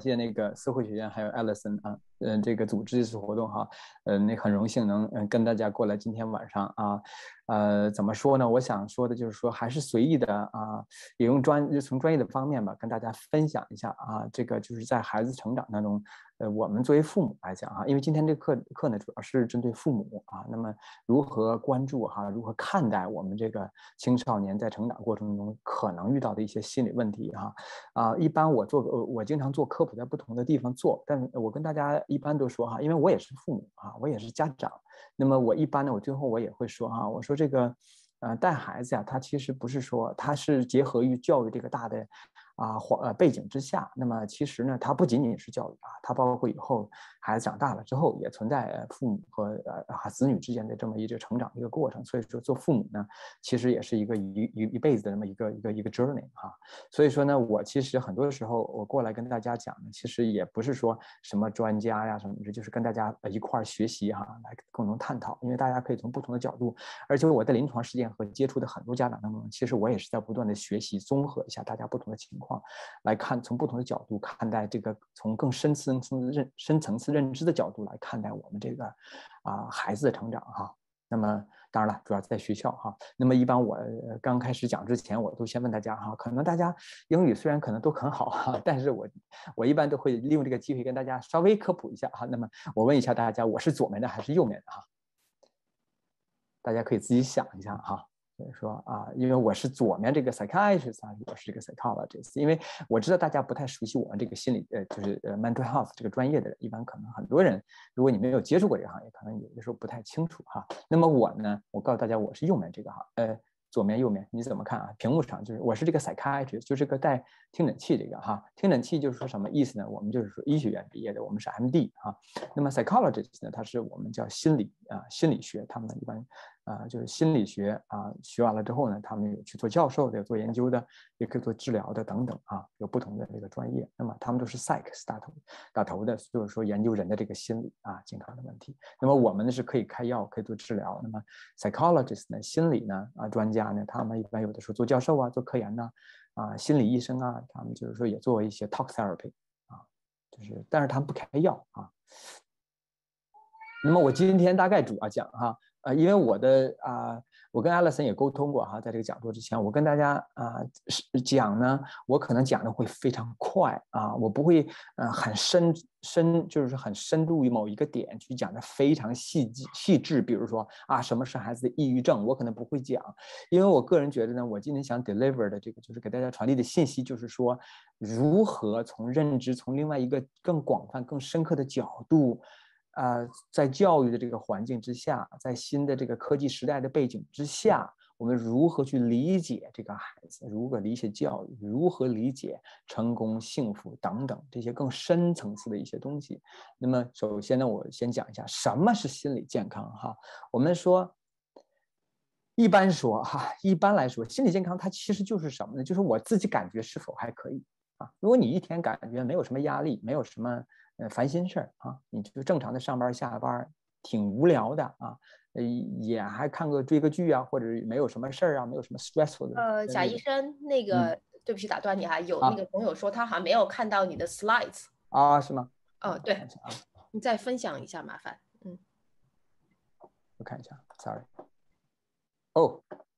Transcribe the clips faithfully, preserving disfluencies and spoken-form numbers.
谢那个思慧学院还有 Allison 啊，嗯、呃，这个组织这次活动哈，嗯、呃，那很荣幸能嗯跟大家过来今天晚上啊，呃，怎么说呢？我想说的就是说，还是随意的啊，也用专从专业的方面吧，跟大家分享一下啊，这个就是在孩子成长当中，呃，我们作为父母来讲啊，因为今天这个课课呢主要是针对父母啊，那么如何关注哈、啊，如何看待我们这个青少年在成长过程中可能遇到的一些心理问题哈、啊，啊，一般我做我经常做科普，在不同的地方做，但我跟大家一般都说哈，因为我也是父母啊，我也是家长，那么我一般呢，我最后我也会说啊，我说这个。呃，带孩子呀、啊，他其实不是说，他是结合于教育这个大的啊呃背景之下。那么其实呢，它不仅仅是教育啊，它包括以后孩子长大了之后，也存在父母和呃子女之间的这么一个成长的一个过程。所以说，做父母呢，其实也是一个一一一辈子的这么一个一个一个 journey 哈、啊。所以说呢，我其实很多时候我过来跟大家讲呢，其实也不是说什么专家呀什么的，就是跟大家一块儿学习哈、啊，来共同探讨，因为大家可以从不同的角度。而且我在临床实践和接触的很多家长当中，其实我也是在不断的学习，综合一下大家不同的情况，来看从不同的角度看待这个，从更深层次认深层次认知的角度来看待我们这个啊、呃、孩子的成长哈。那么当然了，主要在学校哈。那么一般我刚开始讲之前，我都先问大家哈，可能大家英语虽然可能都很好哈，但是我我一般都会利用这个机会跟大家稍微科普一下哈。那么我问一下大家，我是左面的还是右面的哈？大家可以自己想一下哈，所以说啊，因为我是左面这个 psychiatrist 啊，我是这个 psychologist， 因为我知道大家不太熟悉我们这个心理呃，就是呃 mental health 这个专业的人，一般可能很多人，如果你没有接触过这个行业，可能有的时候不太清楚哈。那么我呢，我告诉大家，我是右面这个哈，呃。左面右面你怎么看啊？屏幕上就是我是这个 psychiatrist， 就是个带听诊器这个哈。听诊器就是说什么意思呢？我们就是说医学院毕业的，我们是 M D 哈。那么 psychologist 呢，它是我们叫心理啊心理学，他们一般啊就是心理学啊学完了之后呢，他们有去做教授的，有做研究的，也可以做治疗的等等啊，有不同的这个专业。那么他们都是 psych 打头打头的，就是说研究人的这个心理啊健康的问题。那么我们呢是可以开药，可以做治疗。那么 psychologist 呢，心理呢啊专家呢，他们一般有的时候做教授啊，做科研呐、啊，啊心理医生啊，他们就是说也做一些 talk therapy 啊，就是但是他们不开药啊。那么我今天大概主要讲哈，呃，因为我的啊、呃，我跟 Allison 也沟通过哈，在这个讲座之前，我跟大家啊、呃、讲呢，我可能讲的会非常快啊，我不会呃很深深，就是很深入于某一个点去讲的非常细细致，比如说啊，什么是孩子的抑郁症，我可能不会讲，因为我个人觉得呢，我今天想 deliver 的这个就是给大家传递的信息，就是说如何从认知，从另外一个更广泛、更深刻的角度。呃，在教育的这个环境之下，在新的这个科技时代的背景之下，我们如何去理解这个孩子？如何理解教育？如何理解成功、幸福等等这些更深层次的一些东西？那么，首先呢，我先讲一下什么是心理健康哈。我们说，一般说哈，一般来说，心理健康它其实就是什么呢？就是我自己感觉是否还可以啊？如果你一天感觉没有什么压力，没有什么。呃，烦心事儿啊，你就正常的上班下班，挺无聊的啊，呃，也还看个追个剧啊，或者没有什么事儿啊，没有什么 stressful 的。 呃，贾医生，那个、嗯、对不起打断你哈，有那个朋友说他好像没有看到你的 slides 啊，是吗？ 哦，对，啊，你再分享一下，麻烦，嗯， 我看一下 ，sorry， 哦。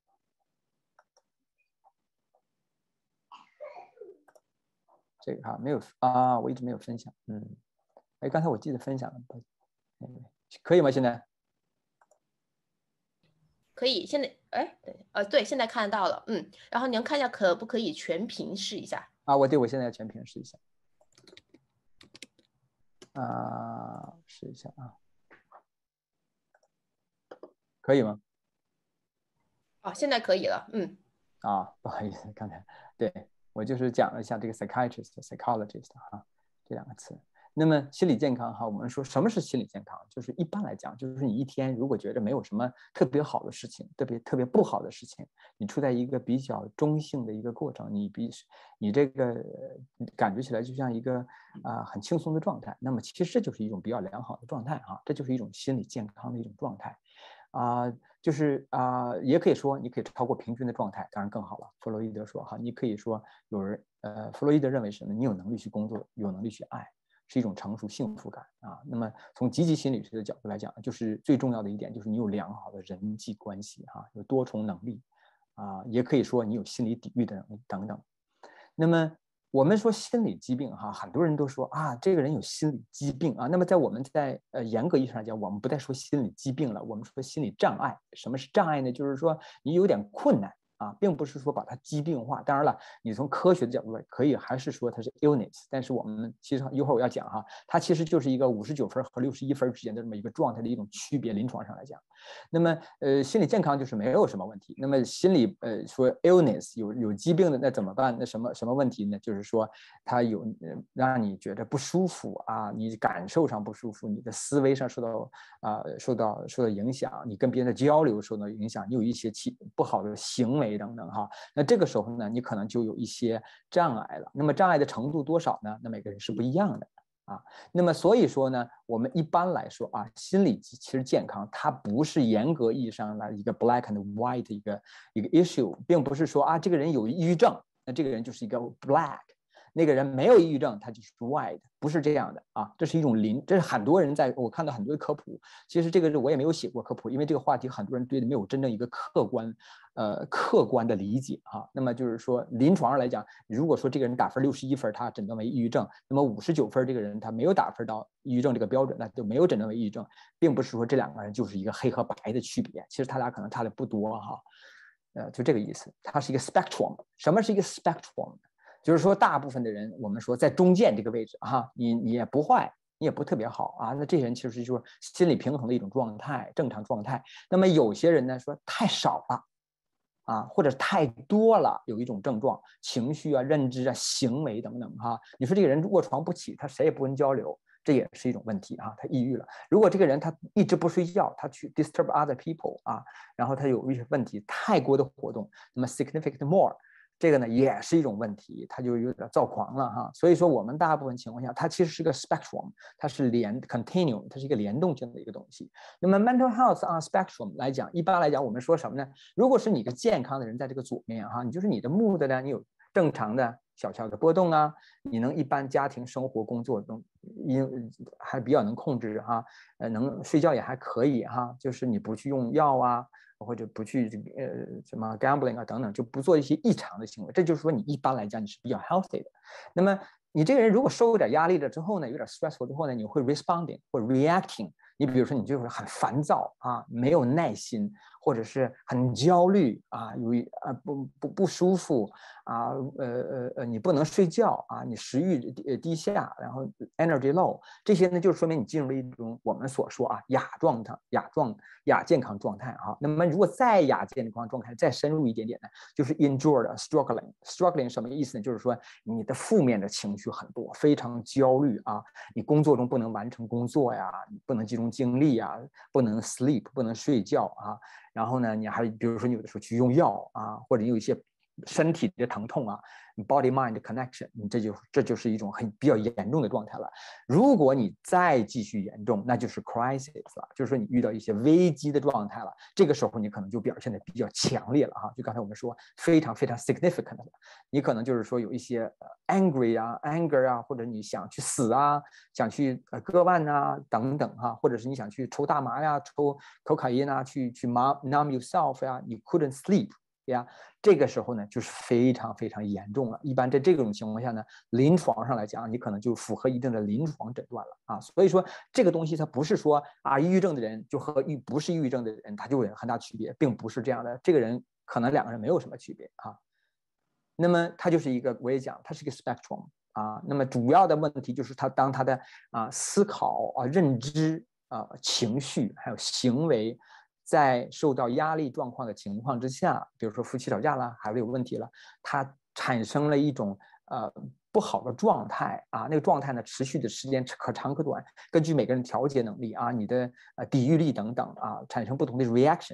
这个哈没有啊，我一直没有分享，嗯，哎，刚才我记得分享了，可以吗？现在可以，现在哎，对，呃，对，现在看到了，嗯，然后您看一下可不可以全屏试一下啊？我对我现在全屏试一下，啊，试一下啊，可以吗？ 哦，现在可以了，嗯， 啊，不好意思，刚才对我就是讲了一下这个 psychiatrist、psychologist 哈这两个词。那么心理健康哈，我们说什么是心理健康？就是一般来讲，就是你一天如果觉得没有什么特别好的事情，特别特别不好的事情，你处在一个比较中性的一个过程，你比你这个感觉起来就像一个啊、呃、很轻松的状态，那么其实这就是一种比较良好的状态哈，这就是一种心理健康的一种状态。 啊，就是啊，也可以说你可以超过平均的状态，当然更好了。弗洛伊德说哈，你可以说有人呃，弗洛伊德认为什么？你有能力去工作，有能力去爱，是一种成熟幸福感啊。那么从积极心理学的角度来讲，就是最重要的一点就是你有良好的人际关系哈，有多重能力啊，也可以说你有心理抵御的能力等等。那么我们说心理疾病哈，很多人都说啊，这个人有心理疾病啊。那么在我们在呃严格意义上来讲，我们不再说心理疾病了，我们说心理障碍。什么是障碍呢？就是说你有点困难啊，并不是说把它疾病化。当然了，你从科学的角度可以还是说它是 illness， 但是我们其实一会儿我要讲哈，它其实就是一个五十九分和六十一分之间的这么一个状态的一种区别，临床上来讲。那么呃，心理健康就是没有什么问题。那么心理呃说 illness 有有疾病的那怎么办？那什么什么问题呢？就是说它有、呃、让你觉得不舒服啊，你感受上不舒服，你的思维上受到啊、呃、受到受到影响，你跟别人的交流受到影响，你有一些其不好的行为等等哈。那这个时候呢，你可能就有一些障碍了。那么障碍的程度多少呢？那每个人是不一样的。啊，那么所以说呢，我们一般来说啊，心理其实健康它不是严格意义上的一个 black and white 一个一个 issue， 并不是说啊这个人有抑郁症，那这个人就是一个 black， 那个人没有抑郁症他就是 white， 不是这样的啊，这是一种临，这是很多人在我看到很多的科普，其实这个我也没有写过科普，因为这个话题很多人对没有真正一个客观。呃，客观的理解哈，那么就是说，临床上来讲，如果说这个人打分六十一分，他诊断为抑郁症，那么五十九分这个人他没有打分到抑郁症这个标准，那就没有诊断为抑郁症，并不是说这两个人就是一个黑和白的区别，其实他俩可能差的不多哈，呃，就这个意思，它是一个 spectrum。什么是一个 spectrum？ 就是说，大部分的人，我们说在中间这个位置哈，你你也不坏。你也不特别好啊，那这些人其实就是心理平衡的一种状态，正常状态。那么有些人呢说太少了。啊，或者太多了，有一种症状，情绪啊、认知啊、行为等等哈。你说这个人卧床不起，他谁也不跟交流，这也是一种问题哈。他抑郁了。如果这个人他一直不睡觉，他去 disturb other people 啊，然后他有一些问题，太过的活动，那么 significant more。这个呢也是一种问题，他就有点躁狂了哈。所以说我们大部分情况下，它其实是个 spectrum， 它是连 continuum， 它是一个联动性的一个东西。那么 mental health on spectrum 来讲，一般来讲我们说什么呢？如果是你个健康的人在这个左面哈，你就是你的 mood 呢，你有正常的小小的波动啊，你能一般家庭生活工作中因还比较能控制哈，呃，能睡觉也还可以哈，就是你不去用药啊。或者不去呃什么 gambling 啊等等，就不做一些异常的行为，这就是说你一般来讲你是比较 healthy 的。那么你这个人如果受有点压力了之后呢，有点 stressful 之后呢，你会 responding 或 reacting。你比如说你就是很烦躁啊，没有耐心，或者是很焦虑啊，有啊不不不舒服啊，呃呃呃，你不能睡觉啊，你食欲低低下，然后 energy low， 这些呢就说明你进入了一种我们所说啊亚状态、亚状亚健康状态啊。那么如果再亚健康状态再深入一点点呢，就是 injured struggling struggling 什么意思呢？就是说你的负面的情绪很多，非常焦虑啊，你工作中不能完成工作呀，你不能集中精力啊，不能 sleep， 不能睡觉啊。然后呢，你还比如说你有的时候去用药啊，或者你有一些身体的疼痛啊 ，body mind connection， 你这就这就是一种很比较严重的状态了。如果你再继续严重，那就是 crisis 了，就是说你遇到一些危机的状态了。这个时候你可能就表现的比较强烈了哈，就刚才我们说非常非常 significant 了。你可能就是说有一些 angry 啊 anger 啊，或者你想去死啊，想去割腕啊等等哈，或者是你想去抽大麻呀、抽可卡因啊，去去 numb yourself 呀，你 couldn't sleep 呀，这个时候呢就是非常非常严重了。一般在这种情况下呢，临床上来讲，你可能就符合一定的临床诊断了啊。所以说这个东西它不是说啊，抑郁症的人就和不是抑郁症的人他就有很大区别，并不是这样的。这个人可能两个人没有什么区别啊。那么它就是一个，我也讲，它是一个 spectrum 啊。那么主要的问题就是他当他的啊思考啊、认知啊、情绪还有行为，在受到压力状况的情况之下，比如说夫妻吵架了，孩子有问题了，他产生了一种呃不好的状态啊，那个状态呢持续的时间可长可短，根据每个人调节能力啊、你的呃抵御力等等啊，产生不同的 reaction。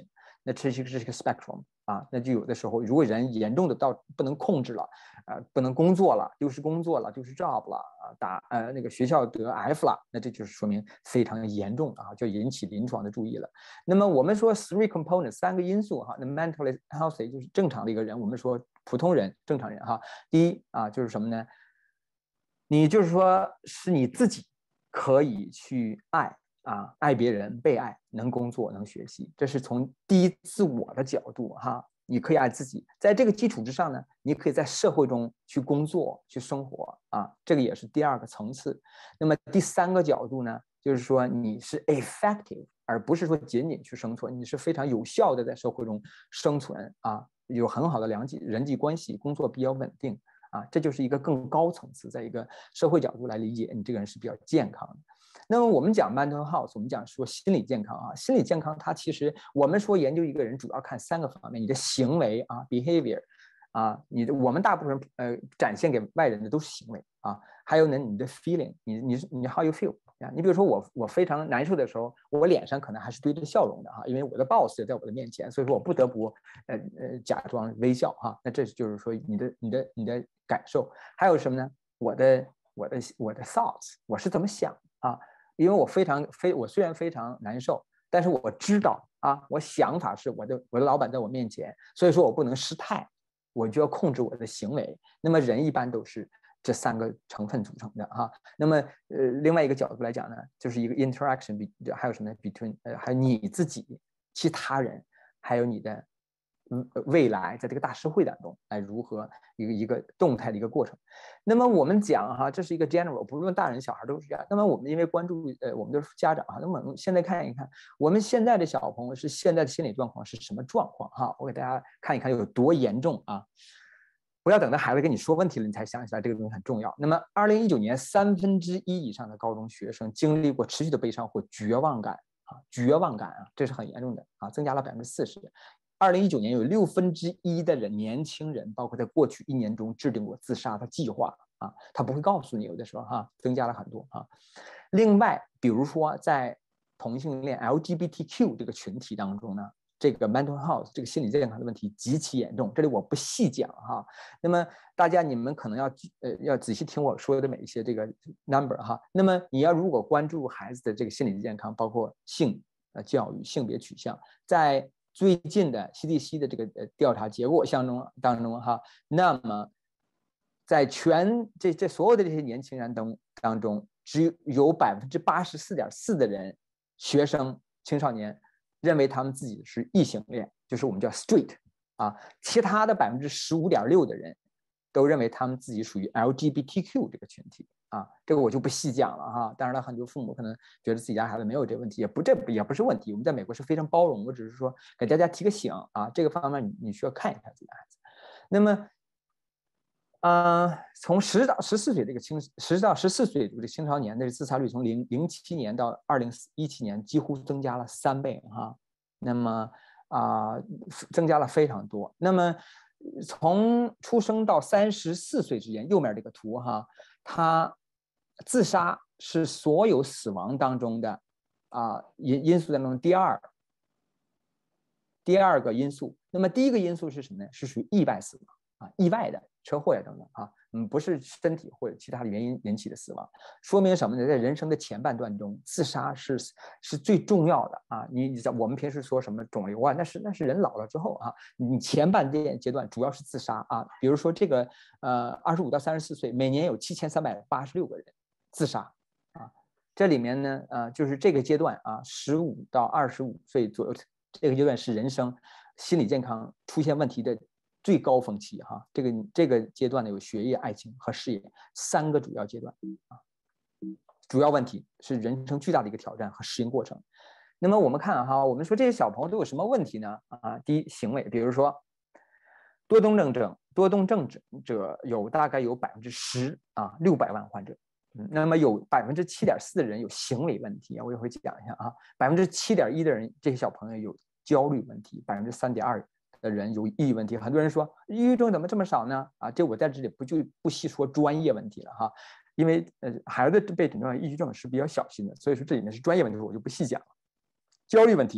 那这是这是一个 spectrum 啊，那就有的时候如果人严重的到不能控制了，啊、呃，不能工作了，丢失工作了，丢失 job 了啊，打呃那个学校得 F 了，那这就是说明非常严重啊，就引起临床的注意了。那么我们说 three components 三个因素哈，那 mentally healthy 就是正常的一个人，我们说普通人正常人哈，第一啊就是什么呢？你就是说是你自己可以去爱啊，爱别人，被爱，能工作，能学习，这是从第一自我的角度哈，你可以爱自己。在这个基础之上呢，你可以在社会中去工作、去生活啊，这个也是第二个层次。那么第三个角度呢，就是说你是 effective，而不是说仅仅去生存，你是非常有效的在社会中生存啊，有很好的良际人际关系，工作比较稳定。啊，这就是一个更高层次，在一个社会角度来理解，你这个人是比较健康的。那么我们讲 mental health， 我们讲说心理健康啊，心理健康它其实我们说研究一个人主要看三个方面，你的行为啊 behavior 啊，你的我们大部分呃展现给外人的都是行为啊，还有呢你的 feeling， 你你你 how you feel。你比如说我我非常难受的时候，我脸上可能还是堆着笑容的哈，因为我的 boss 也在我的面前，所以说我不得不呃呃假装微笑哈。那这就是说你的你的你的感受，还有什么呢？我的我的我的 thoughts， 我是怎么想啊？因为我非常非我虽然非常难受，但是我知道啊，我想法是我的我的老板在我面前，所以说我不能失态，我就要控制我的行为。那么人一般都是这三个成分组成的哈。那么呃，另外一个角度来讲呢，就是一个 interaction， 还有什么呢 between 呃，还有你自己、其他人，还有你的未来在这个大社会当中，哎，如何一个一个动态的一个过程。那么我们讲哈，这是一个 general， 不论大人小孩都是这样。那么我们因为关注呃，我们都是家长哈，那么我们现在看一看，我们现在的小朋友是现在的心理状况是什么状况哈？我给大家看一看有多严重啊！不要等到孩子跟你说问题了，你才想起来这个东西很重要。那么，二零一九年三分之一以上的高中学生经历过持续的悲伤或绝望感啊，绝望感啊，这是很严重的啊，增加了百分之四十。二零一九年有六分之一的人，年轻人，包括在过去一年中制定过自杀的计划啊，他不会告诉你，有的时候哈、啊，增加了很多啊。另外，比如说在同性恋 L G B T Q 这个群体当中呢，这个 mental health 这个心理健康的问题极其严重，这里我不细讲哈。那么大家你们可能要呃要仔细听我说的每一些这个 number 哈。那么你要如果关注孩子的这个心理健康，包括性呃教育、性别取向，在最近的 C D C 的这个呃调查结果当中当中哈，那么在全这这所有的这些年轻人当当中，只有百分之八十四点四的人，学生青少年认为他们自己是异性恋，就是我们叫 straight 啊，其他的百分之十五点六的人都认为他们自己属于 L G B T Q 这个群体啊，这个我就不细讲了哈。当然了，很多父母可能觉得自己家孩子没有这个问题，也不这也不是问题。我们在美国是非常包容，我只是说给大家提个醒啊，这个方面你你需要看一看自己的孩子。那么。呃，从十到十四岁这个青十到十四岁这个青少年的自杀率，从零零七年到二零一七年几乎增加了三倍哈。那么啊、呃，增加了非常多。那么从出生到三十四岁之间，右面这个图哈，它自杀是所有死亡当中的啊、呃、因因素当中第二第二个因素。那么第一个因素是什么呢？是属于意外死亡啊，意外的。车祸呀等等啊，嗯，不是身体或者其他的原因引起的死亡，说明什么呢？在人生的前半段中，自杀是是最重要的啊。你你我们平时说什么肿瘤啊，那是那是人老了之后啊，你前半阶阶段主要是自杀啊。比如说这个呃，二十五到三十四岁，每年有七千三百八十六个人自杀啊。这里面呢，呃，就是这个阶段啊，十五到二十五岁左右，这个阶段是人生心理健康出现问题的最高峰期哈，这个这个阶段呢有学业、爱情和事业三个主要阶段啊。主要问题是人生巨大的一个挑战和适应过程。那么我们看哈，我们说这些小朋友都有什么问题呢？啊，第一，行为，比如说多动症症，多动症者有大概有百分之十啊，六百万患者。嗯，那么有百分之七点四的人有行为问题，我也会讲一下啊。百分之七点一的人，这些小朋友有焦虑问题，百分之三点二。的人有抑郁问题，很多人说抑郁症怎么这么少呢？啊，这我在这里不就不细说专业问题了哈，因为呃孩子被诊断为抑郁症是比较小心的，所以说这里面是专业问题，我就不细讲了。焦虑问题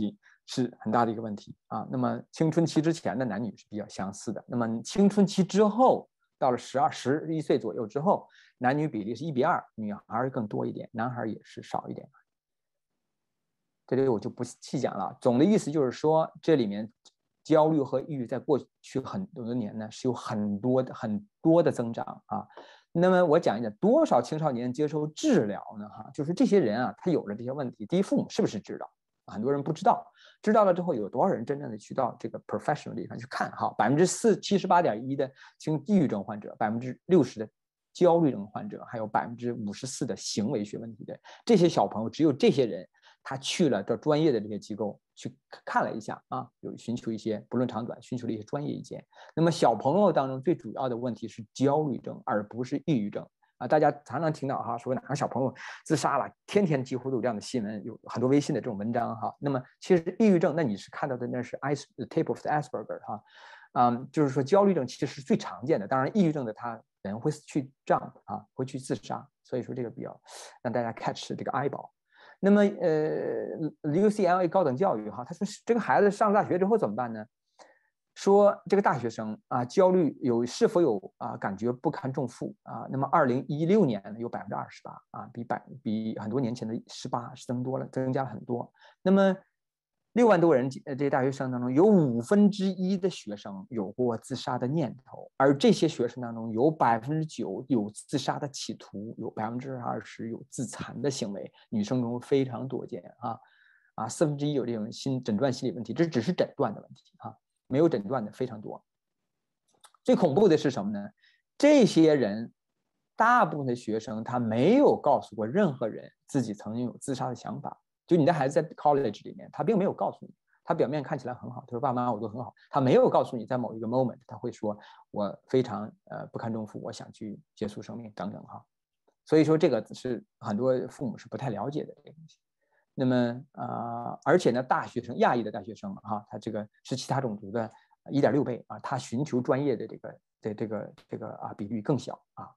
是很大的一个问题啊。那么青春期之前的男女是比较相似的，那么青春期之后，到了十二、十一岁左右之后，男女比例是一比二，女孩更多一点，男孩也是少一点。这里我就不细讲了。总的意思就是说，这里面焦虑和抑郁在过去很多年呢是有很多的很多的增长啊。那么我讲一讲多少青少年接受治疗呢？哈，就是这些人啊，他有了这些问题，第一，父母是不是知道？很多人不知道，知道了之后，有多少人真正的去到这个 professional 地方去看？哈，百分之四七十八点一的轻抑郁症患者，百分之六十的焦虑症患者，还有百分之五十四的行为学问题的这些小朋友，只有这些人。他去了这专业的这些机构去看了一下啊，有寻求一些不论长短，寻求了一些专业意见。那么小朋友当中最主要的问题是焦虑症，而不是抑郁症啊。大家常常听到哈说哪个小朋友自杀了，天天几乎都有这样的新闻，有很多微信的这种文章哈。那么其实抑郁症，那你是看到的那是 ice the tip of the iceberg 哈，嗯，就是说焦虑症其实是最常见的。当然，抑郁症的他人会去 jump 啊，会去自杀，所以说这个比较让大家 catch 这个 eyeball。那么，呃 ，U C L A 高等教育哈，他说这个孩子上大学之后怎么办呢？说这个大学生啊，焦虑有是否有啊感觉不堪重负啊？那么二零一六年呢有百分之二十八啊，比百比很多年前的十八是增多了，增加了很多。那么六万多人这些大学生当中，有五分之一的学生有过自杀的念头，而这些学生当中有百分之九有自杀的企图，有百分之二十有自残的行为，女生中非常多见啊啊，四分之一有这种心诊断心理问题，这只是诊断的问题啊，没有诊断的非常多。最恐怖的是什么呢？这些人大部分的学生他没有告诉过任何人自己曾经有自杀的想法。就你的孩子在 college 里面，他并没有告诉你，他表面看起来很好，他说爸妈我都很好，他没有告诉你在某一个 moment 他会说我非常呃不堪重负，我想去结束生命等等哈。所以说这个是很多父母是不太了解的这个东西。那么啊、呃，而且呢，大学生亚裔的大学生哈，他这个是其他种族的一点六倍啊，他寻求专业的这个的这个这个啊比率更小啊。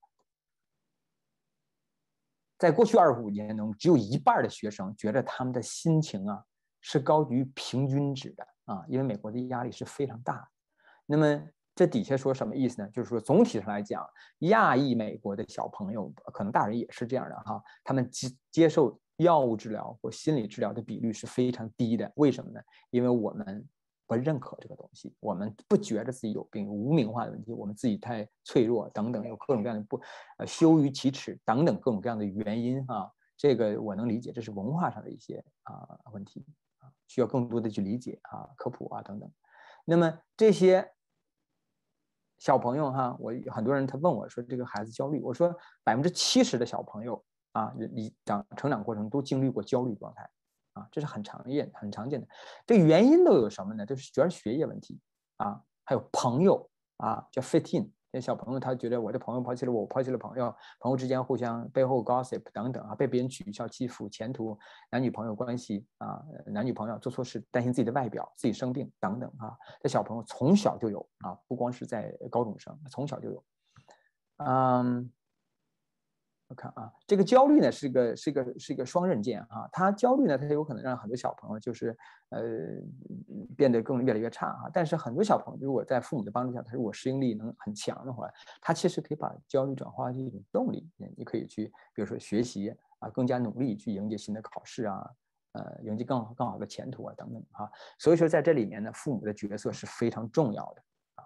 在过去二十五年中，只有一半的学生觉得他们的心情啊是高于平均值的啊，因为美国的压力是非常大的。那么这底下说什么意思呢？就是说总体上来讲，亚裔美国的小朋友，可能大人也是这样的哈，他们接接受药物治疗或心理治疗的比率是非常低的。为什么呢？因为我们不认可这个东西，我们不觉得自己有病，无名化的问题，我们自己太脆弱等等，有各种各样的不呃羞于启齿等等各种各样的原因啊，这个我能理解，这是文化上的一些啊问题啊，需要更多的去理解啊、科普啊等等。那么这些小朋友哈，我很多人他问我说这个孩子焦虑，我说百分之七十的小朋友啊，你长成长过程都经历过焦虑状态。啊，这是很常见、很常见的。这个原因都有什么呢？都是主要是学业问题啊，还有朋友啊，叫 fit in。这小朋友他觉得我的朋友抛弃了我，我抛弃了朋友，朋友之间互相背后 gossip 等等啊，被别人取笑、欺负、前途、男女朋友关系啊，男女朋友做错事，担心自己的外表、自己生病等等啊。这小朋友从小就有啊，不光是在高中生，从小就有。嗯。我看啊，这个焦虑呢是一个是一个是一个双刃剑啊。他焦虑呢，他有可能让很多小朋友就是呃变得更越来越差啊。但是很多小朋友如果在父母的帮助下，他如果适应力能很强的话，他其实可以把焦虑转化为一种动力。你可以去比如说学习啊，更加努力去迎接新的考试啊，呃，迎接更好更好的前途啊等等哈。所以说在这里面呢，父母的角色是非常重要的啊。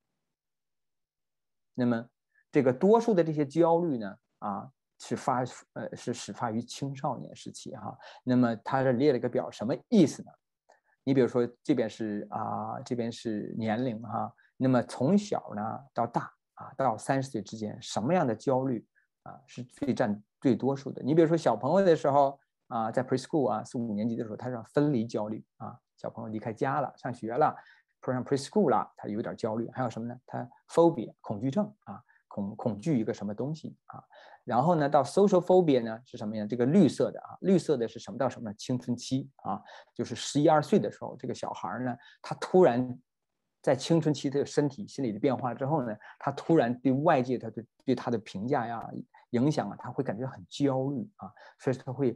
那么这个多数的这些焦虑呢啊。是发呃是始发于青少年时期哈，那么他这列了个表，什么意思呢？你比如说这边是啊、呃，这边是年龄哈，那么从小呢到大啊到三十岁之间，什么样的焦虑啊是最占最多数的？你比如说小朋友的时候啊，在 preschool 啊四五年级的时候，他是分离焦虑啊，小朋友离开家了，上学了，上 preschool 了，他有点焦虑，还有什么呢？他 phobia 恐惧症啊。恐恐惧一个什么东西啊，然后呢，到 social phobia 呢是什么呀？这个绿色的啊，绿色的是什么到什么？青春期啊，就是十一二岁的时候，这个小孩呢，他突然在青春期这个身体心理的变化之后呢，他突然对外界他对对他的评价呀、影响啊，他会感觉很焦虑啊，所以他会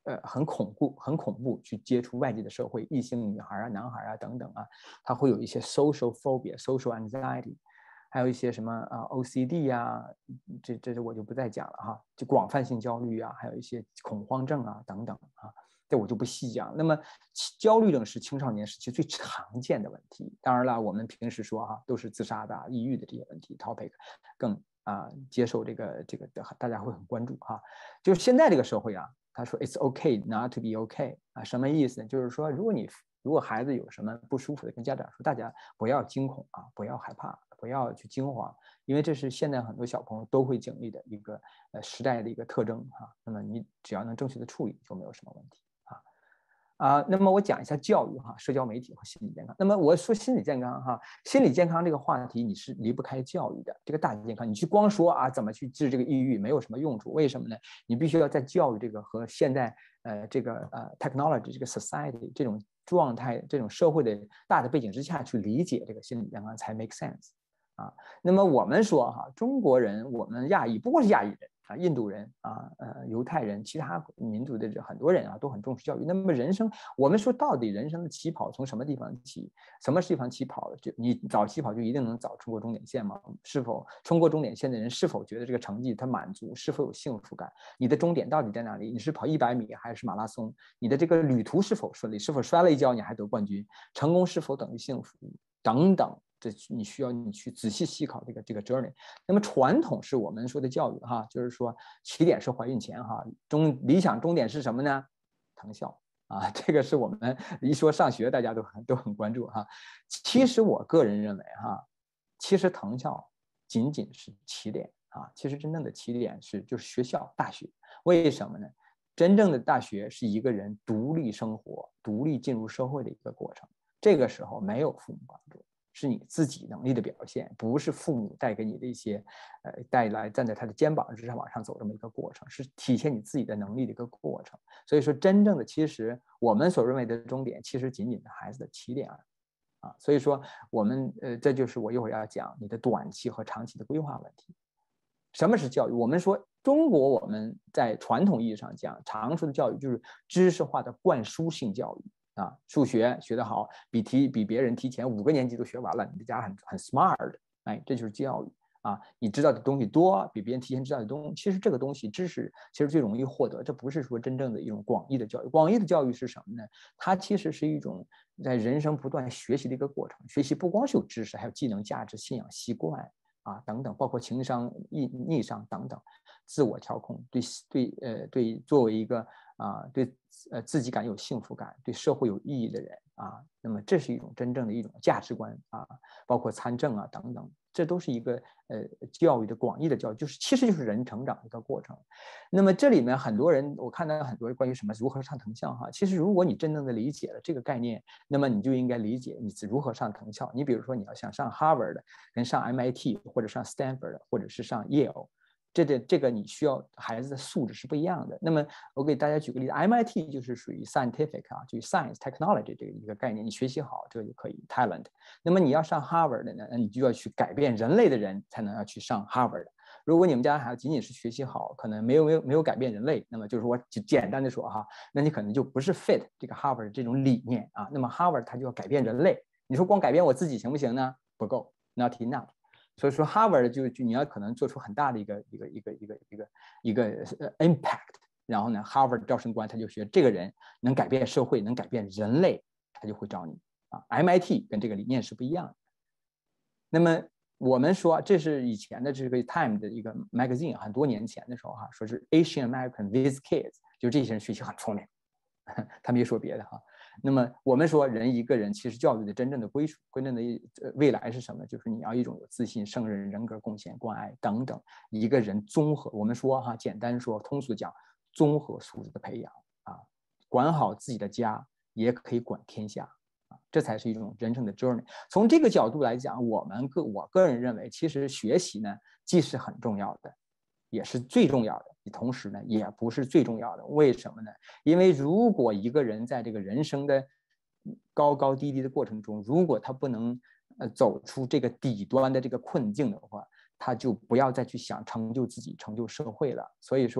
呃很恐怖，很恐怖去接触外界的社会，异性女孩啊、男孩啊等等啊，他会有一些 social phobia、social anxiety， 还有一些什么啊 O C D 啊，这这我就不再讲了哈，就广泛性焦虑啊，还有一些恐慌症啊等等啊。这我就不细讲。那么焦虑症是青少年时期最常见的问题。当然了，我们平时说哈，都是自杀的、抑郁的这些问题 topic， 更啊、呃、接受这个这个大家会很关注哈。就是现在这个社会啊，他说 it's okay not to be okay 啊，什么意思呢？就是说，如果你如果孩子有什么不舒服的，跟家长说，大家不要惊恐啊，不要害怕，不要去惊慌，因为这是现在很多小朋友都会经历的一个呃时代的一个特征哈。那么你只要能正确的处理，就没有什么问题。啊，那么我讲一下教育哈，社交媒体和心理健康。那么我说心理健康哈，心理健康这个话题你是离不开教育的。这个大健康，你去光说啊怎么去治这个抑郁没有什么用处，为什么呢？你必须要在教育这个和现在呃这个呃 technology 这个 society 这种状态、这种社会的大的背景之下去理解这个心理健康才 make sense 啊。那么我们说哈，中国人，我们亚裔不过是亚裔人。啊，印度人啊，呃，犹太人，其他民族的很多人啊，都很重视教育。那么人生，我们说到底人生的起跑从什么地方起？什么地方起跑的？就你早起跑就一定能早冲过终点线吗？是否冲过终点线的人是否觉得这个成绩他满足？是否有幸福感？你的终点到底在哪里？你是跑一百米还是马拉松？你的这个旅途是否顺利？是否摔了一跤你还得冠军？成功是否等于幸福？等等。这你需要你去仔细细考这个这个 journey。那么传统是我们说的教育哈，就是说起点是怀孕前哈，终理想终点是什么呢？藤校啊，这个是我们一说上学大家都很都很关注哈。其实我个人认为哈，其实藤校仅仅是起点啊，其实真正的起点是就是学校大学。为什么呢？真正的大学是一个人独立生活、独立进入社会的一个过程。这个时候没有父母帮助。是你自己能力的表现，不是父母带给你的一些，呃，带来站在他的肩膀之上往上走这么一个过程，是体现你自己的能力的一个过程。所以说，真正的其实我们所认为的终点，其实仅仅是孩子的起点啊。所以说，我们呃，这就是我一会儿要讲你的短期和长期的规划问题。什么是教育？我们说中国我们在传统意义上讲，常说的教育就是知识化的灌输性教育。啊，数学学得好，比提比别人提前五个年级都学完了，你的家很很 smart， 哎，这就是教育啊！你知道的东西多，比别人提前知道的东西，其实这个东西知识其实最容易获得，这不是说真正的一种广义的教育。广义的教育是什么呢？它其实是一种在人生不断学习的一个过程。学习不光是有知识，还有技能、价值、信仰、习惯啊等等，包括情商、逆逆商等等，自我调控，对对呃对，作为一个啊对。呃，自己感有幸福感，对社会有意义的人啊，那么这是一种真正的一种价值观啊，包括参政啊等等，这都是一个呃教育的广义的教育，就是其实就是人成长的一个过程。那么这里面很多人，我看到很多关于什么如何上藤校哈，其实如果你真正的理解了这个概念，那么你就应该理解你如何上藤校。你比如说你要想上 Harvard， 跟上 M I T 或者上 Stanford 或者是上 Yale。这个这个你需要孩子的素质是不一样的。那么我给大家举个例子 ，M I T 就是属于 scientific 啊，就是 science technology 这个一个概念，你学习好这个就可以 talent。那么你要上 Harvard 的呢，那你就要去改变人类的人才能要去上 Harvard。如果你们家孩子仅仅是学习好，可能没有没有没有改变人类，那么就是我简单的说哈，那你可能就不是 fit 这个 Harvard 这种理念啊。那么 Harvard 它就要改变人类，你说光改变我自己行不行呢？不够 ，not enough。所以说 Harvard 就就你要可能做出很大的一个一个一个一个一个一个 impact， 然后呢 Harvard 招生官他就觉得这个人能改变社会，能改变人类，他就会找你啊。M I T 跟这个理念是不一样的。那么我们说这是以前的这个 Time 的一个 magazine， 很多年前的时候哈，说是 Asian American with kids， 就这些人学习很聪明，他没说别的哈。那么我们说人一个人其实教育的真正的归属真正的未来是什么？就是你要一种有自信、胜任、人格贡献、关爱等等一个人综合，我们说哈，简单说通俗讲综合素质的培养啊，管好自己的家也可以管天下啊，这才是一种人生的 journey。从这个角度来讲，我们个我个人认为，其实学习呢既是很重要的，也是最重要的，同时呢，也不是最重要的。为什么呢？因为如果一个人在这个人生的高高低低的过程中，如果他不能呃走出这个底端的这个困境的话，他就不要再去想成就自己、成就社会了。所以说，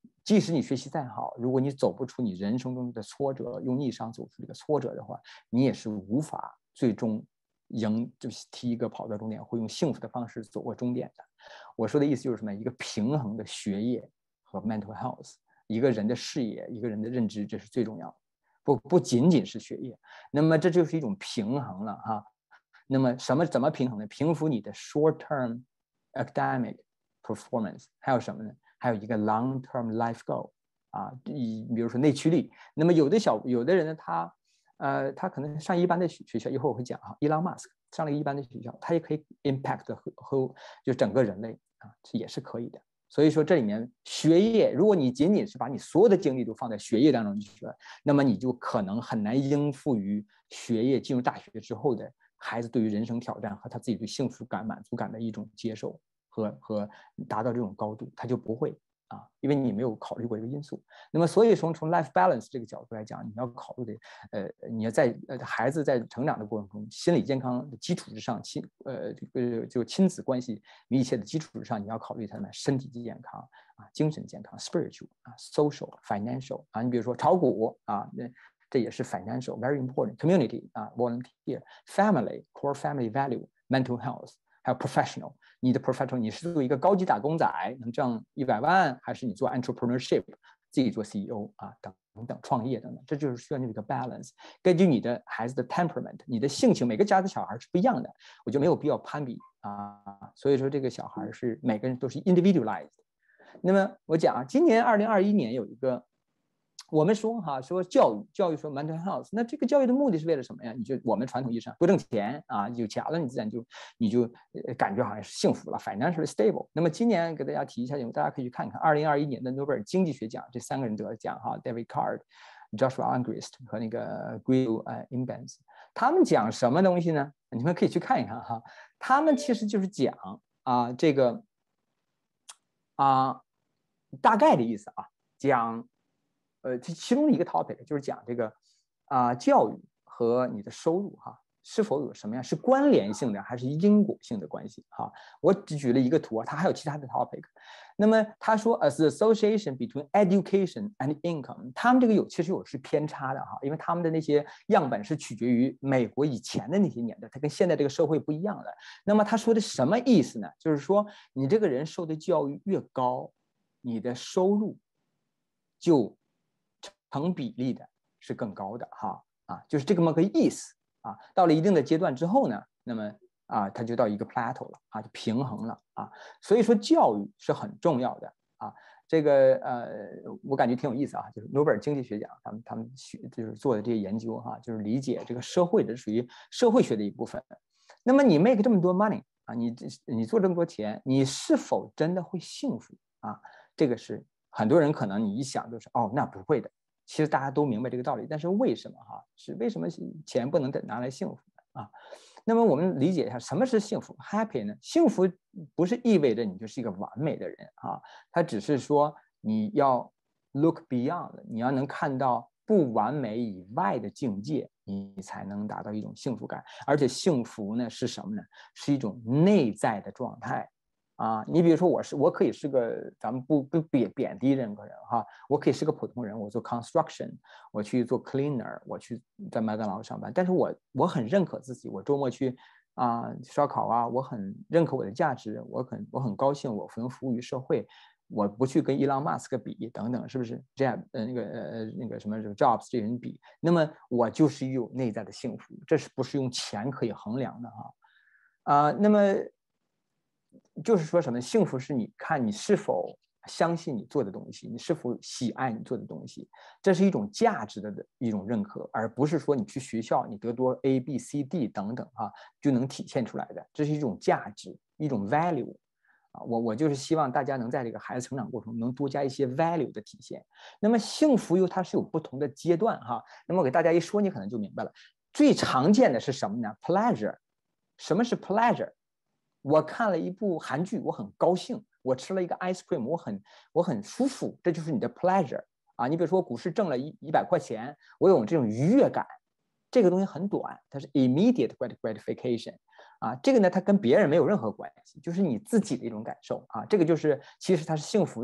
即使你学习再好，如果你走不出你人生中的挫折，用逆商走出这个挫折的话，你也是无法最终赢，就是第一个跑到终点，会用幸福的方式走过终点的。我说的意思就是什么？一个平衡的学业和 mental health， 一个人的视野，一个人的认知，这是最重要的。不不仅仅是学业，那么这就是一种平衡了哈。那么什么怎么平衡呢？平衡你的 short-term academic performance， 还有什么呢？还有一个 long-term life goal 啊，比如说内驱力。那么有的小有的人呢，他呃他可能上一般的学校，一会儿我会讲哈，伊朗马斯克上了一般的学校，他也可以 impact 和就整个人类啊，也是可以的。所以说这里面学业，如果你仅仅是把你所有的精力都放在学业当中去，那么你就可能很难应付于学业进入大学之后的孩子对于人生挑战和他自己对幸福感、满足感的一种接受和和达到这种高度，他就不会啊，因为你没有考虑过这个因素。那么所以从从 life balance 这个角度来讲，你要考虑的，呃，你要在呃孩子在成长的过程中，心理健康的基础之上，亲呃呃就亲子关系密切的基础之上，你要考虑他们身体健康啊、精神健康 spiritual 啊、social financial 啊，你比如说炒股啊，那这也是 financial very important community 啊 volunteer family core family value mental health 还有 professional。你的 professional， 你是做一个高级打工仔，能挣一百万，还是你做 entrepreneurship， 自己做 C E O 啊，等等创业等等，这就是需要那个 balance。根据你的孩子的 temperament， 你的性情，每个家的小孩是不一样的，我就没有必要攀比啊。所以说这个小孩是每个人都是 individualized。那么我讲啊，今年二零二一年有一个。我们说哈，说教育，教育说 mental health， 那这个教育的目的是为了什么呀？你就我们传统意义上多挣钱啊，有钱了你自然就你就感觉好像是幸福了 ，financially stable。那么今年给大家提一下，大家可以去看看二零二一年的诺贝尔经济学奖，这三个人得了奖哈 ，David Card、Joshua Angrist 和那个 Guido Ibanez， 他们讲什么东西呢？你们可以去看一看哈，他们其实就是讲啊这个啊大概的意思啊，讲。呃，其中的一个 topic 就是讲这个啊、呃，教育和你的收入哈，是否有什么样是关联性的，还是因果性的关系哈？我只举了一个图啊，它还有其他的 topic。那么他说 ，as the association between education and income， 他们这个有其实有是偏差的哈，因为他们的那些样本是取决于美国以前的那些年代，它跟现在这个社会不一样的。那么他说的什么意思呢？就是说你这个人受的教育越高，你的收入就成比例的是更高的哈啊，就是这么个意思啊。到了一定的阶段之后呢，那么啊，它就到一个 plateau 了啊，就平衡了啊。所以说教育是很重要的啊。这个呃，我感觉挺有意思啊，就是诺贝尔经济学奖他们他们学就是做的这些研究哈，就是理解这个社会的属于社会学的一部分。那么你 make 这么多 money 啊，你你做这么多钱，你是否真的会幸福啊？这个是很多人可能你一想就是哦，那不会的。其实大家都明白这个道理，但是为什么哈？是为什么钱不能拿来幸福呢啊？那么我们理解一下，什么是幸福 ？Happy 呢？幸福不是意味着你就是一个完美的人啊，它只是说你要 look beyond， 你要能看到不完美以外的境界，你才能达到一种幸福感。而且幸福呢是什么呢？是一种内在的状态。啊，你比如说我是我可以是个咱们不不贬贬低任何人哈，我可以是个普通人，我做 construction， 我去做 cleaner， 我去在麦当劳上班，但是我我很认可自己，我周末去啊烧烤啊，我很认可我的价值，我很我很高兴，我能服务于社会，我不去跟伊朗马斯克比等等，是不是这样？呃那个呃那个什么这个 Jobs 这人比，那么我就是有内在的幸福，这是不是用钱可以衡量的哈？啊，那么。就是说什么幸福是你看你是否相信你做的东西，你是否喜爱你做的东西，这是一种价值的一种认可，而不是说你去学校你得多 A B C D 等等啊就能体现出来的，这是一种价值，一种 value 啊。我我就是希望大家能在这个孩子成长过程中能多加一些 value 的体现。那么幸福又它是有不同的阶段哈，那么我给大家一说，你可能就明白了。最常见的是什么呢 ？pleasure， 什么是 pleasure？我看了一部韩剧，我很高兴；我吃了一个 ice cream， 我很我很舒服，这就是你的 pleasure 啊。你比如说，股市挣了一一百块钱，我有这种愉悦感，这个东西很短，它是 immediate gratification 啊。这个呢，它跟别人没有任何关系，就是你自己的一种感受啊。这个就是其实它是幸福的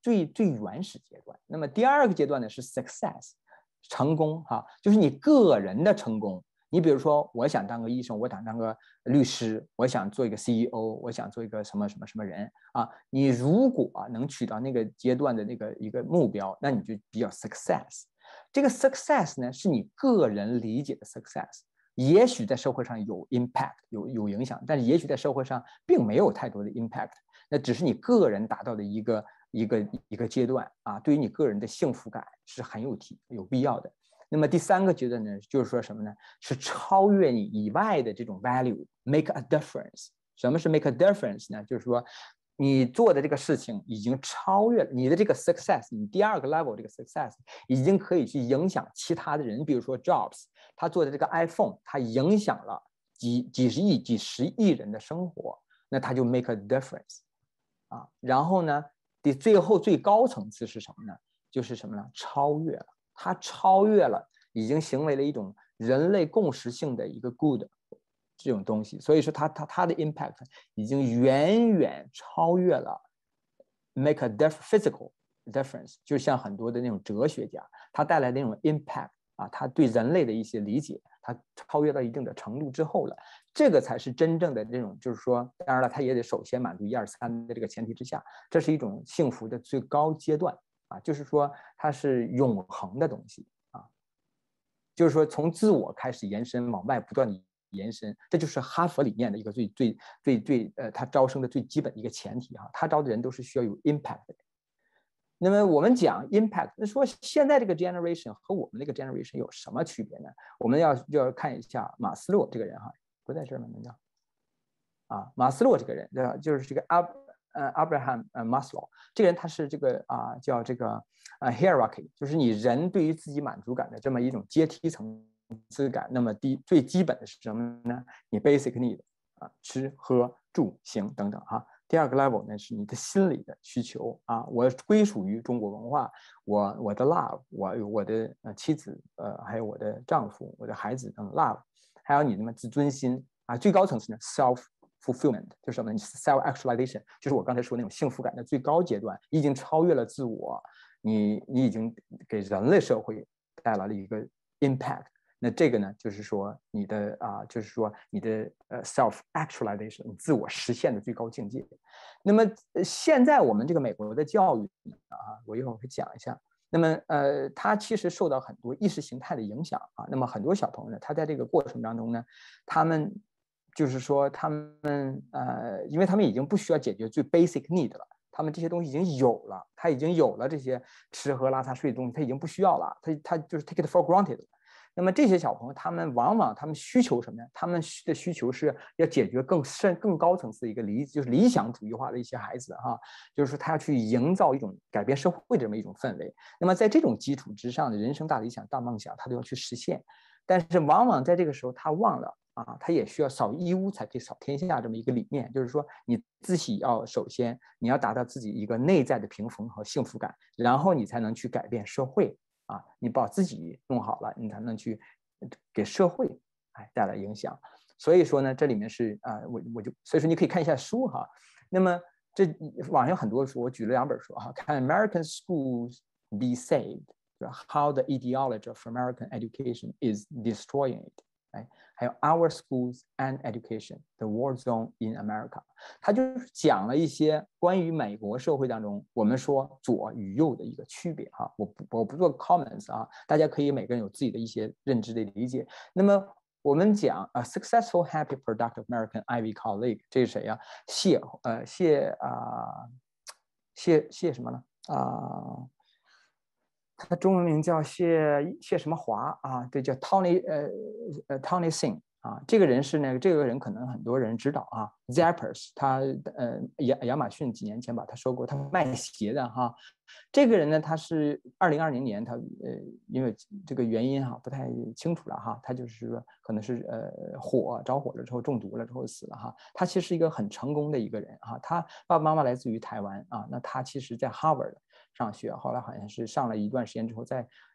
最最原始阶段。那么第二个阶段呢是 success， 成功哈，就是你个人的成功。你比如说，我想当个医生，我想当个律师，我想做一个 C E O， 我想做一个什么什么什么人啊。你如果能取到那个阶段的那个一个目标，那你就比较 success。这个 success 呢，是你个人理解的 success。也许在社会上有 impact， 有有影响，但是也许在社会上并没有太多的 impact， 那只是你个人达到的一个一个一个阶段啊，对于你个人的幸福感是很有体有必要的。那么第三个阶段呢，就是说什么呢？是超越你以外的这种 value，make a difference。什么是 make a difference 呢？就是说你做的这个事情已经超越你的这个 success， 你第二个 level 这个 success 已经可以去影响其他的人。比如说 Jobs， 他做的这个 iPhone， 他影响了几几十亿、几十亿人的生活，那他就 make a difference 啊。然后呢，第最后最高层次是什么呢？就是什么呢？超越了，他超越了，已经成为了一种人类共识性的一个 good。这种东西，所以说它它它的 impact 已经远远超越了 make a def physical difference， 就像很多的那种哲学家，他带来的那种 impact 啊，他对人类的一些理解，他超越到一定的程度之后了，这个才是真正的这种，就是说，当然了，他也得首先满足一二三的这个前提之下，这是一种幸福的最高阶段啊，就是说它是永恒的东西啊，就是说从自我开始延伸，往外不断的延伸，这就是哈佛理念的一个最最最最呃，他招生的最基本的一个前提哈，他招的人都是需要有 impact 的。那么我们讲 impact， 那说现在这个 generation 和我们那个 generation 有什么区别呢？我们要就要看一下马斯洛这个人哈，不在这儿吗？叫啊，马斯洛这个人，对吧？就是这个 Ab 呃 Abraham 呃 Maslow 这个人，他是这个啊叫这个啊 hierarchy， 就是你人对于自己满足感的这么一种阶梯层次感。那么第最基本的是什么呢？你 basic need 啊，吃喝住行等等哈。第二个 level 呢是你的心理的需求啊，我归属于中国文化，我我的 love， 我我的呃妻子呃还有我的丈夫，我的孩子等 love， 还有你的自尊心啊。最高层次呢 self fulfillment 就是什么呢 ？self actualization 就是我刚才说那种幸福感的最高阶段，已经超越了自我，你你已经给人类社会带来了一个 impact。那这个呢，就是说你的啊，就是说你的呃 self actualization， 自我实现的最高境界。那么现在我们这个美国的教育啊，我一会儿会讲一下。那么呃，它其实受到很多意识形态的影响啊。那么很多小朋友呢，他在这个过程当中呢，他们就是说他们呃，因为他们已经不需要解决最 basic need 了。他们这些东西已经有了，他已经有了这些吃喝拉撒睡的东西，他已经不需要了，他他就是 take it for granted。那么这些小朋友，他们往往他们需求什么呀？他们的需求是要解决更深、更高层次的一个理，就是理想主义化的一些孩子哈，就是说他要去营造一种改变社会这么一种氛围。那么在这种基础之上的人生大理想、大梦想，他都要去实现。但是往往在这个时候，他忘了啊，他也需要扫一屋才可以扫天下这么一个理念，就是说你自己要首先你要达到自己一个内在的平衡和幸福感，然后你才能去改变社会。啊，你把自己弄好了，你才能去给社会哎带来影响。所以说呢，这里面是啊、呃，我我就所以说你可以看一下书哈。那么这网上很多书，我举了两本书哈，看 American Schools Be Saved，How the Ideology of American Education is Destroying It。哎，还有 Our Schools and Education: The War Zone in America， 它就是讲了一些关于美国社会当中我们说左与右的一个区别哈。我不我不做 comments 啊，大家可以每个人有自己的一些认知的理解。那么我们讲啊 ，successful, happy, productive American Ivy Colleague， 这是谁呀、啊？谢呃谢啊、呃、谢谢什么呢啊？呃他中文名叫谢谢什么华啊？对，叫 Tony 呃呃 Tony Singh 啊。这个人是那个这个人可能很多人知道啊 ，Zappos， 他呃亚亚马逊几年前把他收购，他卖鞋的哈。这个人呢，他是二零二零年他呃因为这个原因哈不太清楚了哈，他就是说可能是呃火着火了之后中毒了之后死了哈。他其实是一个很成功的一个人哈，他爸爸妈妈来自于台湾啊，那他其实在 Harvard。上学，后来好像是上了一段时间之后，在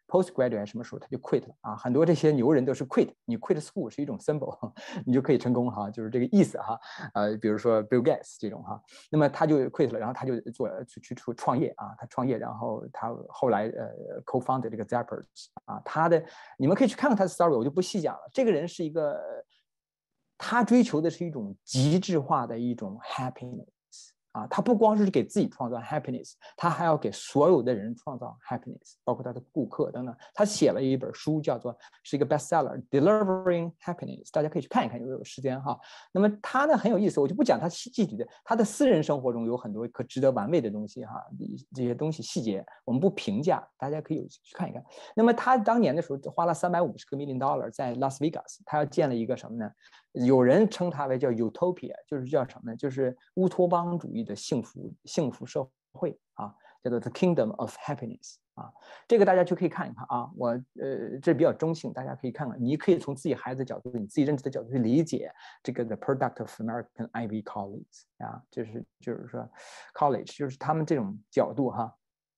postgraduate 什么时候他就 quit 了啊，很多这些牛人都是 quit， 你 quit school 是一种 symbol， 你就可以成功哈，就是这个意思哈。呃，比如说 Bill Gates 这种哈，那么他就 quit 了，然后他就做去去去创业啊，他创业，然后他后来呃 co-founded 这个 Zappos 啊，他的你们可以去看看他的 story， 我就不细讲了。这个人是一个，他追求的是一种极致化的一种 happiness。啊，他不光是给自己创造 happiness， 他还要给所有的人创造 happiness， 包括他的顾客等等。他写了一本书，叫做是一个 bestseller Delivering Happiness， 大家可以去看一看，如果有时间哈。那么他呢很有意思，我就不讲他具体的，他的私人生活中有很多可值得玩味的东西哈，这些东西细节我们不评价，大家可以去看一看。那么他当年的时候花了三百五十个 million dollar 在 Las Vegas， 他要建了一个什么呢？有人称它为叫 utopia， 就是叫什么呢？就是乌托邦主义的幸福幸福社会啊，叫做 the kingdom of happiness 啊。这个大家就可以看一看啊。我呃这比较中性，大家可以看看。你可以从自己孩子的角度，你自己认知的角度去理解这个 the product of American Ivy College 啊，就是就是说 college 就是他们这种角度哈。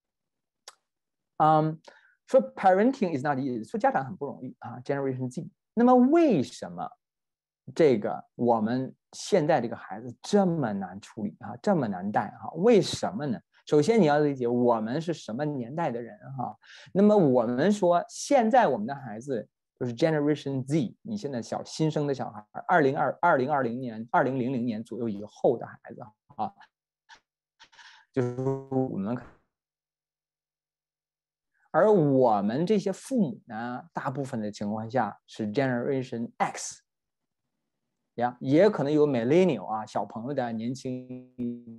嗯，说 parenting is not easy， 说家长很不容易啊 ，Generation Z。那么为什么？这个我们现在这个孩子这么难处理啊，这么难带哈？为什么呢？首先你要理解我们是什么年代的人哈。那么我们说现在我们的孩子就是 Generation Z， 你现在小新生的小孩，二零二二零二零年、二零零零年左右以后的孩子啊，就是我们。而我们这些父母呢，大部分的情况下是 Generation X。呀，也可能有 millennial 啊，小朋友的年轻。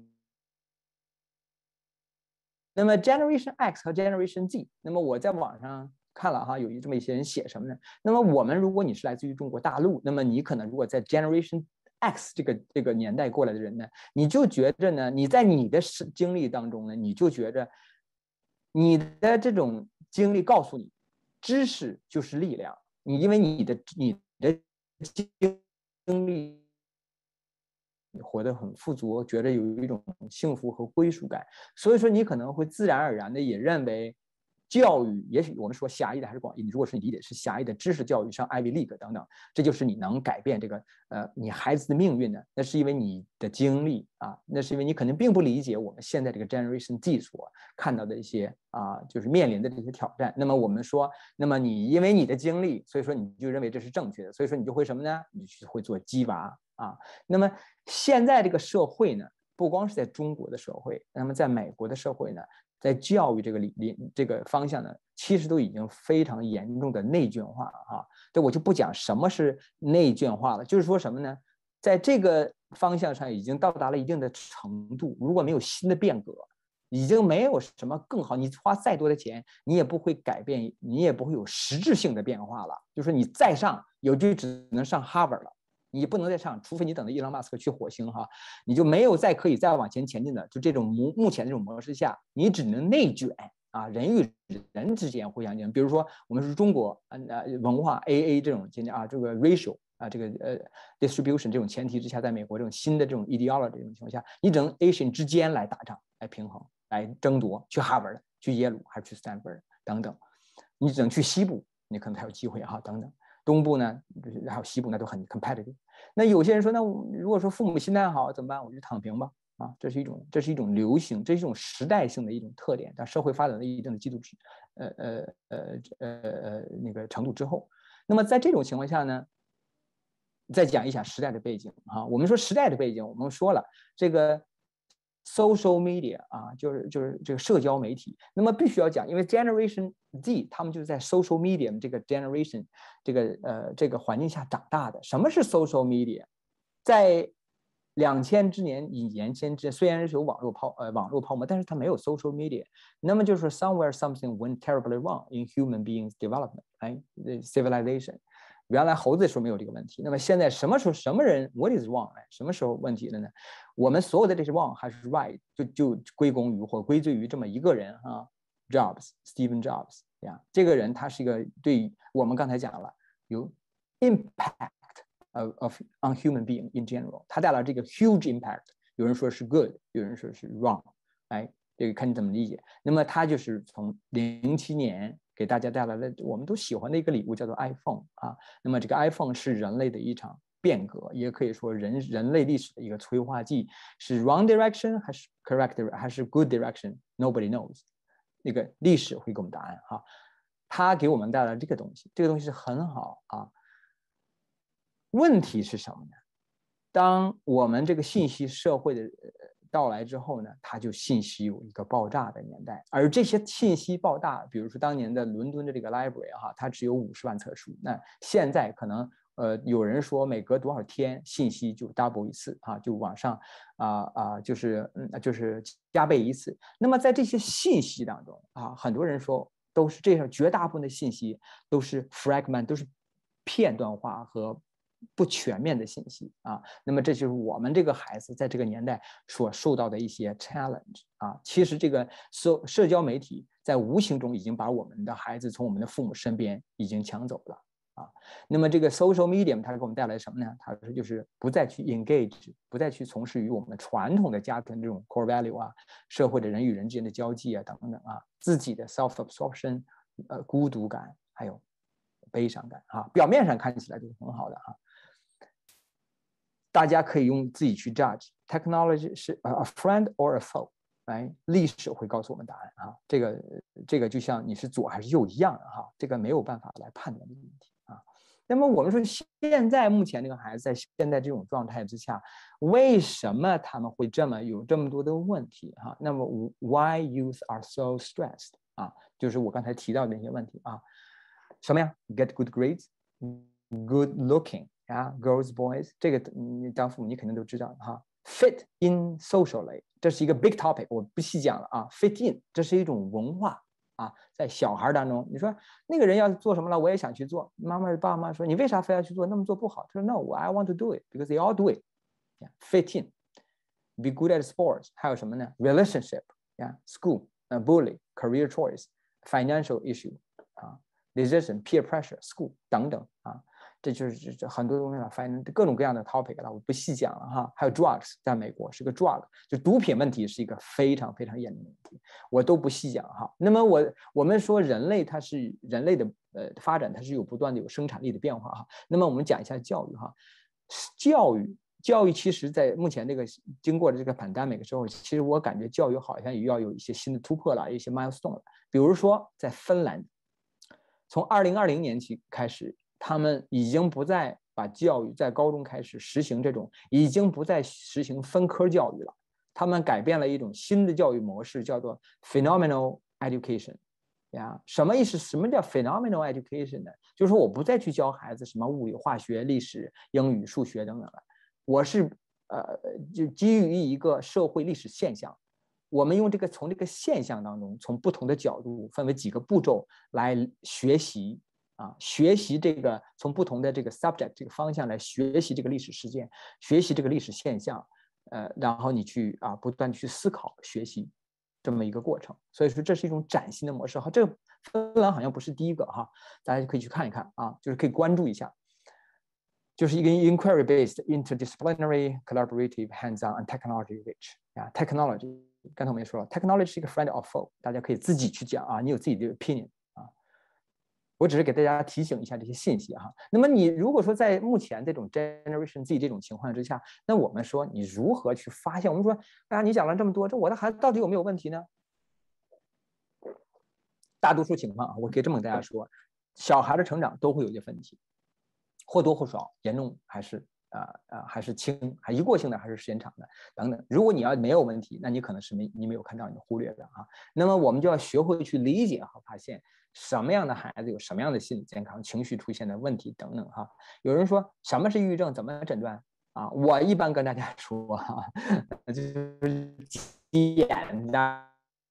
那么 Generation X 和 Generation Z， 那么我在网上看了哈，有这么一些人写什么呢？那么我们如果你是来自于中国大陆，那么你可能如果在 Generation X 这个这个年代过来的人呢，你就觉着呢，你在你的经历当中呢，你就觉着你的这种经历告诉你，知识就是力量。你因为你的你的经历，你活得很富足，觉得有一种幸福和归属感，所以说你可能会自然而然的也认为，教育也许我们说狭义的还是广义，如果是你理解是狭义的知识教育，上 Ivy League 等等，这就是你能改变这个呃你孩子的命运的，那是因为你的经历啊，那是因为你可能并不理解我们现在这个 Generation Z 所看到的一些啊，就是面临的这些挑战。那么我们说，那么你因为你的经历，所以说你就认为这是正确的，所以说你就会什么呢？你就会做鸡娃。啊，那么现在这个社会呢，不光是在中国的社会，那么在美国的社会呢，在教育这个理理这个方向呢，其实都已经非常严重的内卷化了啊。这我就不讲什么是内卷化了，就是说什么呢？在这个方向上已经到达了一定的程度，如果没有新的变革，已经没有什么更好，你花再多的钱，你也不会改变，你也不会有实质性的变化了。就是你再上，有就只能上哈佛了。你不能再上，除非你等着伊隆马斯克去火星哈，你就没有再可以再往前前进的。就这种目目前这种模式下，你只能内卷啊，人与人之间互相卷。比如说我们是中国呃文化 A A 这种今天啊，这个 ratio 啊，这个呃 distribution 这种前提之下，在美国这种新的这种 ideology 这种情况下，你只能 Asian 之间来打仗，来平衡，来争夺，去哈佛的，去耶鲁还是去斯坦福等等，你只能去西部，你可能才有机会哈等等。东部呢，还有西部那都很 competitive。那有些人说，那如果说父母心态好怎么办？我就躺平吧。啊，这是一种，这是一种流行，这是一种时代性的一种特点。但社会发展了一定的基础，呃呃呃呃呃那个程度之后，那么在这种情况下呢，再讲一讲时代的背景啊。我们说时代的背景，我们说了这个。social media 啊，就是就是这个社交媒体，那么必须要讲，因为 Generation Z 他们就是在 social media 这个 generation 这个呃这个环境下长大的。什么是 social media？ 在两千之年以前之前，虽然是有网络泡呃网络泡沫，但是它没有 social media。那么就是 somewhere something went terribly wrong in human beings development， 哎 ，civilization。原来猴子说没有这个问题，那么现在什么时候什么人 what is wrong 哎，什么时候问题了呢？我们所有的这些 wrong 还是 right， 就就归功于或归罪于这么一个人啊 ，Jobs Stephen Jobs 呀，这个人他是一个对我们刚才讲了有 impact of of on human being in general， 他带来这个 huge impact， 有人说是 good， 有人说是 wrong， 哎， 这个看你怎么理解。那么它就是从零七年给大家带来了我们都喜欢的一个礼物，叫做 iPhone 啊。那么这个 iPhone 是人类的一场变革，也可以说人人类历史的一个催化剂，是 wrong direction 还是 correct 还是 good direction nobody knows， 那个历史会给我们答案哈。它给我们带来这个东西，这个东西是很好啊。问题是什么呢？当我们这个信息社会的到来之后呢，它就信息有一个爆炸的年代，而这些信息爆炸，比如说当年的伦敦的这个 library 哈，它只有五十万册书，那现在可能呃有人说每隔多少天信息就 double 一次啊，就往上啊啊、呃呃、就是嗯就是加倍一次。那么在这些信息当中啊，很多人说都是这样，绝大部分的信息都是 fragment， 都是片段化和不全面的信息啊，那么这就是我们这个孩子在这个年代所受到的一些 challenge 啊。其实这个社社交媒体在无形中已经把我们的孩子从我们的父母身边已经抢走了啊。那么这个 social media 它给我们带来什么呢？它就是不再去 engage， 不再去从事于我们传统的家庭这种 core value 啊，社会的人与人之间的交际啊等等啊，自己的 self absorption， 呃孤独感还有悲伤感啊，表面上看起来就是很好的啊。大家可以用自己去 judge technology 是 a friend or a foe， 来历史会告诉我们答案啊。这个这个就像你是左还是右一样的哈，这个没有办法来判断这个问题啊。那么我们说现在目前这个孩子在现在这种状态之下，为什么他们会这么有这么多的问题哈？那么 why youth are so stressed 啊？就是我刚才提到的那些问题啊。什么呀 ？Get good grades, good looking。啊 ，girls boys， 这个你当父母你肯定都知道哈。Fit in socially， 这是一个 big topic， 我不细讲了啊。Fit in， 这是一种文化啊，在小孩当中，你说那个人要做什么了，我也想去做。妈妈爸妈说你为啥非要去做？那么做不好。他说 No，I want to do it because they all do it。Fit in，be good at sports， 还有什么呢 ？Relationship， 呀 ，school， uh, bully，career choice，financial issue 啊 ，decision，peer pressure，school 等等啊。这就是这很多东西了，反正各种各样的 topic 了，我不细讲了哈。还有 drugs， 在美国是个 drug， 就毒品问题是一个非常非常严重的问题，我都不细讲哈。那么我我们说人类它是人类的呃发展，它是有不断的有生产力的变化哈。那么我们讲一下教育哈，教育教育其实在目前这个经过这个 pandemic 之后，其实我感觉教育好像也要有一些新的突破了，一些 milestone 了。比如说在芬兰，从二零二零年起开始。他们已经不再把教育在高中开始实行这种，已经不再实行分科教育了。他们改变了一种新的教育模式，叫做 phenomenal education。呀，什么意思？什么叫 phenomenal education 呢？就是说我不再去教孩子什么物理、化学、历史、英语、数学等等了，我是呃就基于一个社会历史现象，我们用这个从这个现象当中，从不同的角度分为几个步骤来学习。啊，学习这个从不同的这个 subject 这个方向来学习这个历史事件，学习这个历史现象，呃，然后你去啊不断去思考学习这么一个过程。所以说这是一种崭新的模式哈。这个芬兰好像不是第一个哈，大家可以去看一看啊，就是可以关注一下，就是一个 inquiry-based, interdisciplinary, collaborative, hands-on and technology-rich 啊 ，technology 刚才我们也说了 ，technology 是一个 friend or foe， 大家可以自己去讲啊，你有自己的 opinion。我只是给大家提醒一下这些信息哈。那么你如果说在目前这种 Generation Z 这种情况之下，那我们说你如何去发现？我们说，哎呀，你讲了这么多，这我的孩子到底有没有问题呢？大多数情况啊，我可以这么跟大家说，小孩的成长都会有些问题，或多或少，严重还是啊啊、呃、还是轻，还一过性的还是时间长的等等。如果你要没有问题，那你可能是没你没有看到，你忽略的啊。那么我们就要学会去理解和发现。什么样的孩子有什么样的心理健康、情绪出现的问题等等哈。有人说什么是抑郁症，怎么诊断啊？我一般跟大家说哈，就是简单，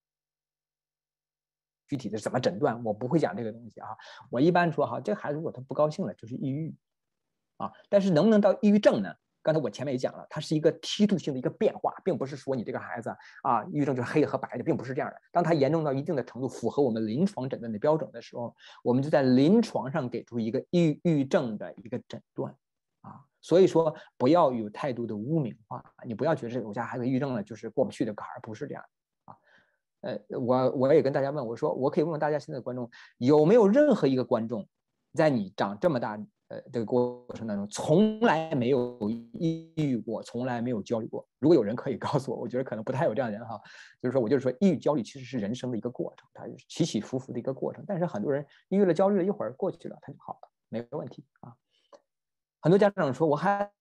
具体的怎么诊断我不会讲这个东西啊。我一般说哈，这个孩子如果他不高兴了，就是抑郁啊。但是能不能到抑郁症呢？刚才我前面也讲了，它是一个梯度性的一个变化，并不是说你这个孩子啊，抑郁症就是黑的和白的，并不是这样的。当它严重到一定的程度，符合我们临床诊断的标准的时候，我们就在临床上给出一个抑郁症的一个诊断啊。所以说，不要有太多的污名化，你不要觉得我家孩子抑郁症了就是过不去的坎儿，不是这样啊。 呃，我我也跟大家问，我说我可以问问大家现在的观众，有没有任何一个观众，在你长这么大呃这个过程当中，从来没有抑郁过，从来没有焦虑过？如果有人可以告诉我，我觉得可能不太有这样的人哈。就是说，我就是说，抑郁焦虑其实是人生的一个过程，它是起起伏伏的一个过程。但是很多人抑郁了、焦虑了一会儿过去了，他就好了，没问题啊。很多家长说，我还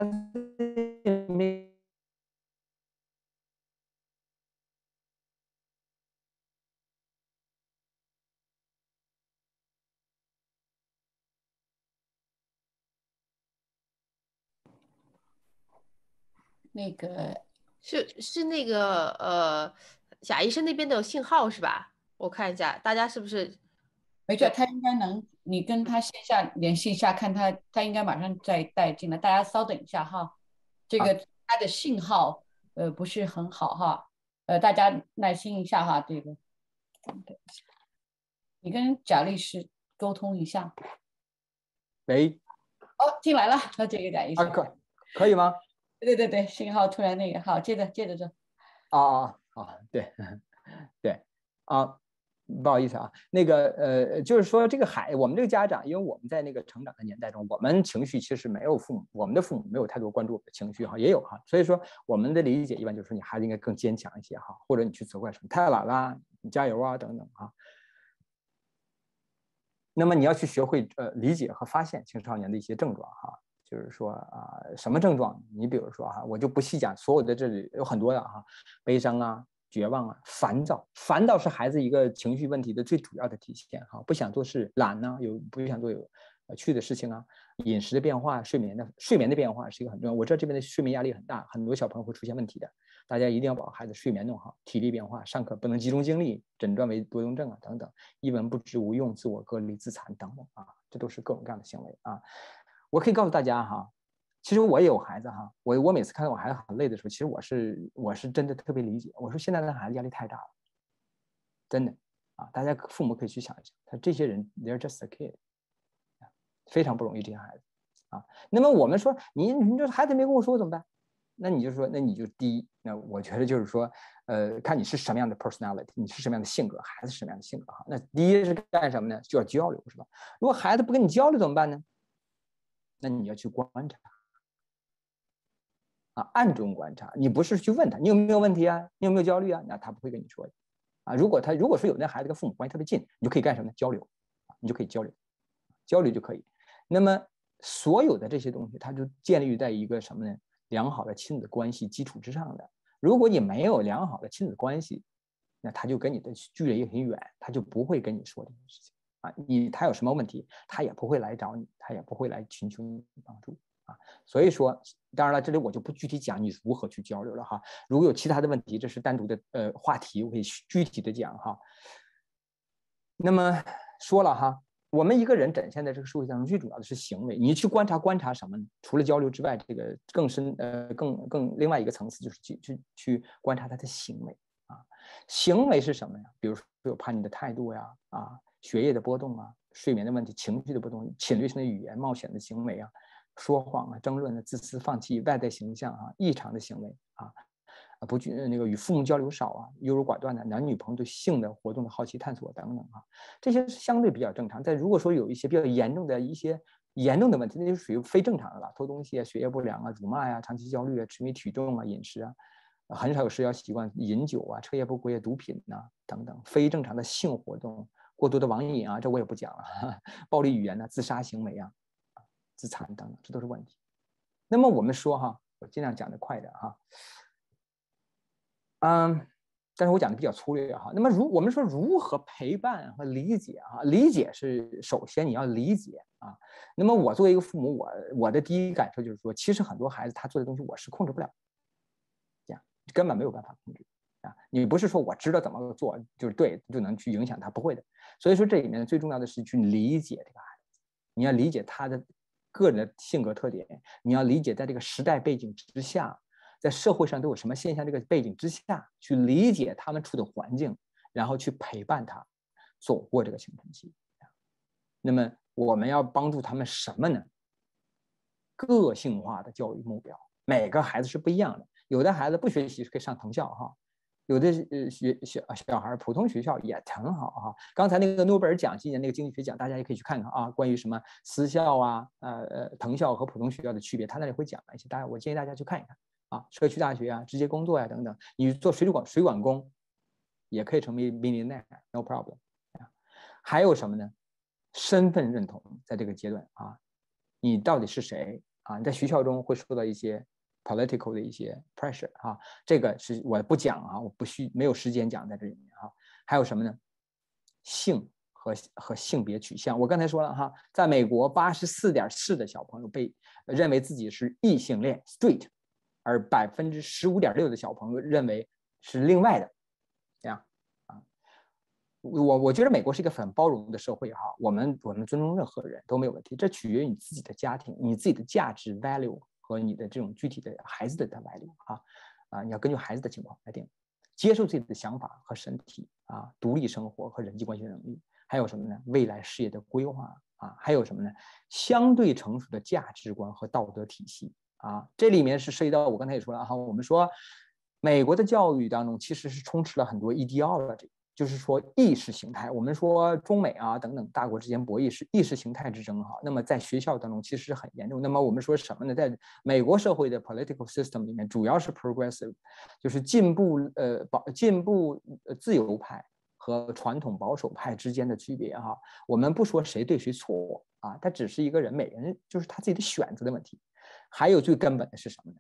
没。 那个是是那个呃，贾医生那边的信号是吧？我看一下，大家是不是？ 没事，他应该能，你跟他线下联系一下，看他他应该马上再带进来。大家稍等一下哈，这个他的信号呃不是很好哈，呃大家耐心一下哈，这个你跟贾律师沟通一下。 喂， 哦，进来了，那这个贾医啊， 生， 可可以吗？ 对对对，信号突然那个，好，接着接着说。 啊啊啊，对对啊，不好意思啊，那个呃，就是说这个孩，我们这个家长，因为我们在那个成长的年代中，我们情绪其实没有父母，我们的父母没有太多关注我们的情绪哈，也有哈，所以说我们的理解一般就是说你孩子应该更坚强一些哈，或者你去责怪什么太懒啦，你加油啊等等哈。那么你要去学会呃理解和发现青少年的一些症状哈，就是说啊、呃、什么症状？你比如说哈，我就不细讲，所有的这里有很多的哈，悲伤啊、绝望啊、烦躁，烦躁是孩子一个情绪问题的最主要的体现哈，不想做事、懒呢、啊，有不想做有呃趣的事情啊，饮食的变化、睡眠的睡眠的变化是一个很重要。我知道这边的睡眠压力很大，很多小朋友会出现问题的，大家一定要把孩子睡眠弄好，体力变化，上课不能集中精力，诊断为多动症啊等等，一文不值、无用、自我隔离、自残等等啊，这都是各种各样的行为啊。我可以告诉大家哈，其实我也有孩子哈，我我每次看到我孩子很累的时候，其实我是我是真的特别理解。我说现在的孩子压力太大了，真的啊，大家父母可以去想一想，他这些人 they're just a kid， 非常不容易这些孩子啊。那么我们说你你这孩子没跟我说怎么办？那你就说，那你就第一，那我觉得就是说，呃，看你是什么样的 personality，你是什么样的性格，孩子是什么样的性格哈。那第一是干什么呢？就要交流，是吧？如果孩子不跟你交流怎么办呢？那你要去观察，啊，暗中观察。你不是去问他你有没有问题啊，你有没有焦虑啊？那他不会跟你说的，啊。如果他如果说有那孩子跟父母关系特别近，你就可以干什么呢？交流，你就可以交流，交流就可以。那么所有的这些东西，它就建立于在一个什么呢？良好的亲子关系基础之上的。如果你没有良好的亲子关系，那他就跟你的距离很远，他就不会跟你说这件事情啊。你他有什么问题，他也不会来找你，他也不会来寻求你帮助啊。所以说，当然了，这里我就不具体讲你如何去交流了哈。如果有其他的问题，这是单独的呃话题，我可以具体的讲哈。那么说了哈。我们一个人展现在这个社会当中，最主要的是行为。你去观察观察什么呢？除了交流之外，这个更深呃更更另外一个层次就是去去去观察他的行为啊。行为是什么呀？比如说有叛逆的态度呀，啊，学业的波动啊，睡眠的问题，情绪的波动，侵略性的语言、冒险的行为啊，说谎啊、争论啊、自私、放弃、外在形象啊、异常的行为啊。不去那个与父母交流少啊，优柔寡断的，男女朋友对性的活动的好奇探索等等啊，这些是相对比较正常。但如果说有一些比较严重的一些严重的问题，那就属于非正常的了，偷东西啊、学业不良啊、辱骂呀、啊、长期焦虑啊、痴迷体重啊、饮食啊，很少有社交习惯、饮酒啊、彻夜不归啊、毒品呐、啊、等等，非正常的性活动、过多的网瘾啊，这我也不讲了，暴力语言呐、啊、自杀行为啊、自残等等，这都是问题。那么我们说哈，我尽量讲得快点哈。嗯，但是我讲的比较粗略哈。那么如我们说如何陪伴和理解啊？理解是首先你要理解啊。那么我作为一个父母，我我的第一感受就是说，其实很多孩子他做的东西我是控制不了，这样根本没有办法控制啊。你不是说我知道怎么做就是对就能去影响他，不会的。所以说这里面最重要的是去理解这个孩子，你要理解他的个人的性格特点，你要理解在这个时代背景之下。在社会上都有什么现象？这个背景之下去理解他们处的环境，然后去陪伴他走过这个青春期。那么我们要帮助他们什么呢？个性化的教育目标，每个孩子是不一样的。有的孩子不学习是可以上藤校哈， 有的呃学小小孩普通学校也挺好哈。刚才那个诺贝尔奖今年那个经济学奖，大家也可以去看看啊，关于什么私校啊、呃呃藤校和普通学校的区别，他那里会讲一些，大家我建议大家去看一看啊。社区大学啊，直接工作呀、啊、等等，你做水管水管工也可以成为 millionaire，no problem 啊。还有什么呢？身份认同在这个阶段啊，你到底是谁啊？你在学校中会受到一些 political 的一些 pressure 啊，这个是我不讲啊，我不需没有时间讲在这里面啊。还有什么呢？性和和性别取向，我刚才说了哈，在美国八十四点四的小朋友被认为自己是异性恋 straight， 而百分之十五点六的小朋友认为是另外的，这样啊。我我觉得美国是一个很包容的社会哈，我们我们尊重任何人都没有问题，这取决于你自己的家庭、你自己的价值 value 和你的这种具体的孩子的 value 啊啊，你要根据孩子的情况来定，接受自己的想法和身体啊，独立生活和人际关系能力，还有什么呢？未来事业的规划啊，还有什么呢？相对成熟的价值观和道德体系啊，这里面是涉及到我刚才也说了哈，我们说美国的教育当中其实是充斥了很多 ideology。就是说意识形态，我们说中美啊等等大国之间博弈是意识形态之争哈。那么在学校当中其实是很严重。那么我们说什么呢？在美国社会的 political system 里面，主要是 progressive， 就是进步呃保进步自由派和传统保守派之间的区别哈。我们不说谁对谁错啊，它只是一个人每人就是他自己的选择的问题。还有最根本的是什么呢？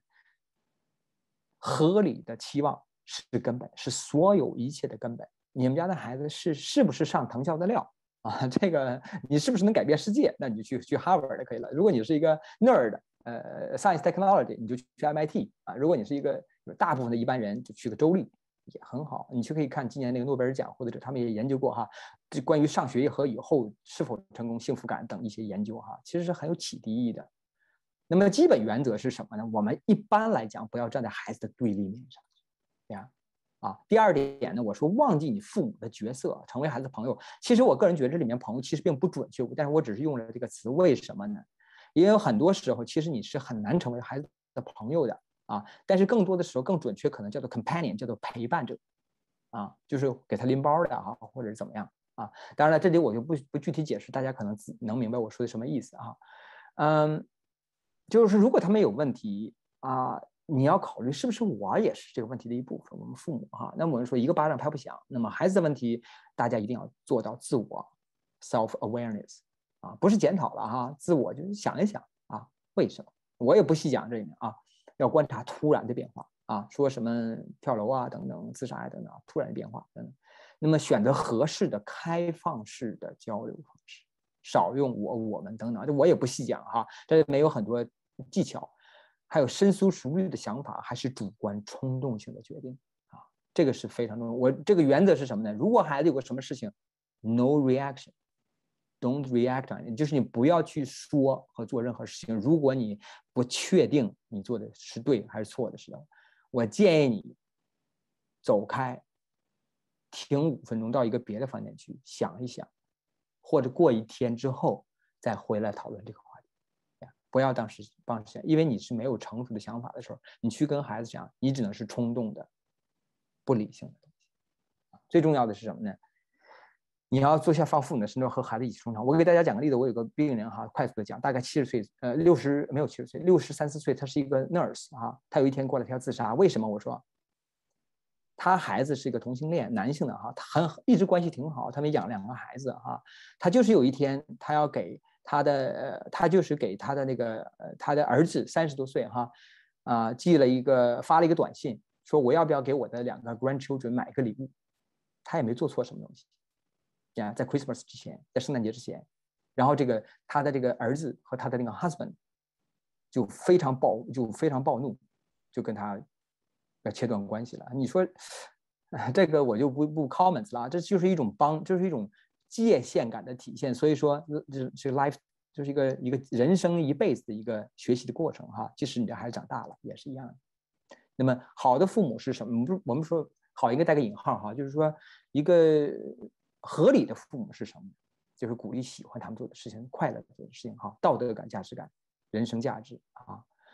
合理的期望是根本，是所有一切的根本。你们家的孩子是是不是上藤校的料啊？这个你是不是能改变世界？那你就去去哈佛就可以了。如果你是一个 nerd， 呃 ，science technology， 你就去 M I T 啊。如果你是一个大部分的一般人，就去个州立也很好。你去可以看今年那个诺贝尔奖，或者是他们也研究过哈，这关于上学和以后是否成功、幸福感等一些研究哈，其实是很有启迪意义的。那么基本原则是什么呢？我们一般来讲不要站在孩子的对立面上，对呀。啊，第二点呢，我说忘记你父母的角色，成为孩子的朋友。其实我个人觉得这里面朋友其实并不准确，但是我只是用了这个词，为什么呢？也有很多时候其实你是很难成为孩子的朋友的啊，但是更多的时候更准确可能叫做 companion， 叫做陪伴者啊，就是给他拎包的啊，或者是怎么样啊。当然了，这里我就不不具体解释，大家可能能明白我说的什么意思啊。嗯，就是如果他们有问题啊。你要考虑是不是我也是这个问题的一部分，我们父母哈。那我们说一个巴掌拍不响，那么孩子的问题，大家一定要做到自我 self awareness 啊，不是检讨了哈，自我就是想一想啊，为什么？我也不细讲这里面啊，要观察突然的变化啊，说什么跳楼啊等等，自杀啊等等，突然的变化等等。那么选择合适的开放式的交流方式，少用我我们等等，这我也不细讲哈，这里面有很多技巧。还有深思熟虑的想法，还是主观冲动性的决定啊？这个是非常重要。我这个原则是什么呢？如果孩子有个什么事情 ，no reaction，don't react on it， 就是你不要去说和做任何事情。如果你不确定你做的是对还是错的时候，我建议你走开，停五分钟到一个别的房间去想一想，或者过一天之后再回来讨论这个话题。不要当时帮时间，因为你是没有成熟的想法的时候，你去跟孩子讲，你只能是冲动的、不理性的东西。最重要的是什么呢？你要坐下放父母的身段和孩子一起成长。我给大家讲个例子，我有个病人哈，快速的讲，大概七十岁，呃，六十没有七十岁，六十三四岁，他是一个 nurse 哈，他有一天过来他要自杀，为什么？我说，他孩子是一个同性恋，男性的哈，他很一直关系挺好，他们养两个孩子哈，他就是有一天他要给。他的呃，他就是给他的那个呃，他的儿子三十多岁哈，啊、呃，寄了一个发了一个短信，说我要不要给我的两个 grandchildren 买个礼物？他也没做错什么东西，呀，在 Christmas 之前，在圣诞节之前，然后这个他的这个儿子和他的那个 husband 就非常暴，就非常暴怒，就跟他要切断关系了。你说这个我就不不 comments 了，这就是一种帮，就是一种。界限感的体现，所以说这这 life 就是一个一个人生一辈子的一个学习的过程哈。即使你的孩子长大了，也是一样的。那么好的父母是什么？我们不我们说好应该带个引号哈，就是说一个合理的父母是什么？就是鼓励喜欢他们做的事情，快乐做的事情哈，道德感、价值感、人生价值啊。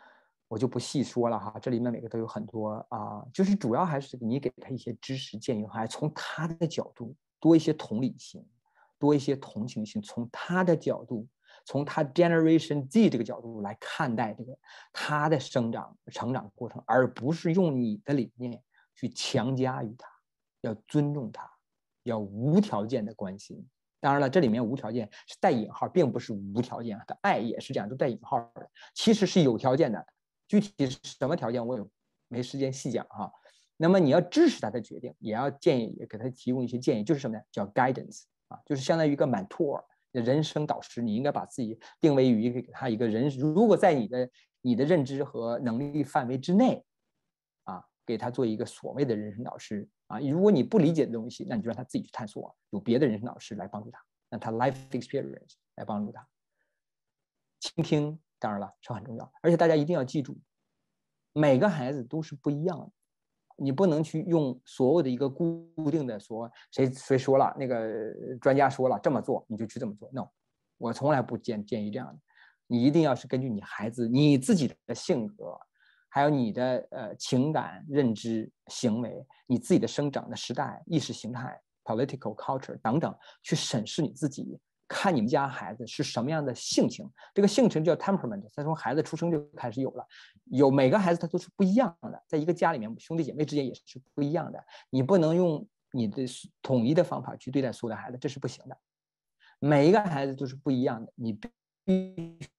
我就不细说了哈，这里面每个都有很多啊，就是主要还是你给他一些知识建议，还从他的角度多一些同理心，多一些同情心，从他的角度，从他 Generation Z 这个角度来看待这个他的生长成长过程，而不是用你的理念去强加于他，要尊重他，要无条件的关心。当然了，这里面无条件是带引号，并不是无条件的爱也是这样，都带引号的，其实是有条件的。具体是什么条件，我也没时间细讲哈。那么你要支持他的决定，也要建议，也给他提供一些建议，就是什么呢？叫 guidance 啊，就是相当于一个 mentor 人生导师。你应该把自己定位于一个给他一个人，如果在你的你的认知和能力范围之内，啊，给他做一个所谓的人生导师啊。如果你不理解的东西，那你就让他自己去探索，有别的人生导师来帮助他，让他 life experience 来帮助他。倾听当然了是很重要，而且大家一定要记住，每个孩子都是不一样的，你不能去用所有的一个固定的说谁谁说了，那个专家说了这么做你就去这么做。No， 我从来不建建议这样的。你一定要是根据你孩子你自己的性格，还有你的呃情感、认知、行为，你自己的生长的时代、意识形态、political culture 等等，去审视你自己。看你们家孩子是什么样的性情，这个性情叫 temperament， 他从孩子出生就开始有了。有每个孩子他都是不一样的，在一个家里面兄弟姐妹之间也是不一样的，你不能用你的统一的方法去对待所有的孩子，这是不行的。每一个孩子都是不一样的，你必须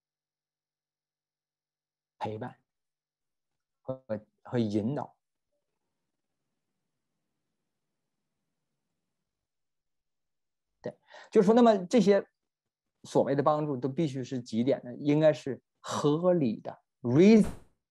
陪伴和和引导。对，就是说，那么这些所谓的帮助都必须是几点呢？应该是合理的 reason，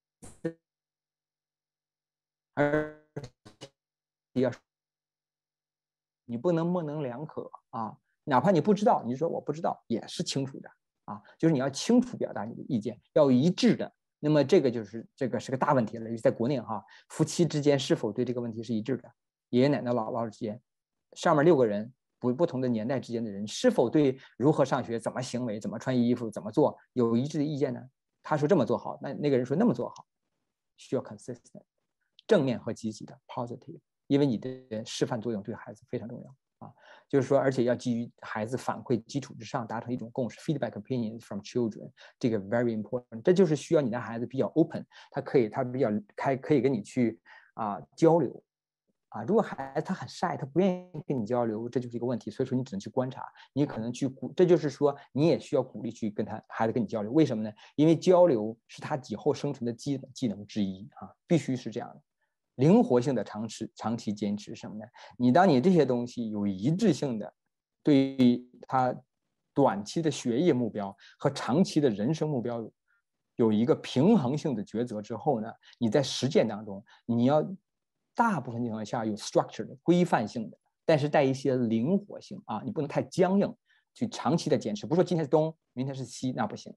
而要你不能模棱两可啊，哪怕你不知道，你说我不知道也是清楚的啊，就是你要清楚表达你的意见，要一致的。那么这个就是这个是个大问题了，在国内哈，夫妻之间是否对这个问题是一致的？爷爷奶奶、姥姥之间，上面六个人不不同的年代之间的人，是否对如何上学、怎么行为、怎么穿衣服、怎么做有一致的意见呢？他说这么做好，那那个人说那么做好，需要 consistent， 正面和积极的 positive， 因为你的示范作用对孩子非常重要。啊，就是说，而且要基于孩子反馈基础之上达成一种共识 ，feedback opinions from children， 这个 very important。这就是需要你的孩子比较 open， 他可以他比较开，可以跟你去啊交流啊。如果孩子他很 shy， 他不愿意跟你交流，这就是一个问题。所以说你只能去观察，你可能去鼓，这就是说你也需要鼓励去跟他孩子跟你交流。为什么呢？因为交流是他以后生存的技技能之一啊，必须是这样的。灵活性的长期长期坚持什么呢？你当你这些东西有一致性的，对于他短期的学业目标和长期的人生目标有一个平衡性的抉择之后呢，你在实践当中，你要大部分情况下有 structure 的规范性的，但是带一些灵活性啊，你不能太僵硬，去长期的坚持。不是说今天是东，明天是西，那不行。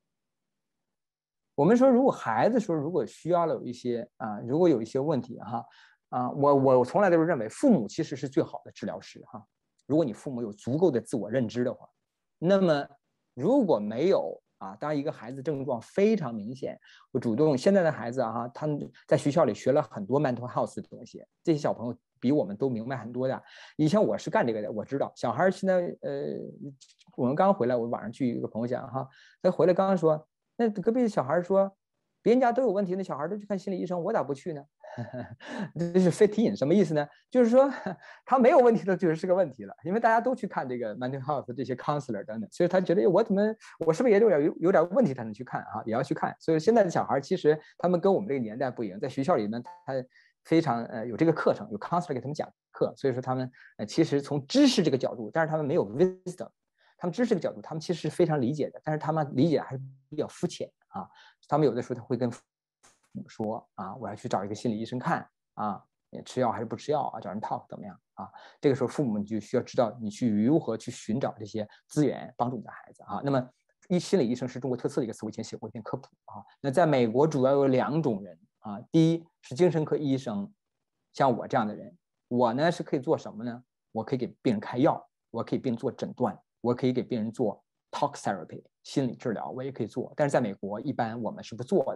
我们说，如果孩子说如果需要了有一些啊，如果有一些问题哈啊，我我从来都是认为父母其实是最好的治疗师哈。如果你父母有足够的自我认知的话，那么如果没有啊，当一个孩子症状非常明显，我主动现在的孩子啊，他们在学校里学了很多 mental health 的东西，这些小朋友比我们都明白很多的。以前我是干这个的，我知道小孩现在呃，我们刚回来，我晚上去一个朋友家哈，他回来刚刚说。那隔壁的小孩说，别人家都有问题，那小孩都去看心理医生，我咋不去呢？这是 fit in 什么意思呢？就是说他没有问题的，就是个问题了，因为大家都去看这个 mental health 这些 counselor 等等，所以他觉得我怎么我是不是也有点有有点问题才能去看啊？也要去看。所以现在的小孩其实他们跟我们这个年代不一样，在学校里面他非常呃有这个课程，有 counselor 给他们讲课，所以说他们呃其实从知识这个角度，但是他们没有 wisdom。他们知识这个角度，他们其实是非常理解的，但是他们理解还是比较肤浅啊。他们有的时候他会跟父母说啊，我要去找一个心理医生看啊，吃药还是不吃药啊，找人 talk 怎么样啊？这个时候父母你就需要知道你去如何去寻找这些资源帮助你的孩子啊。那么，一心理医生是中国特色的一个词，我以前写过一篇科普啊。那在美国主要有两种人啊，第一是精神科医生，像我这样的人，我呢是可以做什么呢？我可以给病人开药，我可以病人做诊断。我可以给病人做 talk therapy 心理治疗，我也可以做，但是在美国一般我们是不做的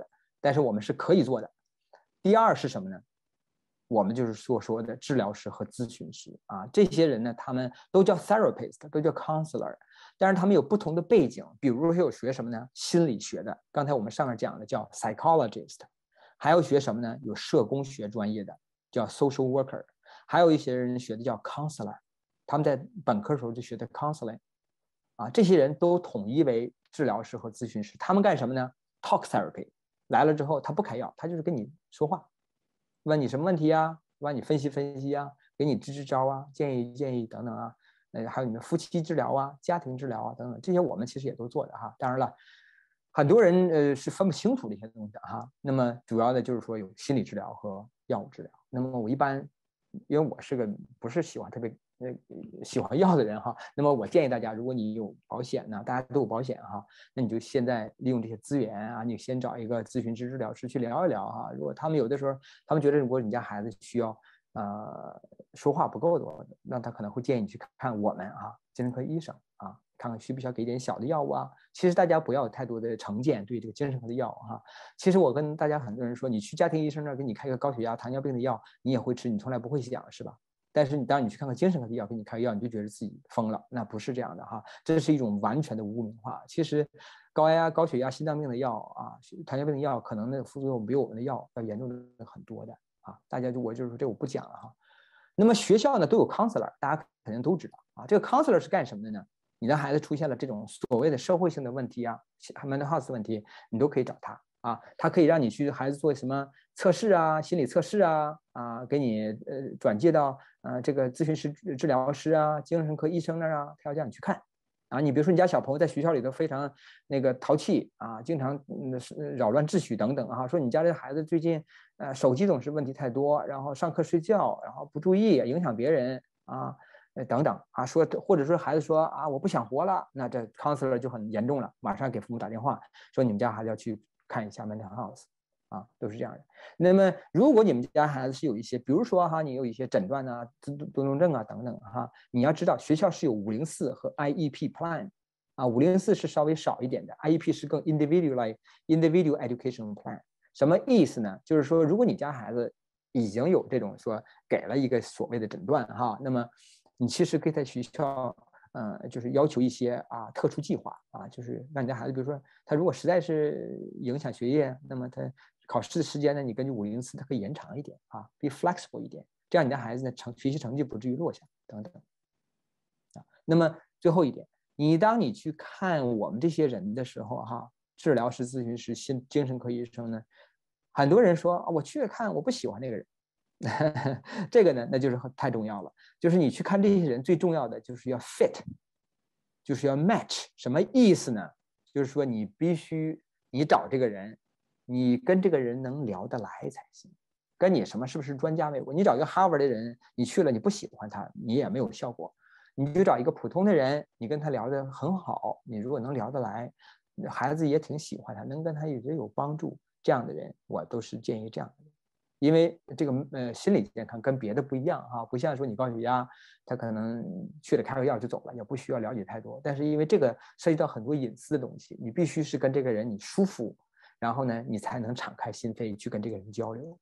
但是我们是可以做的。第二是什么呢？我们就是所说的治疗师和咨询师啊，这些人呢，他们都叫 therapist， 都叫 counselor， 但是他们有不同的背景，比如说有学什么呢？心理学的，刚才我们上面讲的叫 psychologist， 还有学什么呢？有社工学专业的叫 social worker， 还有一些人学的叫 counselor， 他们在本科时候就学的 counseling， 啊，这些人都统一为治疗师和咨询师。他们干什么呢？ talk therapy， 来了之后他不开药，他就是跟你说话。问你什么问题呀？问你分析分析啊，给你支支招啊，建议建议等等啊，呃，还有你的夫妻治疗啊、家庭治疗啊等等，这些我们其实也都做的哈。当然了，很多人呃是分不清楚这些东西的哈。那么主要的就是说有心理治疗和药物治疗。那么我一般，因为我是个不是喜欢特别呃喜欢药的人哈，那么我建议大家，如果你有保险呢，大家都有保险哈，那你就现在利用这些资源啊，你先找一个咨询师、治疗师去聊一聊哈。如果他们有的时候，他们觉得如果你家孩子需要呃说话不够的话，那他可能会建议你去看我们啊，精神科医生啊，看看需不需要给点小的药物啊。其实大家不要有太多的成见对这个精神科的药哈。其实我跟大家很多人说，你去家庭医生那儿给你开个高血压、糖尿病的药，你也会吃，你从来不会想是吧？但是你当你去看看精神科的药，给你开药，你就觉得自己疯了，那不是这样的哈，这是一种完全的污名化。其实，高压、高血压、心脏病的药啊，糖尿病的药，可能那个副作用比我们的药要严重的很多的啊。大家就我就是说这我不讲了哈。那么学校呢都有 counselor， 大家肯定都知道啊。这个 counselor 是干什么的呢？你的孩子出现了这种所谓的社会性的问题啊 ，mental health 问题，你都可以找他。啊，他可以让你去孩子做什么测试啊，心理测试啊，啊，给你呃转介到呃这个咨询师、治疗师啊、精神科医生那儿啊，他要叫你去看。啊，你比如说你家小朋友在学校里头非常那个淘气啊，经常嗯扰乱秩序等等啊，说你家这孩子最近呃手机总是问题太多，然后上课睡觉，然后不注意影响别人啊。呃，等等啊，说或者说孩子说啊，我不想活了，那这 counselor 就很严重了，马上给父母打电话说你们家孩子要去看一下 mental health 啊，都是这样的。那么如果你们家孩子是有一些，比如说哈，你有一些诊断啊、多动症啊等等哈，你要知道学校是有五零四和 I E P plan 啊，五零四是稍微少一点的 ，I E P 是更 individual individual education plan。什么意思呢？就是说，如果你家孩子已经有这种说给了一个所谓的诊断哈，那么你其实可以在学校，呃，就是要求一些啊特殊计划啊，就是让你家孩子，比如说他如果实在是影响学业，那么他考试的时间呢，你根据五零四，他可以延长一点啊 ，be flexible 一点，这样你的孩子呢成学习成绩不至于落下等等啊。那么最后一点，你当你去看我们这些人的时候哈，治疗师、咨询师、心精神科医生呢，很多人说啊，我去看，我不喜欢那个人。这个呢，那就是太重要了。就是你去看这些人，最重要的就是要 fit， 就是要 match。什么意思呢？就是说你必须，你找这个人，你跟这个人能聊得来才行。跟你什么是不是专家没有关。你找一个哈佛的人，你去了你不喜欢他，你也没有效果。你就找一个普通的人，你跟他聊得很好，你如果能聊得来，孩子也挺喜欢他，能跟他也有帮助，这样的人，我都是建议这样的。因为这个呃心理健康跟别的不一样哈，不像说你高血压，他可能去了开个药就走了，也不需要了解太多。但是因为这个涉及到很多隐私的东西，你必须是跟这个人你舒服，然后呢，你才能敞开心扉去跟这个人交流。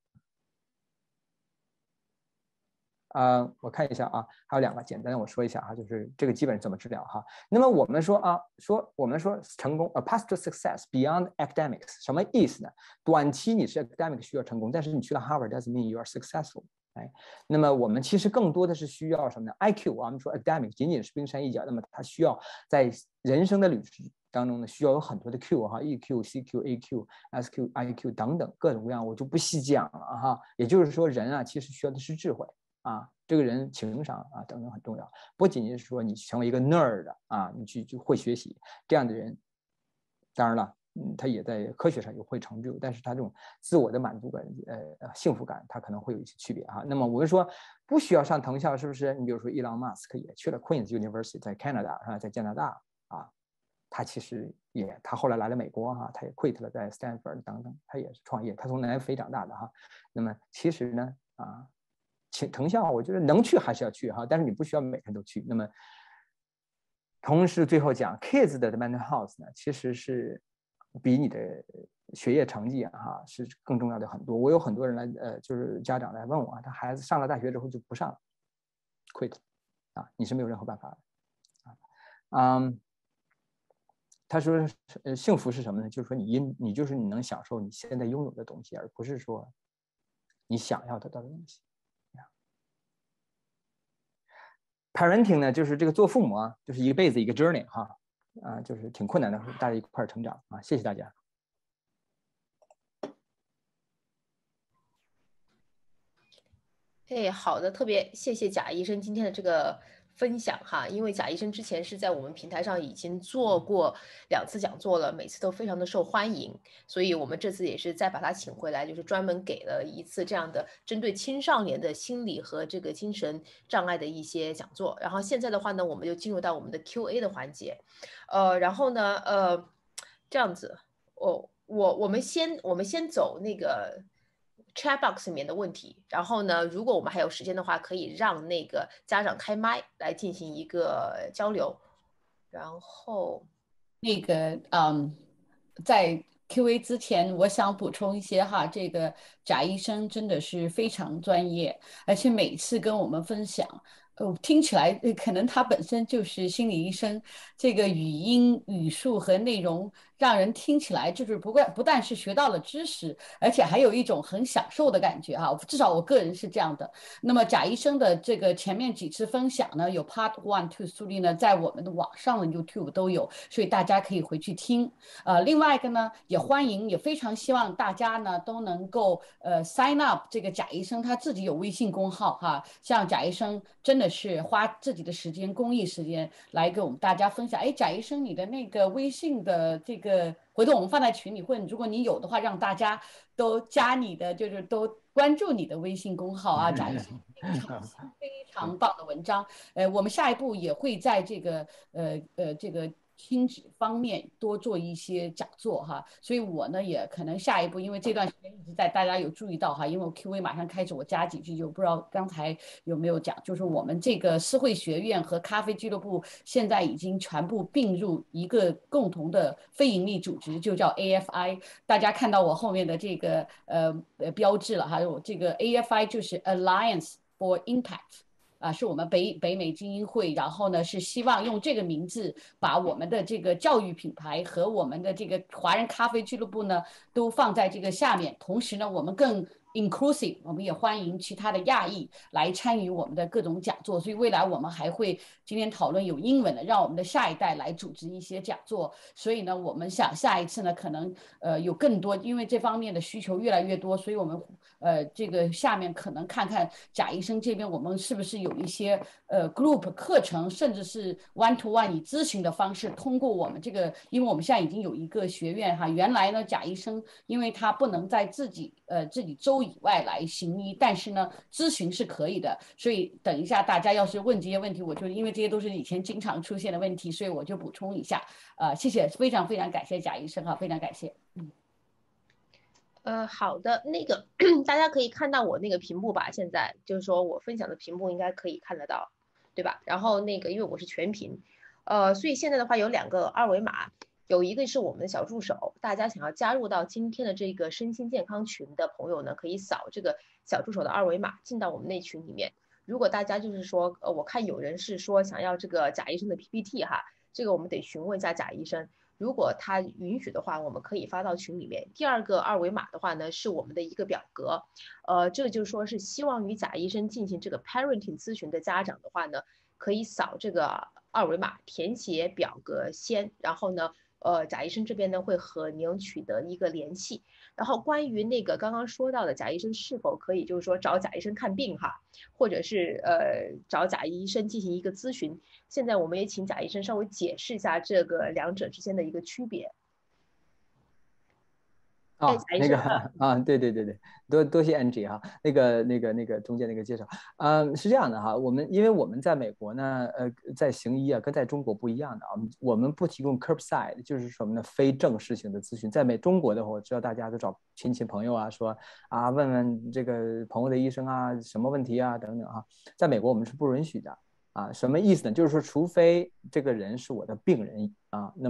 啊、呃，我看一下啊，还有两个简单的我说一下哈，就是这个基本怎么治疗哈。那么我们说啊，说我们说成功，a path to success beyond academics， 什么意思呢？短期你是 academic 需要成功，但是你去了 Harvard doesn't mean you are successful。哎，那么我们其实更多的是需要什么呢 ？I Q， 我们说 academic 仅仅是冰山一角，那么它需要在人生的旅程当中呢，需要有很多的 Q 哈 ，E Q、C Q、A Q、S Q、I Q 等等各种各样，我就不细讲了哈。也就是说，人啊，其实需要的是智慧。啊，这个人情商啊等等很重要，不仅仅是说你成为一个 nerd 啊，你去就会学习这样的人，当然了，嗯，他也在科学上有会成就，但是他这种自我的满足感、呃幸福感，他可能会有一些区别哈。那么我们说不需要上藤校，是不是？你比如说伊朗马斯克也去了 Queen's University， 在 Canada 啊，在加拿大啊，他其实也他后来来了美国哈，他也 quit 了在 Stanford 等等，他也是创业，他从南非长大的哈。那么其实呢啊。藤校，我觉得能去还是要去哈，但是你不需要每天都去。那么，同时最后讲 kids 的 mental health 呢，其实是比你的学业成绩啊哈是更重要的很多。我有很多人来呃就是家长来问我，他孩子上了大学之后就不上了 ，quit 啊，你是没有任何办法的啊。嗯，他说呃幸福是什么呢？就是说你因你就是你能享受你现在拥有的东西，而不是说你想要得到的东西。parenting 呢，就是这个做父母啊，就是一辈子一个 journey 哈，啊，就是挺困难的，大家一块儿成长啊。谢谢大家。 哎，好的，特别谢谢贾医生今天的这个分享哈，因为贾医生之前是在我们平台上已经做过两次讲座了，每次都非常的受欢迎，所以我们这次也是再把他请回来，就是专门给了一次这样的针对青少年的心理和这个精神障碍的一些讲座。然后现在的话呢，我们就进入到我们的 Q A 的环节，呃，然后呢，呃，这样子，哦，我我们先我们先走那个。chat box 里面的问题，然后呢，如果我们还有时间的话，可以让那个家长开麦来进行一个交流。然后那个嗯，在 Q A 之前，我想补充一些哈，这个贾医生真的是非常专业，而且每次跟我们分享，呃，听起来呃可能他本身就是心理医生，这个语音、语速和内容让人听起来就是不怪不但是学到了知识，而且还有一种很享受的感觉哈，至少我个人是这样的。那么贾医生的这个前面几次分享呢，有 Part One、Two、Three 呢，在我们的网上的 YouTube 都有，所以大家可以回去听。呃，另外一个呢，也欢迎，也非常希望大家呢都能够呃 sign up 这个贾医生他自己有微信公号哈，像贾医生真的是花自己的时间、公益时间来给我们大家分享。哎，贾医生，你的那个微信的这个，回头我们放在群里，或者如果你有的话，让大家都加你的，就是都关注你的微信公号啊，贾医生非常非常棒的文章。呃，我们下一步也会在这个呃呃这个亲子方面多做一些讲座哈，所以我呢也可能下一步，因为这段时间一直在大家有注意到哈，因为我 Q A 马上开始，我加几句，就不知道刚才有没有讲，就是我们这个思慧学院和咖啡俱乐部现在已经全部并入一个共同的非营利组织，就叫 A F I。大家看到我后面的这个呃呃标志了哈，有这个 A F I 就是 Alliance for Impact。啊，是我们北北美精英会，然后呢是希望用这个名字把我们的这个教育品牌和我们的这个华人咖啡俱乐部呢都放在这个下面，同时呢我们更 inclusive，我们也欢迎其他的亚裔来参与我们的各种讲座，所以未来我们还会今天讨论有英文的，让我们的下一代来组织一些讲座，所以呢我们想下一次呢可能呃有更多，因为这方面的需求越来越多，所以我们呃这个下面可能看看贾医生这边我们是不是有一些呃 group 课程，甚至是 one to one 以咨询的方式，通过我们这个，因为我们现在已经有一个学院哈，原来呢贾医生因为他不能在自己呃自己州以外来行医，但是呢咨询是可以的，所以等一下大家要是问这些问题，我就因为这些都是以前经常出现的问题，所以我就补充一下，呃谢谢，非常非常感谢贾医生哈，非常感谢，嗯。 呃，好的，那个大家可以看到我那个屏幕吧？现在就是说我分享的屏幕应该可以看得到，对吧？然后那个因为我是全屏，呃，所以现在的话有两个二维码，有一个是我们的小助手，大家想要加入到今天的这个身心健康群的朋友呢，可以扫这个小助手的二维码进到我们内群里面。如果大家就是说，呃，我看有人是说想要这个贾医生的 P P T 哈，这个我们得询问一下贾医生。如果他允许的话，我们可以发到群里面。第二个二维码的话呢，是我们的一个表格，呃，这个就是说是希望与贾医生进行这个 parenting 咨询的家长的话呢，可以扫这个二维码填写表格先，然后呢，呃，贾医生这边呢会和您取得一个联系。然后关于那个刚刚说到的贾医生是否可以就是说找贾医生看病哈，或者是呃找贾医生进行一个咨询，现在我们也请贾医生稍微解释一下这个两者之间的一个区别。 啊、哦，那个啊，对对对对，多多谢 Angie 哈，那个那个那个中间那个介绍，嗯，是这样的哈，我们因为我们在美国呢，呃，在行医啊，跟在中国不一样的啊，我们不提供 curbside，就是什么呢，非正式性的咨询。在美中国的话，我知道大家都找亲戚朋友啊，说啊，问问这个朋友的医生啊，什么问题啊等等啊，在美国我们是不允许的啊，什么意思呢？就是说，除非这个人是我的病人啊，那么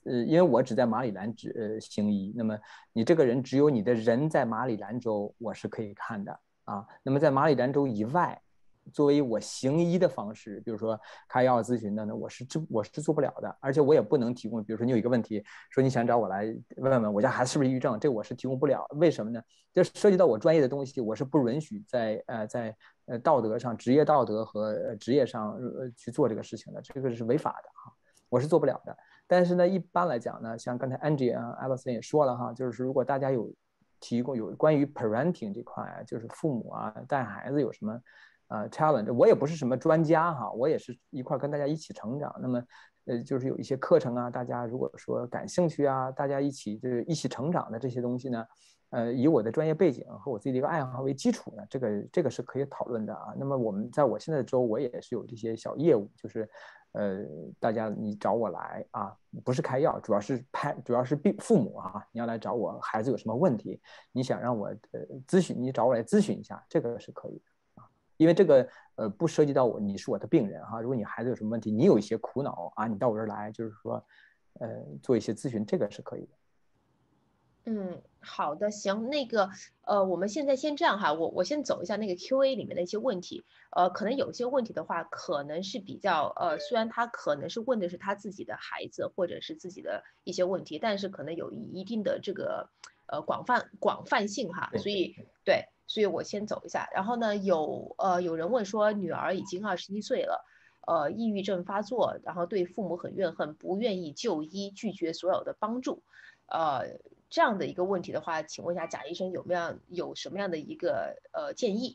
呃，因为我只在马里兰执呃行医，那么你这个人只有你的人在马里兰州，我是可以看的啊。那么在马里兰州以外，作为我行医的方式，比如说开药咨询的呢，我是我是做不了的，而且我也不能提供。比如说你有一个问题，说你想找我来问问我家孩子是不是抑郁症，这我是提供不了。为什么呢？这涉及到我专业的东西，我是不允许在呃在呃道德上、职业道德和职业上呃去做这个事情的，这个是违法的哈，我是做不了的。但是呢，一般来讲呢，像刚才 Angie 啊、Alison 也说了哈，就是如果大家有提供有关于 parenting 这块，就是父母啊带孩子有什么。呃 challenge， 我也不是什么专家哈，我也是一块跟大家一起成长。那么，呃，就是有一些课程啊，大家如果说感兴趣啊，大家一起就是一起成长的这些东西呢，呃，以我的专业背景和我自己的一个爱好为基础呢，这个这个是可以讨论的啊。那么我们在我现在的州，我也是有这些小业务，就是呃，大家你找我来啊，不是开药，主要是拍，主要是父母啊，你要来找我，孩子有什么问题，你想让我呃咨询，你找我来咨询一下，这个是可以的。因为这个呃不涉及到我，你是我的病人哈。如果你孩子有什么问题，你有一些苦恼啊，你到我这儿来，就是说，呃，做一些咨询，这个是可以的。 嗯，好的，行，那个呃，我们现在先这样哈，我我先走一下那个 Q A 里面的一些问题，呃，可能有些问题的话，可能是比较呃，虽然他可能是问的是他自己的孩子或者是自己的一些问题，但是可能有一定的这个呃广泛广泛性哈，所以对。所以我先走一下，然后呢，有呃有人问说，女儿已经二十一岁了，呃，抑郁症发作，然后对父母很怨恨，不愿意就医，拒绝所有的帮助，呃，这样的一个问题的话，请问一下贾医生有没有有什么样的一个呃建议？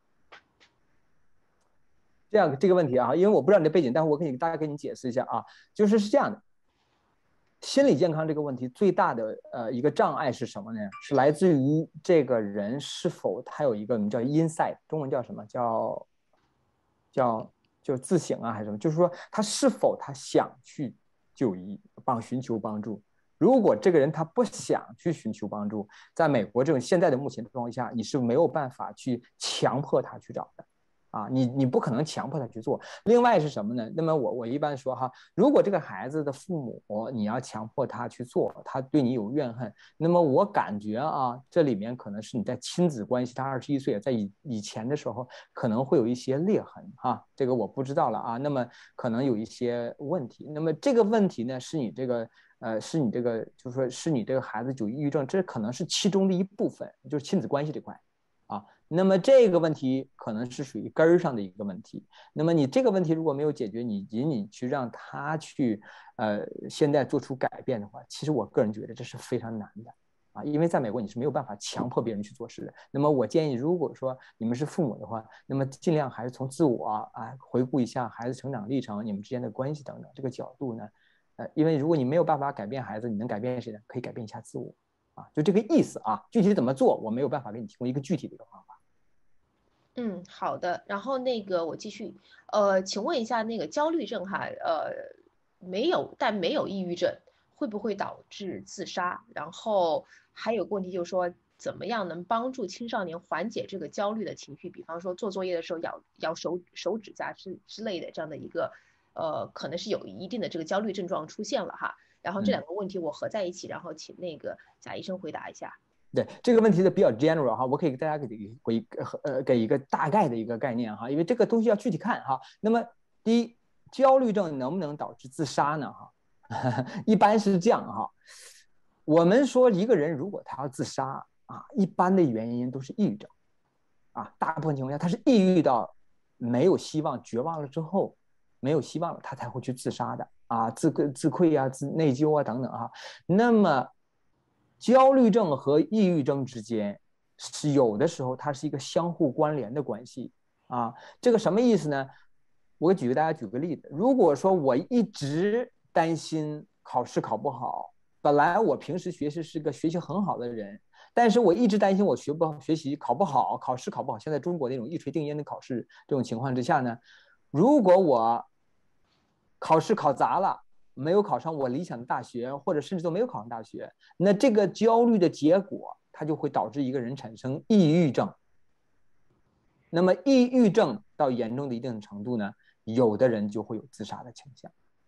这样这个问题啊，因为我不知道你的背景，但是我可以大概给你解释一下啊，就是是这样的。心理健康这个问题最大的呃一个障碍是什么呢？是来自于这个人是否他有一个我们叫 insight， 中文叫什么？叫叫就自省啊还是什么？就是说他是否他想去就医帮寻求帮助。如果这个人他不想去寻求帮助，在美国这种现在的目前状况下，你是没有办法去强迫他去找的。啊，你你不可能强迫他去做。另外是什么呢？那么我我一般说哈，如果这个孩子的父母你要强迫他去做，他对你有怨恨，那么我感觉啊，这里面可能是你在亲子关系，他二十一岁，在以以前的时候可能会有一些裂痕哈，这个我不知道了啊。那么可能有一些问题，那么这个问题呢，是你这个呃，是你这个就是说是你这个孩子有抑郁症，这可能是其中的一部分，就是亲子关系这块啊。那么这个问题可能是属于根儿上的一个问题。那么你这个问题如果没有解决，你仅仅去让他去呃现在做出改变的话，其实我个人觉得这是非常难的啊，因为在美国你是没有办法强迫别人去做事的。那么我建议，如果说你们是父母的话，那么尽量还是从自我啊回顾一下孩子成长历程、你们之间的关系等等这个角度呢，呃，因为如果你没有办法改变孩子，你能改变谁呢？可以改变一下自我啊，就这个意思啊。具体怎么做，我没有办法给你提供一个具体的一个方法。 嗯，好的。然后那个我继续，呃，请问一下，那个焦虑症哈，呃，没有，但没有抑郁症，会不会导致自杀？然后还有个问题就是说，怎么样能帮助青少年缓解这个焦虑的情绪？比方说做作业的时候咬咬手手指甲之之类的这样的一个，呃，可能是有一定的这个焦虑症状出现了哈。然后这两个问题我合在一起，然后请那个贾医生回答一下。 对这个问题的比较 general 哈，我可以给大家给给一个呃给一个大概的一个概念哈，因为这个东西要具体看哈。那么第一，焦虑症能不能导致自杀呢？哈，一般是这样哈。我们说一个人如果他要自杀啊，一般的原因都是抑郁症啊，大部分情况下他是抑郁到没有希望、绝望了之后，没有希望了，他才会去自杀的啊，自自愧啊、自内疚啊等等啊。那么焦虑症和抑郁症之间是有的时候它是一个相互关联的关系啊。这个什么意思呢？我举给大家举个例子，如果说我一直担心考试考不好，本来我平时学习是个学习很好的人，但是我一直担心我学不好，学习考不好，考试考不好。现在中国那种一锤定音的考试这种情况之下呢，如果我考试考砸了，没有考上我理想的大学，或者甚至都没有考上大学，那这个焦虑的结果，它就会导致一个人产生抑郁症。那么抑郁症到严重的一定程度呢，有的人就会有自杀的倾向。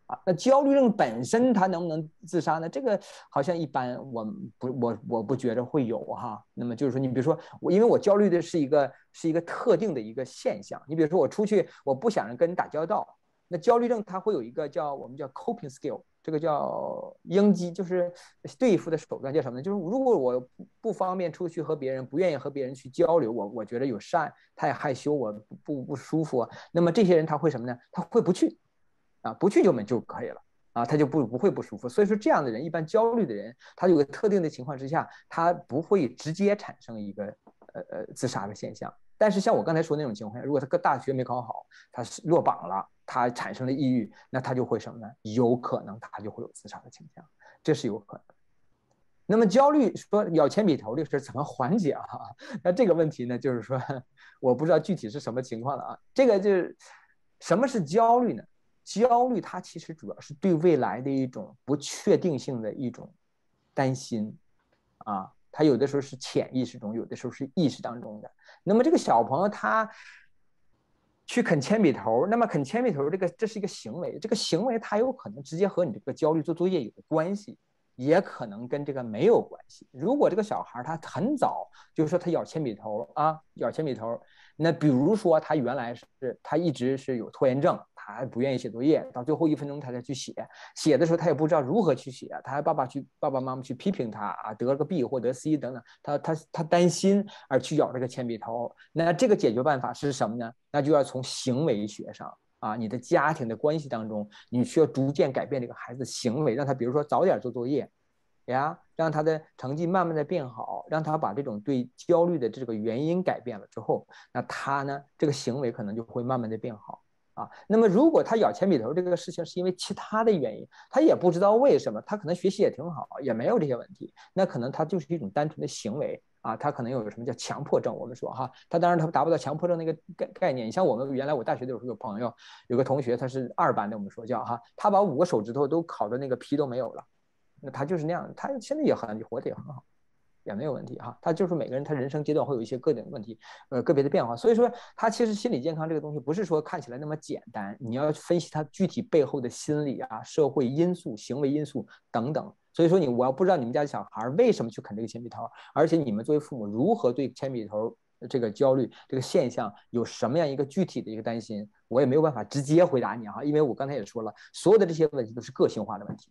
啊，那焦虑症本身它能不能自杀呢？这个好像一般我不我我不觉得会有哈。那么就是说，你比如说我，因为我焦虑的是一个是一个特定的一个现象。你比如说我出去，我不想跟人打交道，那焦虑症它会有一个叫我们叫 coping skill， 这个叫应激，就是对付的手段叫什么呢？就是如果我不方便出去和别人，不愿意和别人去交流，我我觉得有善太害羞，我不不不舒服，那么这些人他会什么呢？他会不去。啊，不去就没就可以了啊，他就不不会不舒服。所以说，这样的人，一般焦虑的人，他有个特定的情况之下，他不会直接产生一个呃呃自杀的现象。但是像我刚才说那种情况下，如果他个大学没考好，他是落榜了，他产生了抑郁，那他就会什么呢？有可能他就会有自杀的倾向，这是有可能。那么焦虑说咬铅笔头这个事怎么缓解啊？那这个问题呢，就是说我不知道具体是什么情况了啊。这个就是什么是焦虑呢？焦虑它其实主要是对未来的一种不确定性的一种担心啊，它有的时候是潜意识中，有的时候是意识当中的。那么这个小朋友他去啃铅笔头，那么啃铅笔头这个这是一个行为，这个行为它有可能直接和你这个焦虑做作业有关系，也可能跟这个没有关系。如果这个小孩他很早就是说他咬铅笔头啊，咬铅笔头，那比如说他原来是他一直是有拖延症，他不愿意写作业，到最后一分钟他才去写，写的时候他也不知道如何去写，他还爸爸去爸爸妈妈去批评他啊，得了个 B 或得 C 等等，他他他担心而去咬这个铅笔头。那这个解决办法是什么呢？那就要从行为学上。啊，你的家庭的关系当中，你需要逐渐改变这个孩子的行为，让他比如说早点做作业，呀，让他的成绩慢慢的变好，让他把这种对焦虑的这个原因改变了之后，那他呢这个行为可能就会慢慢的变好啊。那么如果他咬铅笔头这个事情是因为其他的原因，他也不知道为什么，他可能学习也挺好，也没有这些问题，那可能他就是一种单纯的行为。啊，他可能有什么叫强迫症？我们说哈，他当然他达不到强迫症那个概概念。你像我们原来我大学的时候有朋友，有个同学他是二班的，我们说叫哈，他把五个手指头都烤的那个皮都没有了，那他就是那样，他现在也很活得也很好，也没有问题哈。他就是每个人他人生阶段会有一些个点的问题，呃，个别的变化。所以说，他其实心理健康这个东西不是说看起来那么简单，你要分析他具体背后的心理啊、社会因素、行为因素等等。所以说你，我要不知道你们家的小孩为什么去啃这个铅笔头，而且你们作为父母如何对铅笔头这个焦虑这个现象有什么样一个具体的一个担心，我也没有办法直接回答你哈，因为我刚才也说了，所有的这些问题都是个性化的问题。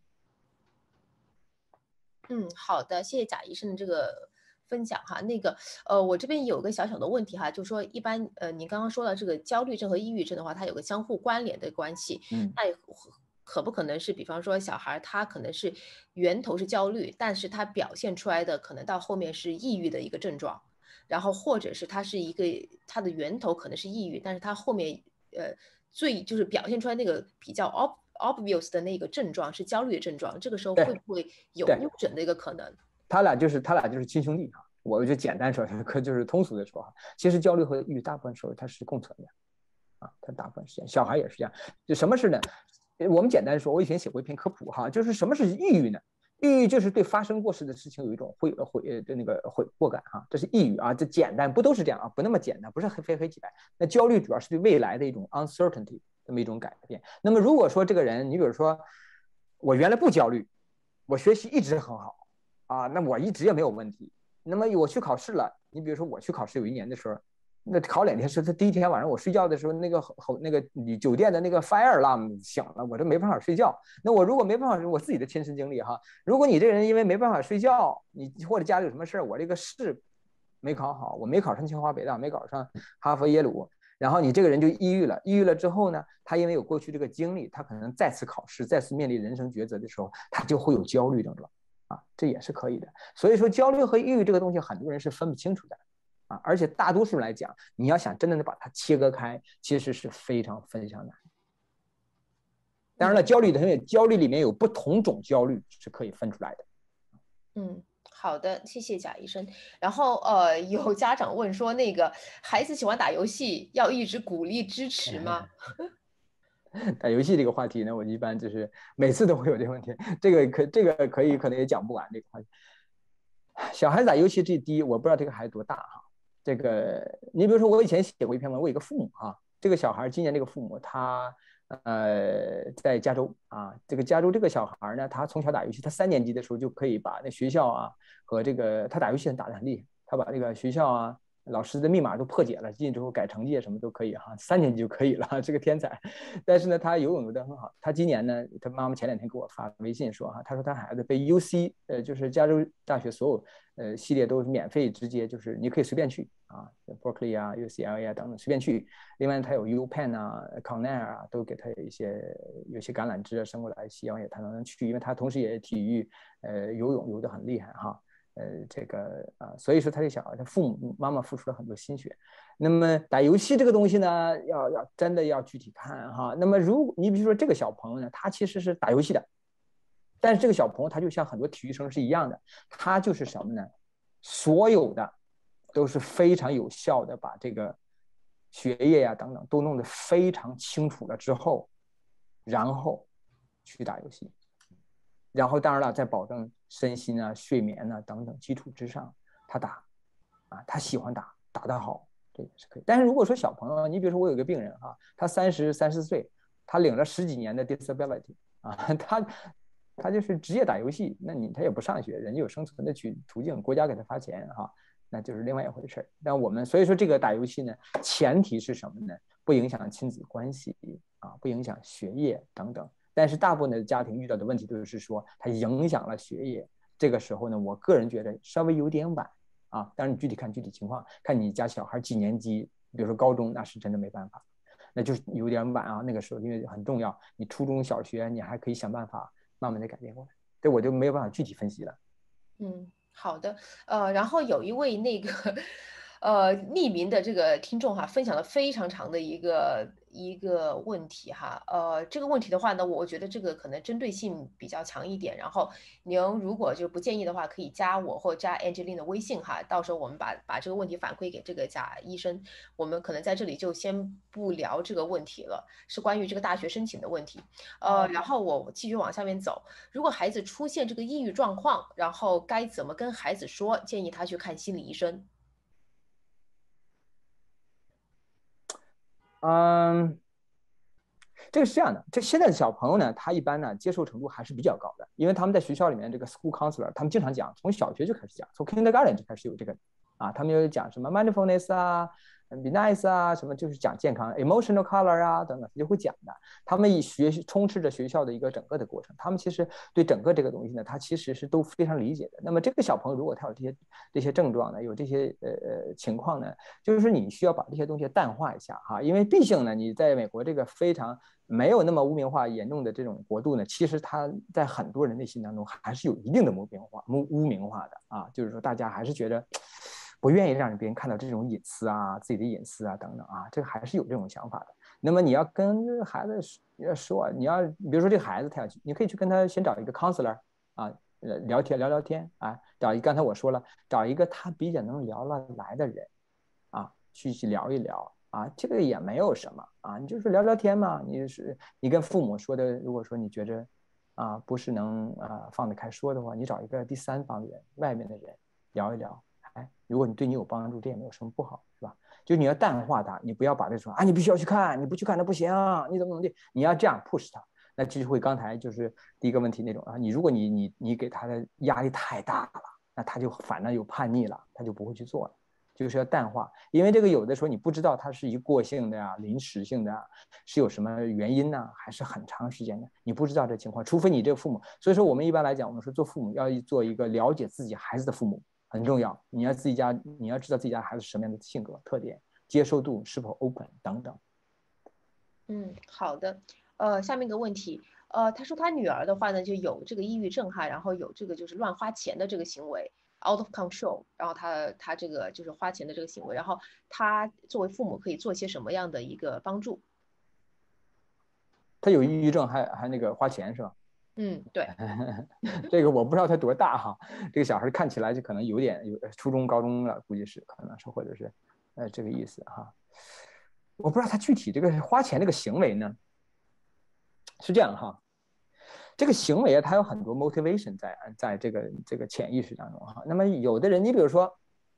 嗯，好的，谢谢贾医生的这个分享哈。那个，呃，我这边有个小小的问题哈，就是说一般，呃，你刚刚说到这个焦虑症和抑郁症的话，它有个相互关联的关系， 嗯， 那可不可能是，比方说小孩他可能是源头是焦虑，但是他表现出来的可能到后面是抑郁的一个症状，然后或者是他是一个他的源头可能是抑郁，但是他后面呃最就是表现出来那个比较 ob obvious 的那个症状是焦虑的症状，这个时候会不会有误诊的一个可能？ 他俩就是他俩就是亲兄弟啊，我就简单说，可就是通俗的说哈，其实焦虑和抑郁大部分时候它是共存的啊，它大部分时间小孩也是这样。就什么是呢？我们简单说，我以前写过一篇科普哈，就是什么是抑郁呢？抑郁就是对发生过事的事情有一种悔悔的那个悔过感哈，这是抑郁啊。这简单不都是这样啊？不那么简单，不是非黑即白。那焦虑主要是对未来的一种 uncertainty 这么一种改变。那么如果说这个人，你比如说我原来不焦虑，我学习一直很好啊，那我一直也没有问题。那么我去考试了，你比如说我去考试有一年的时候。那考两天是他第一天晚上我睡觉的时候，那个吼那个你酒店的那个 fire alarm 响了，我这没办法睡觉。那我如果没办法，我自己的亲身经历哈，如果你这个人因为没办法睡觉，你或者家里有什么事我这个试没考好，我没考上清华北大，没考上哈佛耶鲁，然后你这个人就抑郁了。抑郁了之后呢，他因为有过去这个经历，他可能再次考试，再次面临人生抉择的时候，他就会有焦虑症状啊，这也是可以的。所以说焦虑和抑郁这个东西，很多人是分不清楚的。啊，而且大多数人来讲，你要想真的把它切割开，其实是非常非常难。当然了，焦虑的焦虑里面有不同种焦虑是可以分出来的。 嗯，好的，谢谢贾医生。然后呃，有家长问说，那个孩子喜欢打游戏，要一直鼓励支持吗？ 打游戏这个话题呢，我一般就是每次都会有这个问题，这个可这个可以可能也讲不完这个话题。小孩子打游戏，这第一，我不知道这个孩子多大哈。这个，你比如说，我以前写过一篇文，我有一个父母哈，这个小孩今年这个父母他呃，在加州啊，这个加州这个小孩呢，他从小打游戏，他三年级的时候就可以把那学校啊和这个他打游戏打得很厉害，他把这个学校啊老师的密码都破解了，进去之后改成绩什么都可以哈，三年级就可以了，这个天才。但是呢，他游泳游得很好，他今年呢，他妈妈前两天给我发微信说哈，他说他孩子被 U C 呃就是加州大学所有呃系列都是免费直接，就是你可以随便去啊 ，Berkeley 啊、U C L A 啊等等随便去。另外他有 UPenn 啊、康奈尔啊，都给他有一些有些橄榄枝啊生过来，希望也他能去，因为他同时也体育呃游泳游得很厉害哈。呃，这个啊，所以说他这小孩，他父母妈妈付出了很多心血。那么打游戏这个东西呢，要要真的要具体看哈。那么如你比如说这个小朋友呢，他其实是打游戏的，但是这个小朋友他就像很多体育生是一样的，他就是什么呢？所有的都是非常有效的把这个学业呀、啊、等等都弄得非常清楚了之后，然后去打游戏。然后当然了，在保证身心啊、睡眠啊等等基础之上，他打啊，他喜欢打，打得好，这也是可以。但是如果说小朋友，你比如说我有个病人哈、啊，他三十三四岁，他领了十几年的 disability 啊，他他就是职业打游戏，那你他也不上学，人家有生存的途途径，国家给他发钱哈、啊，那就是另外一回事。但我们所以说这个打游戏呢，前提是什么呢？不影响亲子关系啊，不影响学业等等。但是大部分的家庭遇到的问题就是说，它影响了学业。这个时候呢，我个人觉得稍微有点晚啊。当然你具体看具体情况，看你家小孩几年级，比如说高中，那是真的没办法，那就是有点晚啊。那个时候因为很重要，你初中小学你还可以想办法慢慢的改变过来。这我就没有办法具体分析了。 嗯，好的，呃，然后有一位那个呃匿名的这个听众哈，分享了非常长的一个一个问题哈，呃，这个问题的话呢，我觉得这个可能针对性比较强一点，然后您如果就不建议的话，可以加我或加 Angeline 的微信哈，到时候我们把把这个问题反馈给这个贾医生，我们可能在这里就先不聊这个问题了，是关于这个大学申请的问题，呃，然后我继续往下面走。如果孩子出现这个抑郁状况，然后该怎么跟孩子说？建议他去看心理医生。 嗯，这个是这样的，这现在的小朋友呢，他一般呢接受程度还是比较高的，因为他们在学校里面这个 school counselor，他们经常讲，从小学就开始讲，从 kindergarten 就开始有这个啊，他们有讲什么 mindfulness 啊。be nice 啊，什么就是讲健康 ，emotional color 啊等等，就会讲的。他们以学习充斥着学校的一个整个的过程，他们其实对整个这个东西呢，他其实是都非常理解的。那么这个小朋友如果他有这些这些症状呢，有这些呃呃情况呢，就是你需要把这些东西淡化一下哈，因为毕竟呢，你在美国这个非常没有那么污名化严重的这种国度呢，其实它在很多人内心当中还是有一定的污名化、污污名化的啊，就是说大家还是觉得。不愿意让别人看到这种隐私啊，自己的隐私啊等等啊，这个还是有这种想法的。那么你要跟孩子要说，你要比如说这个孩子他要去，你可以去跟他先找一个 counselor 啊，聊天聊聊天啊，找一刚才我说了，找一个他比较能聊得来的人啊，去去聊一聊啊，这个也没有什么啊，你就是聊聊天嘛。你是你跟父母说的，如果说你觉着啊不是能啊放得开说的话，你找一个第三方的人，外面的人聊一聊。哎，如果你对你有帮助，这也没有什么不好，是吧？就你要淡化它，你不要把这说啊，你必须要去看，你不去看那不行，你怎么怎么地，你要这样 push 他，那其实会刚才就是第一个问题那种啊，你如果你你你给他的压力太大了，那他就反正有叛逆了，他就不会去做了。就是要淡化，因为这个有的时候你不知道它是一过性的呀、啊、临时性的啊，是有什么原因呢，还是很长时间的，你不知道这情况，除非你这个父母。所以说我们一般来讲，我们说做父母要做一个了解自己孩子的父母。很重要，你要自己家，你要知道自己家孩子什么样的性格特点，接受度是否 open 等等。 嗯，好的。呃，下面一个问题，呃，他说他女儿的话呢，就有这个抑郁症哈，然后有这个就是乱花钱的这个行为 ，out of control，然后他他这个就是花钱的这个行为，然后他作为父母可以做些什么样的一个帮助？ 他有抑郁症还还那个花钱是吧？ 嗯，对。 这个我不知道他多大哈，这个小孩看起来就可能有点有初中高中了，估计是可能是或者是呃这个意思哈。我不知道他具体这个花钱这个行为呢是这样哈，这个行为啊，它有很多 motivation 在在这个这个潜意识当中哈。那么有的人，你比如说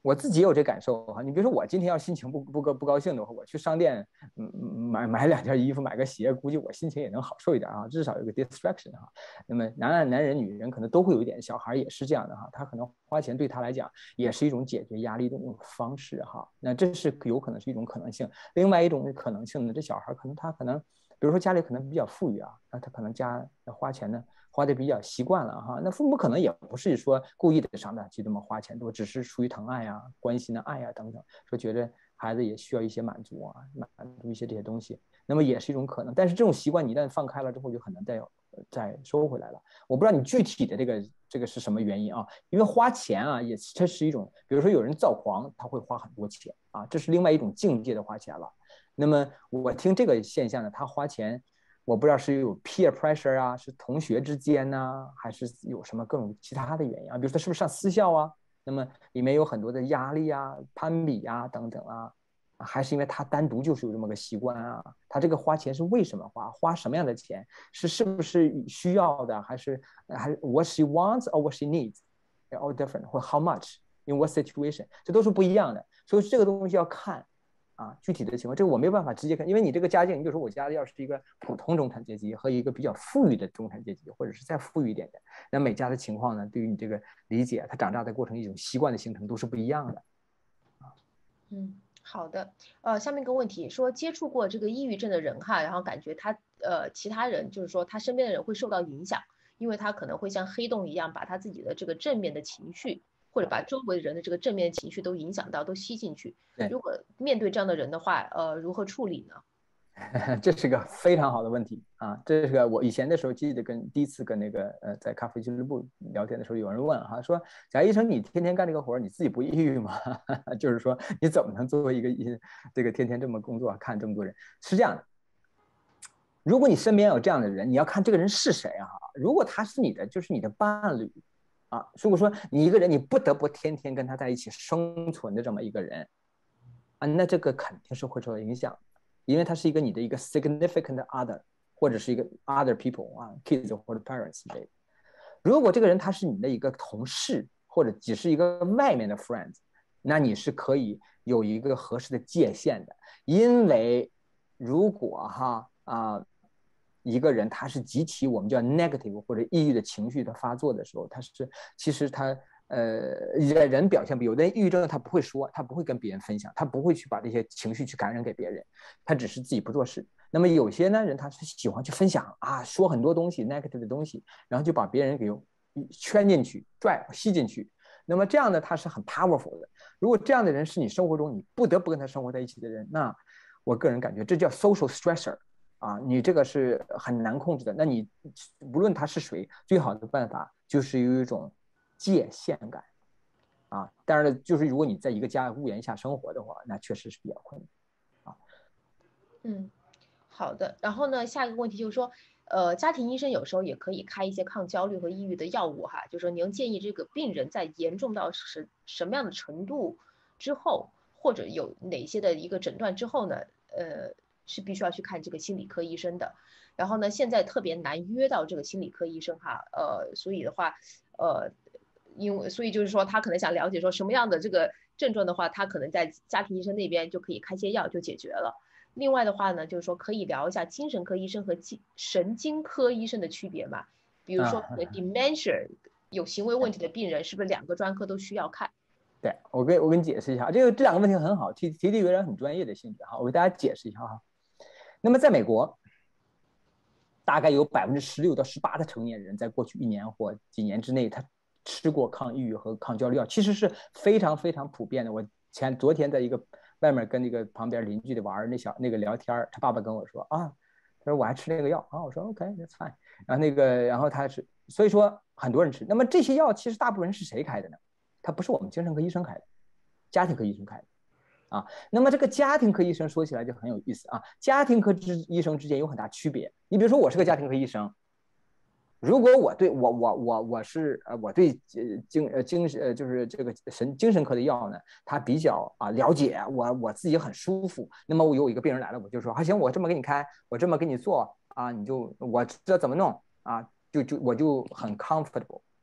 我自己有这感受哈，你比如说我今天要心情不不高不高兴的话，我去商店嗯买买两件衣服，买个鞋，估计我心情也能好受一点啊，至少有个 distraction 哈。那么男男人女人可能都会有一点，小孩也是这样的哈，他可能花钱对他来讲也是一种解决压力的一种方式哈。那这是有可能是一种可能性。另外一种可能性呢，这小孩可能他可能，比如说家里可能比较富裕啊，那他可能家花钱呢。花的比较习惯了哈，那父母可能也不是说故意的上哪去这么花钱多，只是出于疼爱啊、关心的爱啊等等，说觉得孩子也需要一些满足啊，满足一些这些东西，那么也是一种可能。但是这种习惯你一旦放开了之后，就很难再再收回来了。我不知道你具体的这个这个是什么原因啊？因为花钱啊，也这是一种，比如说有人造狂，他会花很多钱啊，这是另外一种境界的花钱了。那么我听这个现象呢，他花钱。我不知道是有 peer pressure 啊，是同学之间呢、啊，还是有什么各种其他的原因啊？比如说他是不是上私校啊？那么里面有很多的压力啊、攀比啊等等啊，还是因为他单独就是有这么个习惯啊？他这个花钱是为什么花？花什么样的钱？是是不是需要的？还是还是 what she wants or what she needs all different 或 how much in what situation？ 这都是不一样的。所以这个东西要看。啊，具体的情况，这个我没有办法直接看，因为你这个家境，你比如说我家要是一个普通中产阶级和一个比较富裕的中产阶级，或者是再富裕一点的，那每家的情况呢，对于你这个理解，他长大的过程一种习惯的形成都是不一样的。 嗯，好的。呃，下面一个问题说，接触过这个抑郁症的人哈，然后感觉他呃其他人就是说他身边的人会受到影响，因为他可能会像黑洞一样把他自己的这个正面的情绪。或者把周围人的这个正面情绪都影响到，都吸进去。如果面对这样的人的话，呃，如何处理呢？ 这是个非常好的问题啊！这是个我以前的时候记得跟第一次跟那个呃在咖啡俱乐部聊天的时候，有人问哈、啊、说贾医生，你天天干这个活，你自己不抑郁吗？就是说你怎么能作为一个这个天天这么工作，看这么多人？是这样的，如果你身边有这样的人，你要看这个人是谁啊？如果他是你的，就是你的伴侣。啊，如果说你一个人你不得不天天跟他在一起生存的这么一个人，啊，那这个肯定是会受到影响，因为他是一个你的一个 significant other， 或者是一个 other people 啊 ，kids 或者 parents 这个。如果这个人他是你的一个同事，或者只是一个外面的 friend， 那你是可以有一个合适的界限的，因为如果哈啊。一个人他是极其我们叫 negative 或者抑郁的情绪的发作的时候，他是其实他呃人表现不，有的人抑郁症他不会说，他不会跟别人分享，他不会去把这些情绪去感染给别人，他只是自己不做事。那么有些呢人他是喜欢去分享啊，说很多东西 negative 的东西，然后就把别人给圈进去、拽吸进去。那么这样呢，他是很 powerful 的。如果这样的人是你生活中你不得不跟他生活在一起的人，那我个人感觉这叫 social stressor。啊，你这个是很难控制的。那你无论他是谁，最好的办法就是有一种界限感。啊，当然了，就是如果你在一个家屋檐下生活的话，那确实是比较困难。啊， 嗯，好的。然后呢，下一个问题就是说，呃，家庭医生有时候也可以开一些抗焦虑和抑郁的药物哈，就是说您建议这个病人在严重到什什么样的程度之后，或者有哪些的一个诊断之后呢，呃。是必须要去看这个心理科医生的，然后呢，现在特别难约到这个心理科医生哈，呃，所以的话，呃，因为所以就是说他可能想了解说什么样的这个症状的话，他可能在家庭医生那边就可以开些药就解决了。另外的话呢，就是说可以聊一下精神科医生和神经科医生的区别嘛，比如说 dementia 有行为问题的病人，是不是两个专科都需要看？ 对，我给我给你解释一下，这个这两个问题很好，提提的有点很专业的性质哈，我给大家解释一下哈。那么在美国，大概有百分之十六到十八的成年人在过去一年或几年之内，他吃过抗抑郁和抗焦虑药，其实是非常非常普遍的。我前昨天在一个外面跟那个旁边邻居的娃儿那小那个聊天，他爸爸跟我说啊，他说我还吃那个药啊，我说 OK that's fine， 然后那个然后他是所以说很多人吃。那么这些药其实大部分人是谁开的呢？他不是我们精神科医生开的，家庭科医生开的。啊，那么这个家庭科医生说起来就很有意思啊，家庭科医生之间有很大区别。你比如说，我是个家庭科医生，如果我对我我我我是呃我对精呃精神呃就是这个神精神科的药呢，他比较啊了解我我自己很舒服。那么我有一个病人来了，我就说还行，我这么给你开，我这么给你做啊，你就我知道怎么弄啊，就就我就很 comfortable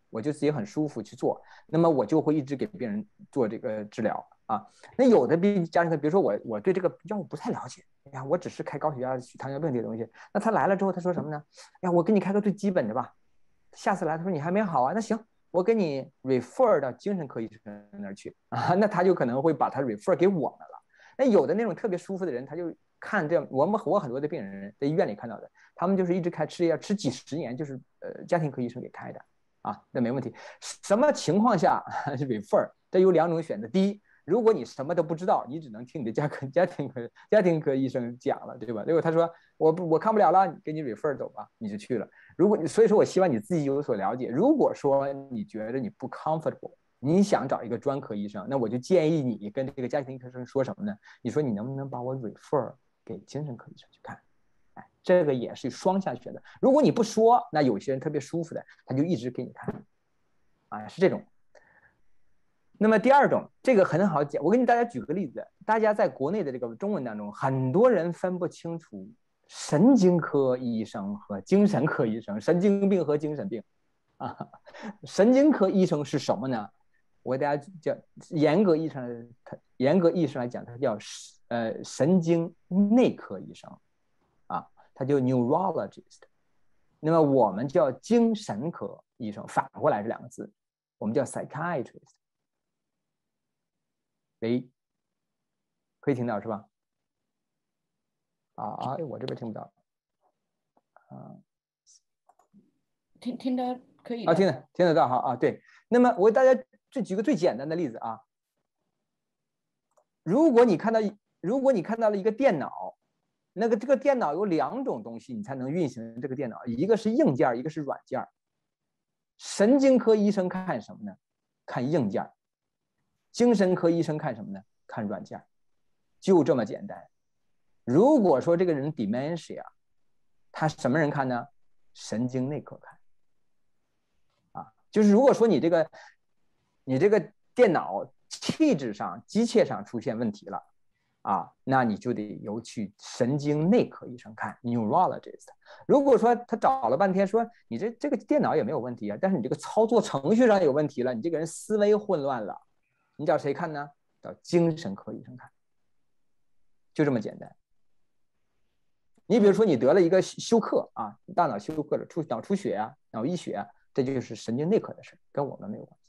我就自己很舒服去做，那么我就会一直给病人做这个治疗啊。那有的病家庭科，比如说我我对这个药物不太了解，哎呀，我只是开高血压、糖尿病这些东西，那他来了之后他说什么呢？哎呀，我给你开个最基本的吧，下次来他说你还没好啊，那行。我给你 refer 到精神科医生那儿去啊，那他就可能会把他 refer 给我们了。那有的那种特别舒服的人，他就看这样，我们我很多的病人在医院里看到的，他们就是一直开吃药，吃几十年，就是呃家庭科医生给开的啊，那没问题。什么情况下是 refer？ 这有两种选择，第一，如果你什么都不知道，你只能听你的家科家庭科家庭科医生讲了，对吧？如果他说我不我看不了了，给你 refer 走吧，你就去了。如果所以说我希望你自己有所了解。如果说你觉得你不 comfortable， 你想找一个专科医生，那我就建议你跟这个家庭医生说什么呢？你说你能不能把我 refer 给精神科医生去看？哎，这个也是双向选择。如果你不说，那有些人特别舒服的，他就一直给你看，啊，是这种。那么第二种，这个很好讲，我给大家举个例子，大家在国内的这个中文当中，很多人分不清楚神经科医生和精神科医生，神经病和精神病啊。神经科医生是什么呢？我给大家讲，严格意义上，严格意义上来讲，它叫呃神经内科医生啊，它叫 neurologist。那么我们叫精神科医生，反过来这两个字，我们叫 psychiatrist。喂，可以听到是吧？啊啊，我这边听不到。啊， 听听得可以啊，听得听得到哈啊，对。那么我给大家就举个最简单的例子啊，如果你看到如果你看到了一个电脑，那个这个电脑有两种东西你才能运行这个电脑，一个是硬件，一个是软件。神经科医生看什么呢？看硬件。精神科医生看什么呢？看软件。就这么简单。如果说这个人 dementia， 他什么人看呢？神经内科看。啊，就是如果说你这个你这个电脑气质上、机械上出现问题了，啊，那你就得由去神经内科医生看 neurologist。如果说他找了半天说你这这个电脑也没有问题啊，但是你这个操作程序上有问题了，你这个人思维混乱了，你找谁看呢？找精神科医生看。就这么简单。你比如说你得了一个休克啊，大脑休克了，出脑出血啊，脑溢血啊，这就是神经内科的事，跟我们没有关系。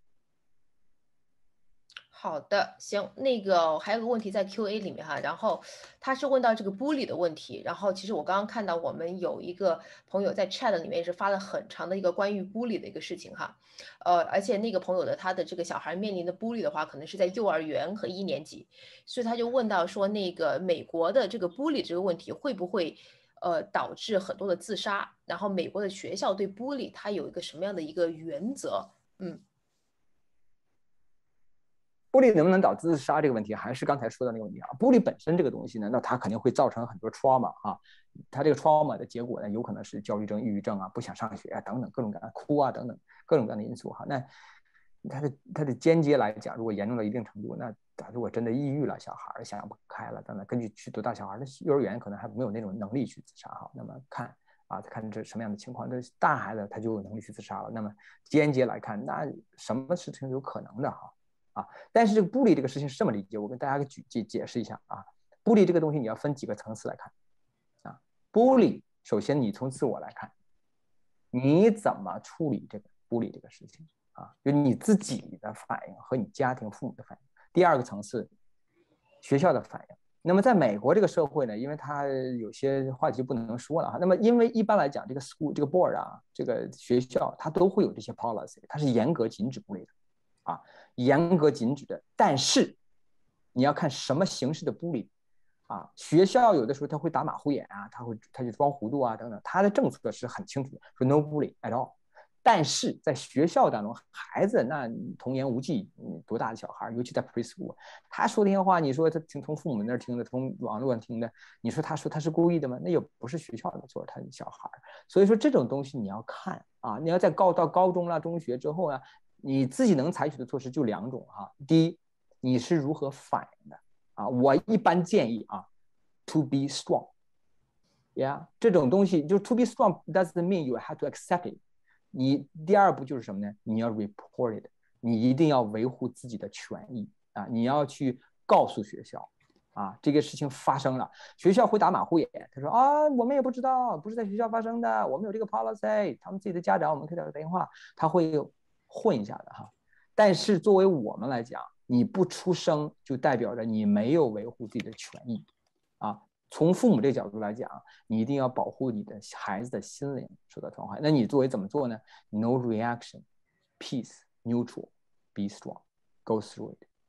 好的，行，那个还有个问题在 Q A 里面哈，然后他是问到这个 bully 的问题，然后其实我刚刚看到我们有一个朋友在 chat 里面是发了很长的一个关于 bully 的一个事情哈，呃，而且那个朋友的他的这个小孩面临的 bully 的话，可能是在幼儿园和一年级，所以他就问到说那个美国的这个 bully 这个问题会不会呃导致很多的自杀，然后美国的学校对 bully 它有一个什么样的一个原则？嗯。 bully 能不能导致自杀这个问题，还是刚才说的那个问题啊。bully 本身这个东西呢，那它肯定会造成很多 trauma 啊，它这个 trauma 的结果呢，有可能是焦虑症、抑郁症啊，不想上学啊等等各种各样哭啊等等各种各样的因素哈。那它的它的间接来讲，如果严重到一定程度，那如果真的抑郁了，小孩想不开了等等，根据去多大小孩的幼儿园可能还没有那种能力去自杀哈。那么看啊，看这什么样的情况，这大孩子他就有能力去自杀了。那么间接来看，那什么事情有可能的哈？啊，但是这个 bully 这个事情是这么理解，我跟大家举解解释一下啊。bully 这个东西你要分几个层次来看啊。bully 首先你从自我来看，你怎么处理这个 bully 这个事情啊？就你自己的反应和你家庭父母的反应。第二个层次，学校的反应。那么在美国这个社会呢，因为它有些话题不能说了哈。那么因为一般来讲，这个 school 这个 board 啊，这个学校它都会有这些 policy， 它是严格禁止 bully 的。啊，严格禁止的，但是你要看什么形式的 bully 啊。学校有的时候他会打马虎眼啊，他会他就装糊涂啊等等，他的政策是很清楚的，说 no bully at all。但是在学校当中，孩子那童言无忌，多大的小孩，尤其在 preschool， 他说这些话，你说他听从父母那儿听的，从网络上听的，你说他说他是故意的吗？那也不是学校的错，他是小孩。所以说这种东西你要看啊，你要在高到高中啦、中学之后啊。你自己能采取的措施就两种哈。第一，你是如何反应的啊？我一般建议啊 ，to be strong， yeah， 这种东西就是 to be strong doesn't mean you have to accept it。 你第二步就是什么呢？你要 report it， 你一定要维护自己的权益啊，你要去告诉学校啊，这个事情发生了，学校会打马虎眼，他说啊，我们也不知道，不是在学校发生的，我们有这个 policy， 他们自己的家长我们可以打个电话，他会混一下的哈。但是作为我们来讲，你不出声就代表着你没有维护自己的权益啊。从父母这个角度来讲，你一定要保护你的孩子的心灵受到伤害。那你作为怎么做呢？ No reaction, peace, neutral, be strong, go through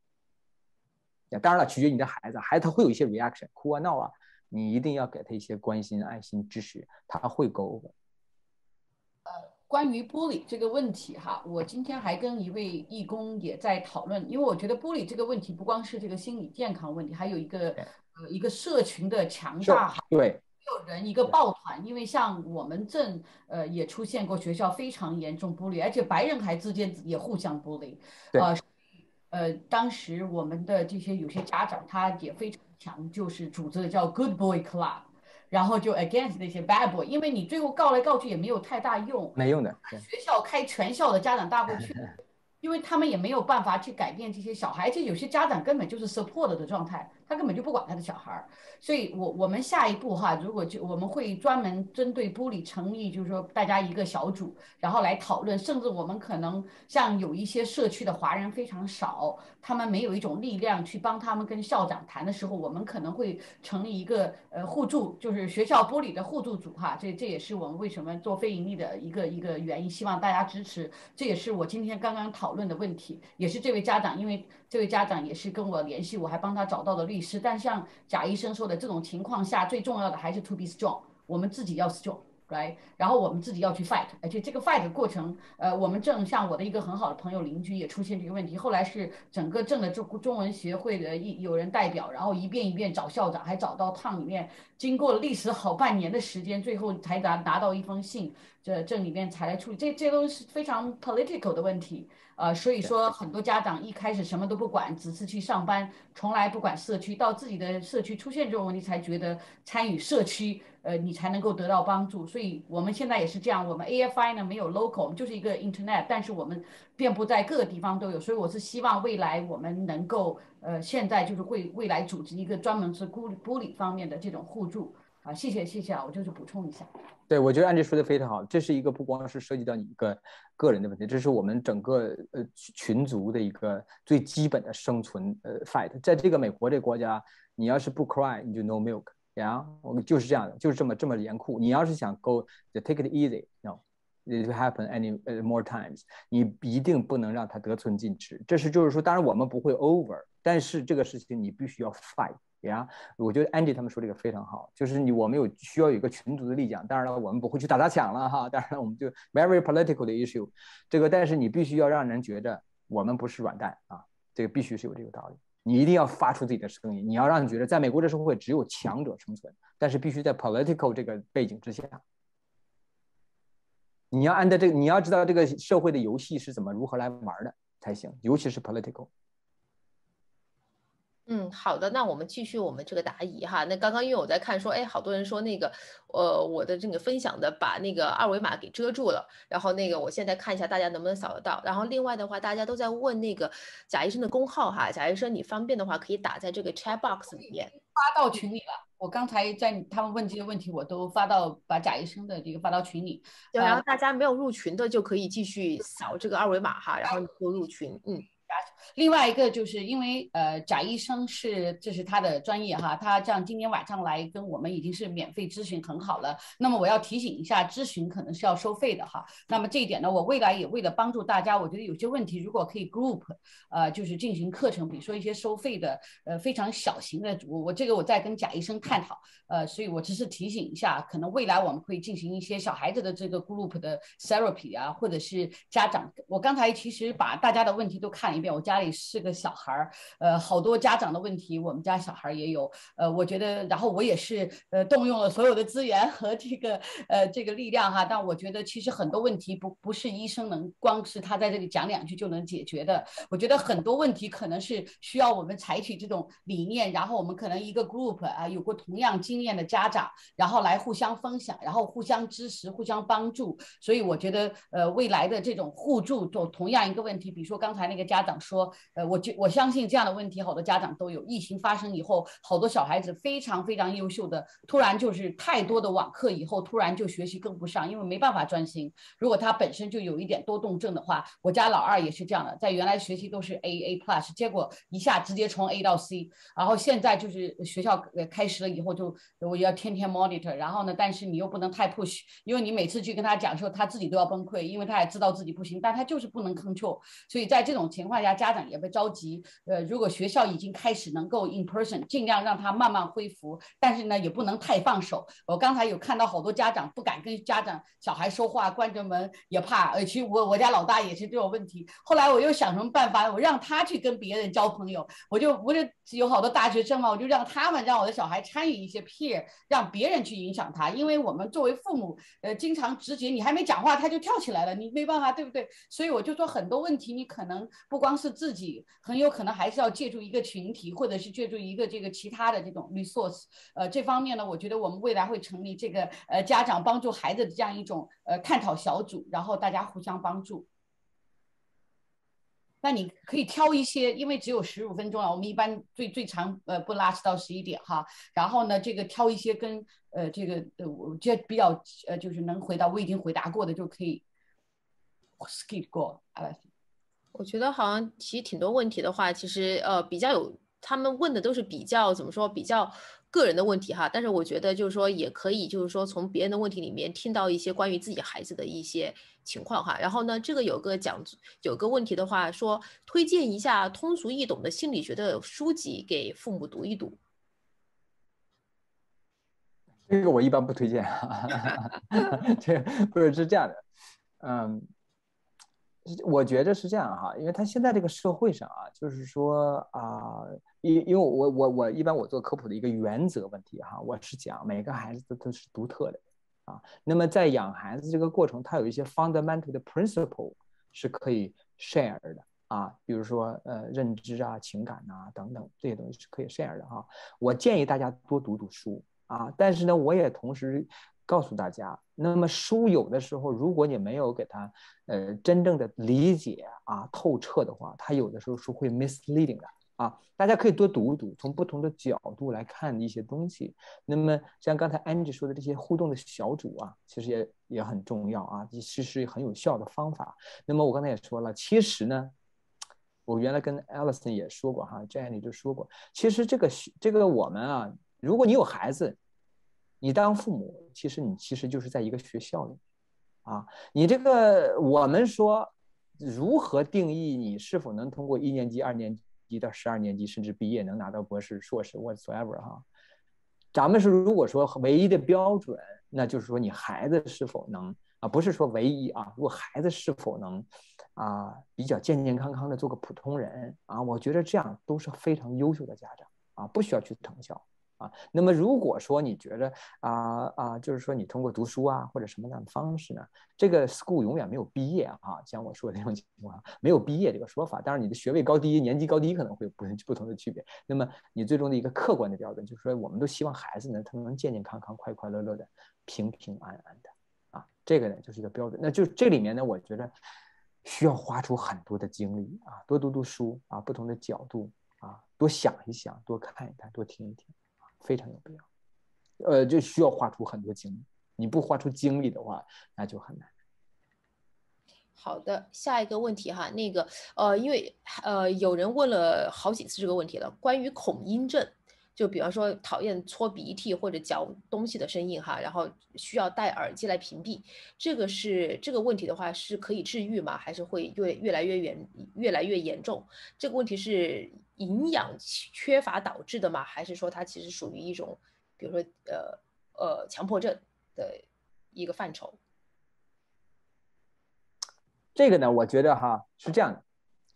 it。当然了，取决于你的孩子，孩子他会有一些 reaction， 哭啊闹啊，你一定要给他一些关心、爱心、支持，他会 go over。 呃，关于bully这个问题哈，我今天还跟一位义工也在讨论，因为我觉得bully这个问题不光是这个心理健康问题，还有一个呃一个社群的强大， 对， 有人一个抱团，因为像我们镇呃也出现过学校非常严重 bully， 而且白人孩之间也互相 bully， 呃。呃，当时我们的这些有些家长他也非常强，就是组织的叫 Good Boy Club， 然后就 against 那些 Bad Boy， 因为你最后告来告去也没有太大用， 没用的。 学校开全校的家长大会去，因为他们也没有办法去改变这些小孩，这有些家长根本就是 support 的状态，他根本就不管他的小孩。所以我我们下一步哈，如果就我们会专门针对bully成立，就是说大家一个小组，然后来讨论，甚至我们可能像有一些社区的华人非常少，他们没有一种力量去帮他们跟校长谈的时候，我们可能会成立一个呃互助，就是学校bully的互助组哈，这这也是我们为什么做非盈利的一个一个原因，希望大家支持。这也是我今天刚刚讨论的问题，也是这位家长，因为这位家长也是跟我联系，我还帮他找到了律师。但像贾医生说的，这种情况下，最重要的还是 to be strong， 我们自己要 strong。Right? 然后我们自己要去 fight， 而且这个 fight 的过程，呃，我们正像我的一个很好的朋友邻居也出现这个问题，后来是整个镇的中中文协会的一有人代表，然后一遍一遍找校长，还找到趟里面，经过历时好半年的时间，最后才拿拿到一封信，这镇里面才来处理，这这都是非常 political 的问题。呃，所以说很多家长一开始什么都不管，只是去上班，从来不管社区，到自己的社区出现这种问题，才觉得参与社区，呃，你才能够得到帮助。所以我们现在也是这样，我们 A F I 呢没有 local， 我们就是一个 internet， 但是我们遍布在各个地方都有。所以我是希望未来我们能够，呃，现在就是会未来组织一个专门是bully方面的这种互助。啊，谢谢谢谢啊，我就是补充一下。 对，我觉得安迪说的非常好，这是一个不光是涉及到你一个个人的问题，这是我们整个呃群族的一个最基本的生存呃 fight。在这个美国这个国家，你要是不 cry， 你就 no milk 呀，我们就是这样的，就是这么这么严酷。你要是想 go take it easy，no。It will happen any more times。你一定不能让它得寸进尺。这是就是说，当然我们不会 over， 但是这个事情你必须要 fight。呀，我觉得 Andy 他们说这个非常好，就是你我们有需要有一个群族的力量，当然了，我们不会去打砸抢了哈，当然了，我们就 very political 的 issue， 这个但是你必须要让人觉得我们不是软蛋啊，这个必须是有这个道理，你一定要发出自己的声音，你要让人觉得在美国这社会只有强者生存，但是必须在 political 这个背景之下，你要按照这个，你要知道这个社会的游戏是怎么如何来玩的才行，尤其是 political。 嗯，好的，那我们继续我们这个答疑哈。那刚刚因为我在看说，哎，好多人说那个，呃，我的这个分享的把那个二维码给遮住了，然后那个我现在看一下大家能不能扫得到。然后另外的话，大家都在问那个贾医生的公号哈，贾医生你方便的话可以打在这个 chat box 里面， 发到群里了。我刚才在他们问这些问题，我都发到把贾医生的这个发到群里。 对，然后大家没有入群的就可以继续扫这个二维码哈，然后你就入群，嗯。 另外一个就是因为呃贾医生是这是他的专业哈，他这样今天晚上来跟我们已经是免费咨询很好了。那么我要提醒一下，咨询可能是要收费的哈。那么这一点呢，我未来也为了帮助大家，我觉得有些问题如果可以 group， 呃就是进行课程，比如说一些收费的呃非常小型的，我我这个我在跟贾医生探讨，呃所以我只是提醒一下，可能未来我们会进行一些小孩子的这个 group 的 therapy 啊，或者是家长。我刚才其实把大家的问题都看了一遍，我家。 家里四个小孩儿，呃，好多家长的问题，我们家小孩也有。呃，我觉得，然后我也是呃动用了所有的资源和这个呃这个力量哈，但我觉得其实很多问题不不是医生能光是他在这里讲两句就能解决的。我觉得很多问题可能是需要我们采取这种理念，然后我们可能一个 group 啊，有过同样经验的家长，然后来互相分享，然后互相支持，互相帮助。所以我觉得，呃，未来的这种互助，就同样一个问题，比如说刚才那个家长说，呃，我就我相信这样的问题，好多家长都有。疫情发生以后，好多小孩子非常非常优秀的，突然就是太多的网课以后，突然就学习跟不上，因为没办法专心。如果他本身就有一点多动症的话，我家老二也是这样的，在原来学习都是 A A plus， 结果一下直接从 A 到 C， 然后现在就是学校开始了以后就我要天天 monitor， 然后呢，但是你又不能太 push， 因为你每次去跟他讲的时候，他自己都要崩溃，因为他也知道自己不行，但他就是不能 control， 所以在这种情况下，家长也会着急。呃，如果学校已经开始能够 in person， 尽量让他慢慢恢复，但是呢，也不能太放手。我刚才有看到好多家长不敢跟家长小孩说话，关着门也怕。呃，其实我我家老大也是这种问题。后来我又想什么办法，我让他去跟别人交朋友，我就不是有好多大学生嘛，我就让他们让我的小孩参与一些 peer， 让别人去影响他。因为我们作为父母，呃，经常直接你还没讲话他就跳起来了，你没办法，对不对？所以我就说很多问题你可能不光是自己，很有可能还是要借助一个群体，或者是借助一个这个其他的这种 resource。呃，这方面呢，我觉得我们未来会成立这个呃家长帮助孩子的这样一种呃探讨小组，然后大家互相帮助。那你可以挑一些，因为只有十五分钟了，我们一般最最长呃不 last 到十一点哈。然后呢，这个挑一些跟呃这个呃我觉得比较呃就是能回答我已经回答过的就可以 skip 过。 我觉得好像其实挺多问题的话，其实呃比较有他们问的都是比较怎么说比较个人的问题哈，但是我觉得就是说也可以就是说从别人的问题里面听到一些关于自己孩子的一些情况哈。然后呢，这个有个讲有个问题的话说推荐一下通俗易懂的心理学的书籍给父母读一读。 这个我一般不推荐这个不是是这样的，嗯，我觉得是这样哈，因为他现在这个社会上啊，就是说啊，因因为我我我一般我做科普的一个原则问题哈，我是讲每个孩子都是独特的啊，那么在养孩子这个过程，它有一些 fundamental 的 principle 是可以 share 的啊，比如说呃认知啊、情感啊等等这些东西是可以 share 的哈。我建议大家多读读书啊，但是呢，我也同时告诉大家，那么书有的时候，如果你没有给它呃真正的理解啊透彻的话，它有的时候是会 misleading 的啊。大家可以多读一读，从不同的角度来看一些东西。那么像刚才 Angie 说的这些互动的小组啊，其实也也很重要啊，其实很有效的方法。那么我刚才也说了，其实呢。我原来跟 Alison 也说过哈 ，Jenny 就说过，其实这个这个我们啊，如果你有孩子，你当父母，其实你其实就是在一个学校里啊。你这个我们说如何定义你是否能通过一年级、二年级到十二年级，甚至毕业能拿到博士、硕士 whatsoever 哈。咱们是如果说唯一的标准，那就是说你孩子是否能啊，不是说唯一啊，如果孩子是否能啊比较健健康康的做个普通人啊，我觉得这样都是非常优秀的家长啊，不需要去藤校。啊，那么如果说你觉得啊啊，就是说你通过读书啊或者什么样的方式呢，这个 school 永远没有毕业啊，像我说的那种情况，没有毕业这个说法，当然你的学位高低、年级高低可能会有不不同的区别。那么你最终的一个客观的标准，就是说我们都希望孩子呢，他能健健康康、快快乐乐的、平平安安的啊，这个呢就是一个标准。那就这里面呢，我觉得需要花出很多的精力啊，多读读书啊，不同的角度啊，多想一想，多看一看，多听一听。非常有必要，呃，就需要花出很多精力。你不花出精力的话，那就很难。 好的，下一个问题哈，那个呃，因为呃有人问了好几次这个问题了，关于恐音症，就比方说讨厌搓鼻涕或者嚼东西的声音哈，然后需要戴耳机来屏蔽，这个是这个问题的话是可以治愈吗？还是会越越来越严越来越严重？这个问题是营养缺乏导致的吗？还是说它其实属于一种，比如说呃呃强迫症的一个范畴？ 这个呢，我觉得哈是这样的，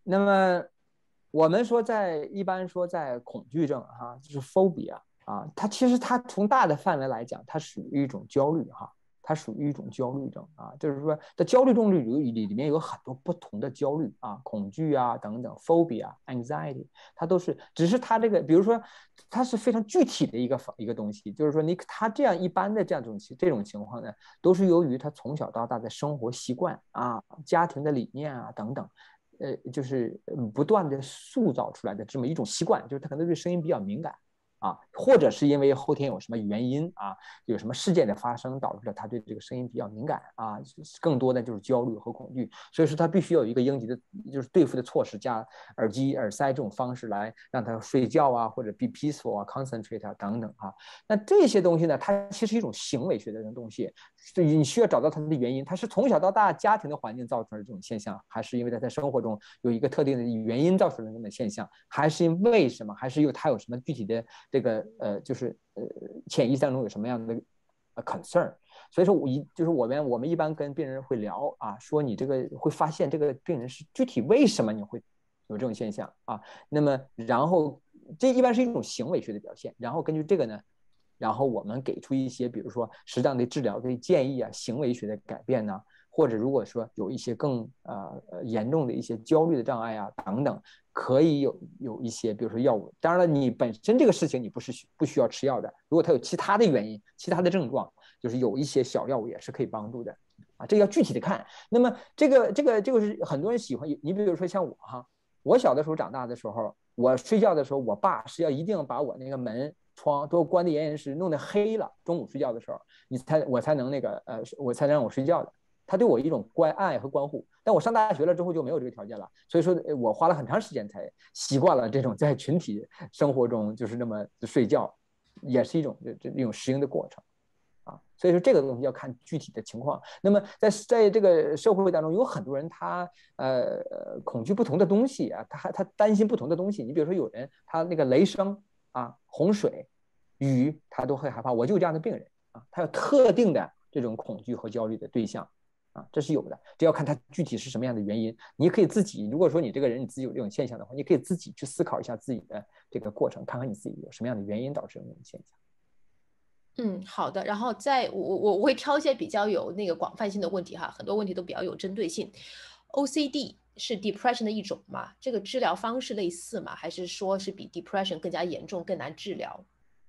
那么我们说在一般说在恐惧症哈、啊，就是 phobia 啊，它其实它从大的范围来讲，它属于一种焦虑哈、啊，它属于一种焦虑症啊，就是说在焦虑症里里里面有很多不同的焦虑啊，恐惧啊等等 phobia、anxiety， 它都是，只是它这个，比如说它是非常具体的一个一个东西，就是说你它这样一般的这样种这种情况呢，都是由于他从小到大的生活习惯啊、家庭的理念啊等等。呃，就是不断的塑造出来的这么一种习惯，就是他可能对声音比较敏感啊，或者是因为后天有什么原因啊，有什么事件的发生导致了他对这个声音比较敏感啊，更多的就是焦虑和恐惧，所以说他必须有一个应急的，就是对付的措施，加耳机、耳塞这种方式来让他睡觉啊，或者 be peaceful 啊、concentrate 啊等等啊。那这些东西呢，它其实是一种行为学的这种东西，你需要找到它的原因，它是从小到大家庭的环境造成的这种现象，还是因为他在生活中有一个特定的原因造成的这种现象，还是因为什么，还是因为他有什么具体的这个呃，就是呃潜意识当中有什么样的呃 concern。所以说我一就是我们我们一般跟病人会聊啊，说你这个会发现这个病人是具体为什么你会有这种现象啊，那么然后这一般是一种行为学的表现，然后根据这个呢，然后我们给出一些比如说适当的治疗的建议啊，行为学的改变呢、啊，或者如果说有一些更呃严重的一些焦虑的障碍啊等等，可以有有一些比如说药物。当然了，你本身这个事情你不是不需要吃药的，如果它有其他的原因、其他的症状，就是有一些小药物也是可以帮助的啊，这个要具体的看。那么这个这个这个是很多人喜欢，你比如说像我哈，我小的时候长大的时候，我睡觉的时候，我爸是要一定把我那个门窗都关得严严实，弄得黑了，中午睡觉的时候，你才我才能那个呃，我才能让我睡觉的。他对我一种关爱和关护。但我上大学了之后就没有这个条件了，所以说我花了很长时间才习惯了这种在群体生活中就是那么睡觉，也是一种这这种适应的过程啊。所以说这个东西要看具体的情况。那么在在这个社会当中，有很多人他呃恐惧不同的东西啊，他他担心不同的东西。你比如说有人他那个雷声啊、洪水、雨，他都会害怕。我就有这样的病人啊，他有特定的这种恐惧和焦虑的对象。啊，这是有的，这要看它具体是什么样的原因。你可以自己，如果说你这个人你自己有这种现象的话，你可以自己去思考一下自己的这个过程，看看你自己有什么样的原因导致这种现象。 嗯，好的。然后在我我我会挑一些比较有那个广泛性的问题哈，很多问题都比较有针对性。O C D 是 depression 的一种吗？这个治疗方式类似吗？还是说是比 depression 更加严重、更难治疗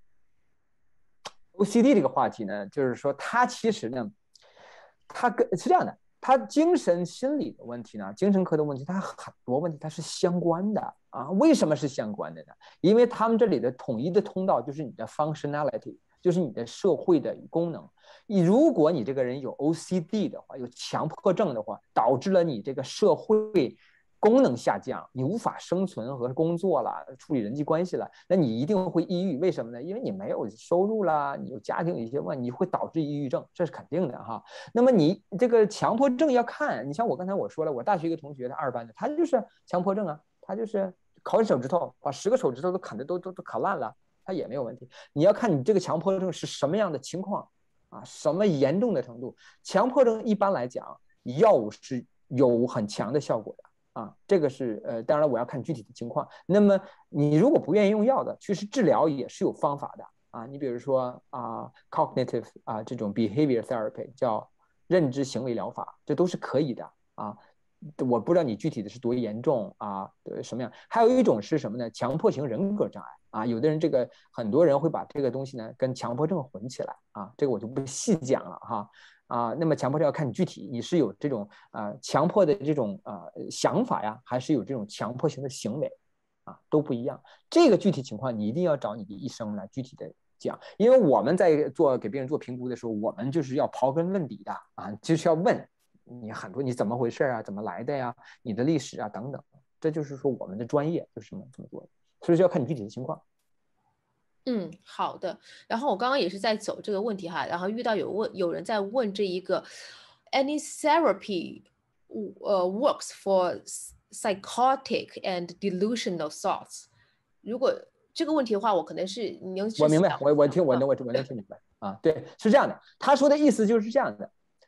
？O C D 这个话题呢，就是说它其实呢。它跟是这样的，它精神心理的问题呢，精神科的问题，它很多问题它是相关的啊。为什么是相关的呢？因为他们这里的统一的通道就是你的 functionality， 就是你的社会的功能。你如果你这个人有 O C D 的话，有强迫症的话，导致了你这个社会功能下降，你无法生存和工作了，处理人际关系了，那你一定会抑郁。为什么呢？因为你没有收入啦，你有家庭有一些问题，你会导致抑郁症，这是肯定的哈。那么你这个强迫症要看，你像我刚才我说了，我大学一个同学，他二班的，他就是强迫症啊，他就是烤手指头，把十个手指头都砍的都都都烤烂了，他也没有问题。你要看你这个强迫症是什么样的情况啊，什么严重的程度。强迫症一般来讲，药物是有很强的效果的。啊，这个是呃，当然我要看具体的情况。那么你如果不愿意用药的，其实治疗也是有方法的啊。你比如说啊 ，cognitive 啊这种 behavior therapy 叫认知行为疗法，这都是可以的啊。我不知道你具体的是多严重啊，什么样？还有一种是什么呢？强迫型人格障碍啊，有的人这个很多人会把这个东西呢跟强迫症混起来啊，这个我就不细讲了哈。啊，那么强迫症要看你具体，你是有这种啊、呃、强迫的这种啊、呃、想法呀，还是有这种强迫型的行为啊，都不一样。这个具体情况你一定要找你的医生来具体的讲，因为我们在做给病人做评估的时候，我们就是要刨根问底的啊，就是要问你很多你怎么回事啊，怎么来的呀，你的历史啊等等，这就是说我们的专业就是这么这么做的，所以就要看你具体的情况。 嗯，好的。然后我刚刚也是在走这个问题哈，然后遇到有问有人在问这一个 any therapy 呃 works for psychotic and delusional thoughts。如果这个问题的话，我可能是你能我明白，我我听我能我我能听明白啊，对，是这样的。他说的意思就是这样的，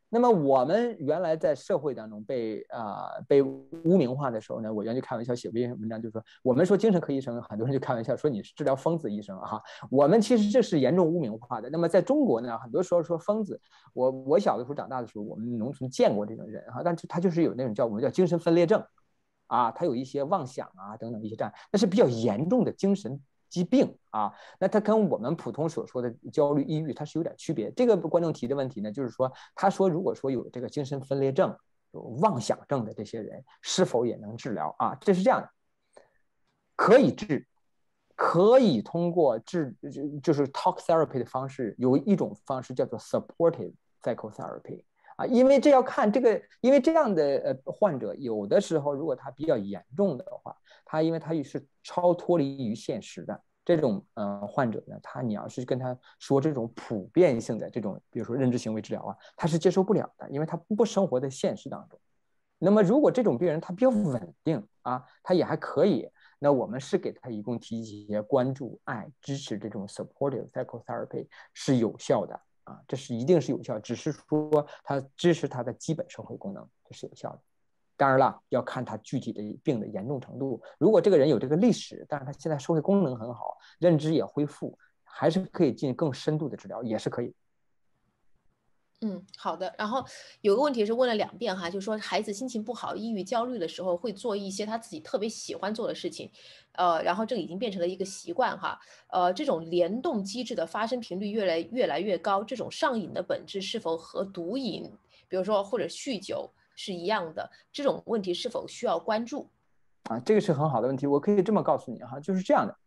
那么我们原来在社会当中被啊、呃、被污名化的时候呢，我原来就开玩笑写过一篇文章，就是说我们说精神科医生，很多人就开玩笑说你是治疗疯子医生啊。我们其实这是严重污名化的。那么在中国呢，很多时候说疯子，我我小的时候长大的时候，我们农村见过这种人哈，但是他就是有那种叫我们叫精神分裂症啊，他有一些妄想啊等等一些障碍，那是比较严重的精神疾病啊，那它跟我们普通所说的焦虑、抑郁，它是有点区别。这个观众提的问题呢，就是说，他说如果说有这个精神分裂症、有妄想症的这些人，是否也能治疗啊？这是这样的，可以治，可以通过治，就是 talk therapy 的方式，有一种方式叫做 supportive psychotherapy。啊，因为这要看这个，因为这样的呃患者，有的时候如果他比较严重的话，他因为他是超脱离于现实的这种呃患者呢，他你要是跟他说这种普遍性的这种，比如说认知行为治疗啊，他是接受不了的，因为他不生活在现实当中。那么如果这种病人他比较稳定啊，他也还可以，那我们是给他一共提一些关注、爱、支持这种 supportive psychotherapy 是有效的。啊，这是一定是有效，只是说它支持它的基本社会功能，这是有效的。当然了，要看他具体的病的严重程度。如果这个人有这个历史，但是他现在社会功能很好，认知也恢复，还是可以进更深度的治疗，也是可以。 嗯，好的。然后有个问题是问了两遍哈，就是说孩子心情不好、抑郁、焦虑的时候，会做一些他自己特别喜欢做的事情，呃，然后这个已经变成了一个习惯哈。呃，这种联动机制的发生频率越来越来越高，这种上瘾的本质是否和毒瘾，比如说或者酗酒是一样的？这种问题是否需要关注？ 啊，这个是很好的问题，我可以这么告诉你哈，就是这样的。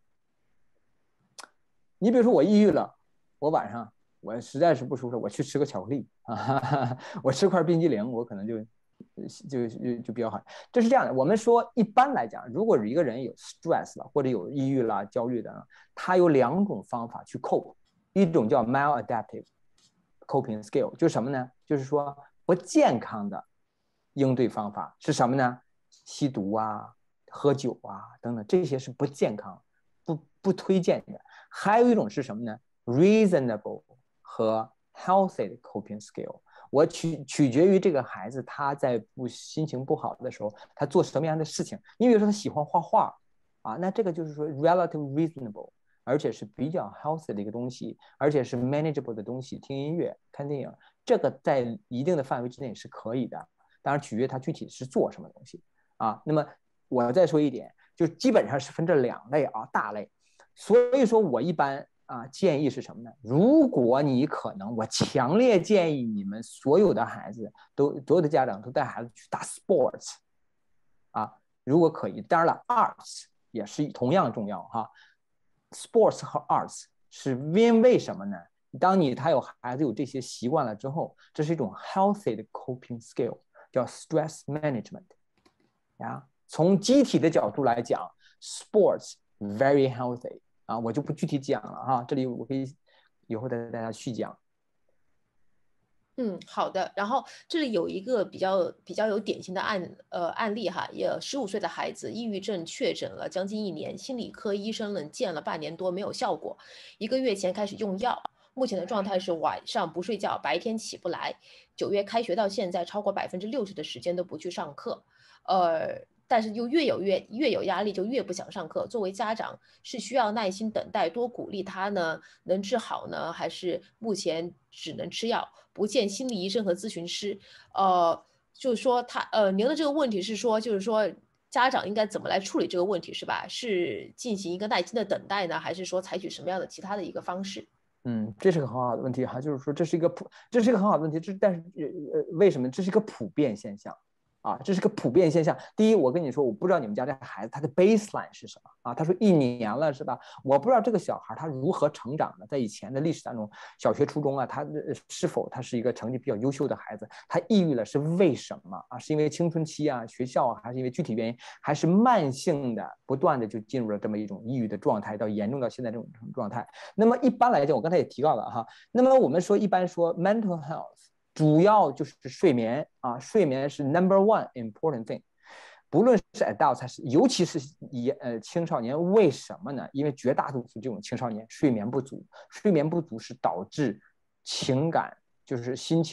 你比如说我抑郁了，我晚上我实在是不舒服，我去吃个巧克力啊，哈哈，我吃块冰激凌，我可能就就就就比较好。这是这样的，我们说一般来讲，如果一个人有 stress 了，或者有抑郁啦、焦虑的，他有两种方法去 cope，一种叫 maladaptive coping skill， 就是什么呢？就是说不健康的应对方法是什么呢？吸毒啊、喝酒啊等等，这些是不健康、不不推荐的。还有一种是什么呢 ？reasonable 和 healthy 的 coping skill， 我取取决于这个孩子他在不心情不好的时候，他做什么样的事情。你比如说他喜欢画画啊，那这个就是说 relative reasonable， 而且是比较 healthy 的一个东西，而且是 manageable 的东西，听音乐、看电影，这个在一定的范围之内是可以的。当然取决于他具体是做什么东西啊。那么我再说一点，就基本上是分这两类啊，大类。所以说我一般啊建议是什么呢？如果你可能，我强烈建议你们所有的孩子都所有的家长都带孩子去打 sports 啊，如果可以。当然了 ，arts 也是同样重要哈。sports 和 arts 是因为什么呢？当你他有孩子有这些习惯了之后，这是一种 healthy 的 coping skill， 叫 stress management 呀。从机体的角度来讲 ，sports very healthy 啊，我就不具体讲了哈，这里我可以以后再大家续讲。 嗯，好的。然后这里有一个比较比较有典型的案呃案例哈，也十五岁的孩子，抑郁症确诊了将近一年，心理科医生呢见了半年多没有效果，一个月前开始用药，目前的状态是晚上不睡觉，白天起不来。九月开学到现在，超过百分之六十的时间都不去上课，呃。但是又越有越越有压力，就越不想上课。作为家长，是需要耐心等待，多鼓励他呢，能治好呢，还是目前只能吃药，不见心理医生和咨询师？呃，就是说他呃，您的这个问题是说，就是说家长应该怎么来处理这个问题，是吧？是进行一个耐心的等待呢，还是说采取什么样的其他的一个方式？ 嗯，这是个很好的问题哈，就是说这是一个普，这是一个很好的问题，这但是呃为什么这是一个普遍现象？啊，这是个普遍现象。第一，我跟你说，我不知道你们家这孩子他的 baseline 是什么啊？他说一年了是吧？我不知道这个小孩他如何成长的，在以前的历史当中，小学、初中啊，他是否他是一个成绩比较优秀的孩子？他抑郁了是为什么啊？是因为青春期啊、学校啊，还是因为具体原因，还是慢性的、不断的就进入了这么一种抑郁的状态，到严重到现在这种状态？那么一般来讲，我刚才也提到了哈，那么我们说一般说 mental health。主要就是睡眠啊，睡眠是 number one important thing。不论是 adult 还是，尤其是以呃青少年，为什么呢？因为绝大多数这种青少年睡眠不足，睡眠不足是导致情感就是心情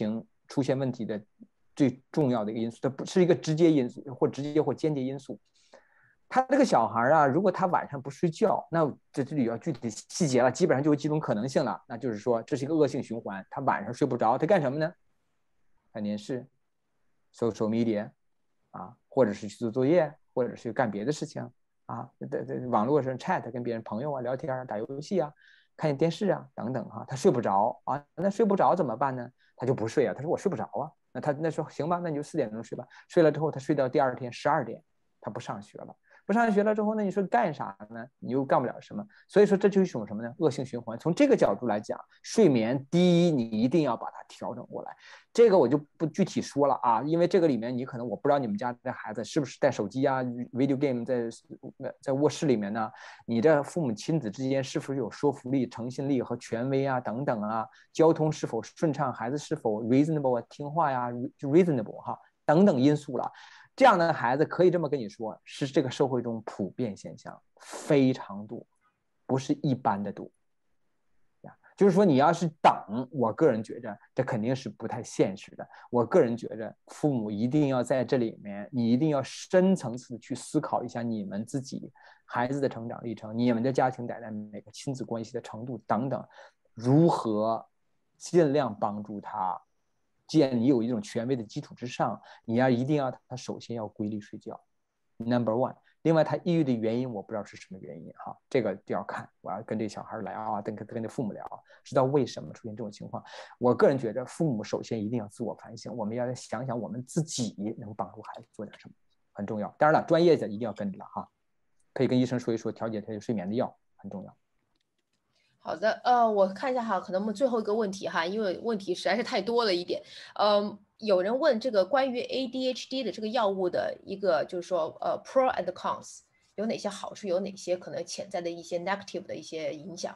出现问题的最重要的一个因素，它不是一个直接因素或直接或间接因素。他这个小孩啊，如果他晚上不睡觉，那这这里要具体细节了，基本上就有几种可能性了。那就是说，这是一个恶性循环。他晚上睡不着，他干什么呢？看电视、social media 啊，或者是去做作业，或者是干别的事情啊，在在网络上 chat 跟别人朋友啊聊天、打游戏啊、看电视啊等等哈、啊。他睡不着啊，那睡不着怎么办呢？他就不睡啊，他说我睡不着啊。那他那说行吧，那你就四点钟睡吧。睡了之后，他睡到第二天十二点，他不上学了。不上学了之后呢，你说干啥呢？你又干不了什么，所以说这就是一种什么呢？恶性循环。从这个角度来讲，睡眠第一，你一定要把它调整过来。这个我就不具体说了啊，因为这个里面你可能我不知道你们家的孩子是不是带手机啊 ，video game 在在卧室里面呢？你的父母亲子之间是否有说服力、诚信力和权威啊等等啊？交通是否顺畅？孩子是否 reasonable 听话呀 ？reasonable 哈等等因素了。这样的孩子可以这么跟你说，是这个社会中普遍现象，非常多，不是一般的多。就是说，你要是等，我个人觉着这肯定是不太现实的。我个人觉着，父母一定要在这里面，你一定要深层次的去思考一下你们自己孩子的成长历程，你们的家庭带来每个亲子关系的程度等等，如何尽量帮助他。既然你有一种权威的基础之上，你要一定要他首先要规律睡觉 ，number one。另外，他抑郁的原因我不知道是什么原因哈，这个就要看，我要跟这小孩聊啊，跟跟这父母聊，知道为什么出现这种情况。我个人觉得，父母首先一定要自我反省，我们要想想我们自己能帮助孩子做点什么，很重要。当然了，专业的一定要跟着了哈，可以跟医生说一说调节他睡眠的药，很重要。 好的，呃，我看一下哈，可能我们最后一个问题哈，因为问题实在是太多了一点。嗯，有人问这个关于 A D H D 的这个药物的一个，就是说，呃 ，pro and cons 有哪些好处，有哪些可能潜在的一些 negative 的一些影响。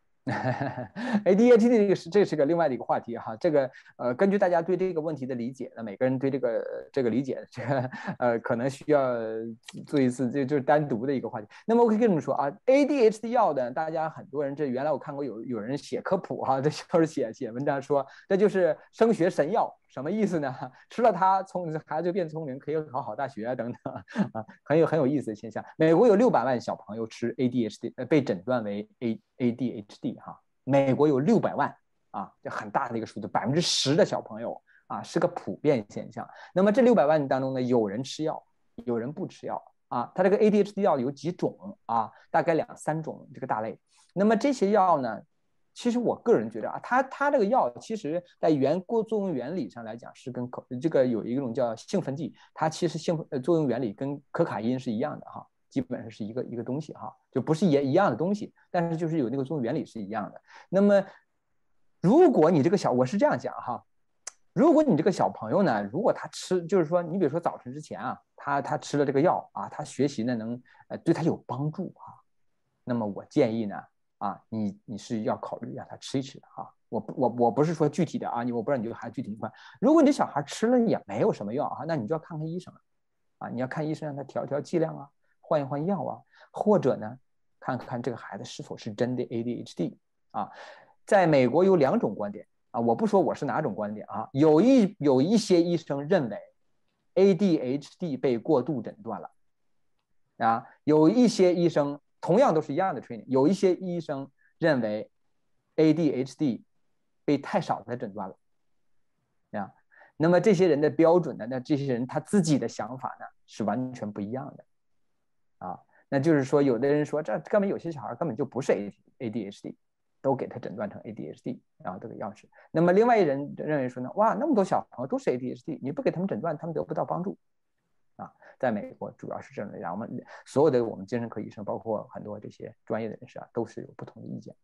A D H D 这个是这是个另外的一个话题哈，这个呃根据大家对这个问题的理解呢，每个人对这个这个理解这个呃可能需要做一次就就是单独的一个话题。那么我可以跟你们说啊 ，A D H D 药的，大家很多人这原来我看过有有人写科普哈，这就是写写文章说这就是升学神药，什么意思呢？吃了它聪孩子就变聪明，可以考好大学啊等等啊，很有很有意思的现象。美国有六百万小朋友吃 A D H D，呃被诊断为 A A D H D。哈，美国有六百万啊，这很大的一个数字，百分之十的小朋友啊，是个普遍现象。那么这六百万当中呢，有人吃药，有人不吃药啊。它这个 A D H D 药有几种啊？大概两三种这个大类。那么这些药呢，其实我个人觉得啊，它它这个药其实在原作用原理上来讲是跟可这个有一种叫兴奋剂，它其实兴奋作用原理跟可卡因是一样的哈。基本上是一个一个东西哈，就不是也一样的东西，但是就是有那个作用原理是一样的。那么，如果你这个小，我是这样讲哈，如果你这个小朋友呢，如果他吃，就是说你比如说早晨之前啊，他他吃了这个药啊，他学习呢能呃对他有帮助哈，那么我建议呢啊，你你是要考虑让他吃一吃的哈。我我我不是说具体的啊，你我不知道你这个孩子具体情况。如果你小孩吃了也没有什么药啊，那你就要看看医生了啊，你要看医生让他调调剂量啊。换一换药啊，或者呢，看看这个孩子是否是真的 A D H D 啊。在美国有两种观点啊，我不说我是哪种观点啊，有一有一些医生认为 A D H D 被过度诊断了啊，有一些医生同样都是一样的 training， 有一些医生认为 A D H D 被太少的诊断了啊。那么这些人的标准呢，那这些人他自己的想法呢是完全不一样的。啊，那就是说，有的人说这根本有些小孩根本就不是 A D H D， 都给他诊断成 A D H D， 然后这个药吃。那么另外一人认为说呢，哇，那么多小朋友都是 A D H D， 你不给他们诊断，他们得不到帮助。啊，在美国主要是这样的，然后我们所有的我们精神科医生，包括很多这些专业的人士啊，都是有不同的意见。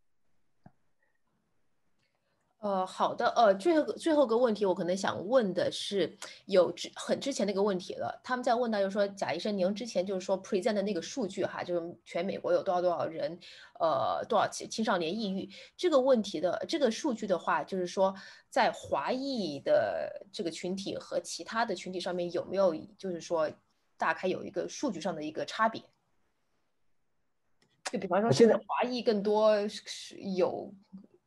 呃，好的，呃，最后最后个问题，我可能想问的是，有之很之前的一个问题了，他们在问到就是说，贾医生，您之前就是说 present 的那个数据哈，就是全美国有多少多少人，呃，多少青青少年抑郁这个问题的这个数据的话，就是说在华裔的这个群体和其他的群体上面有没有就是说大概有一个数据上的一个差别？就比方说，是不是华裔更多是有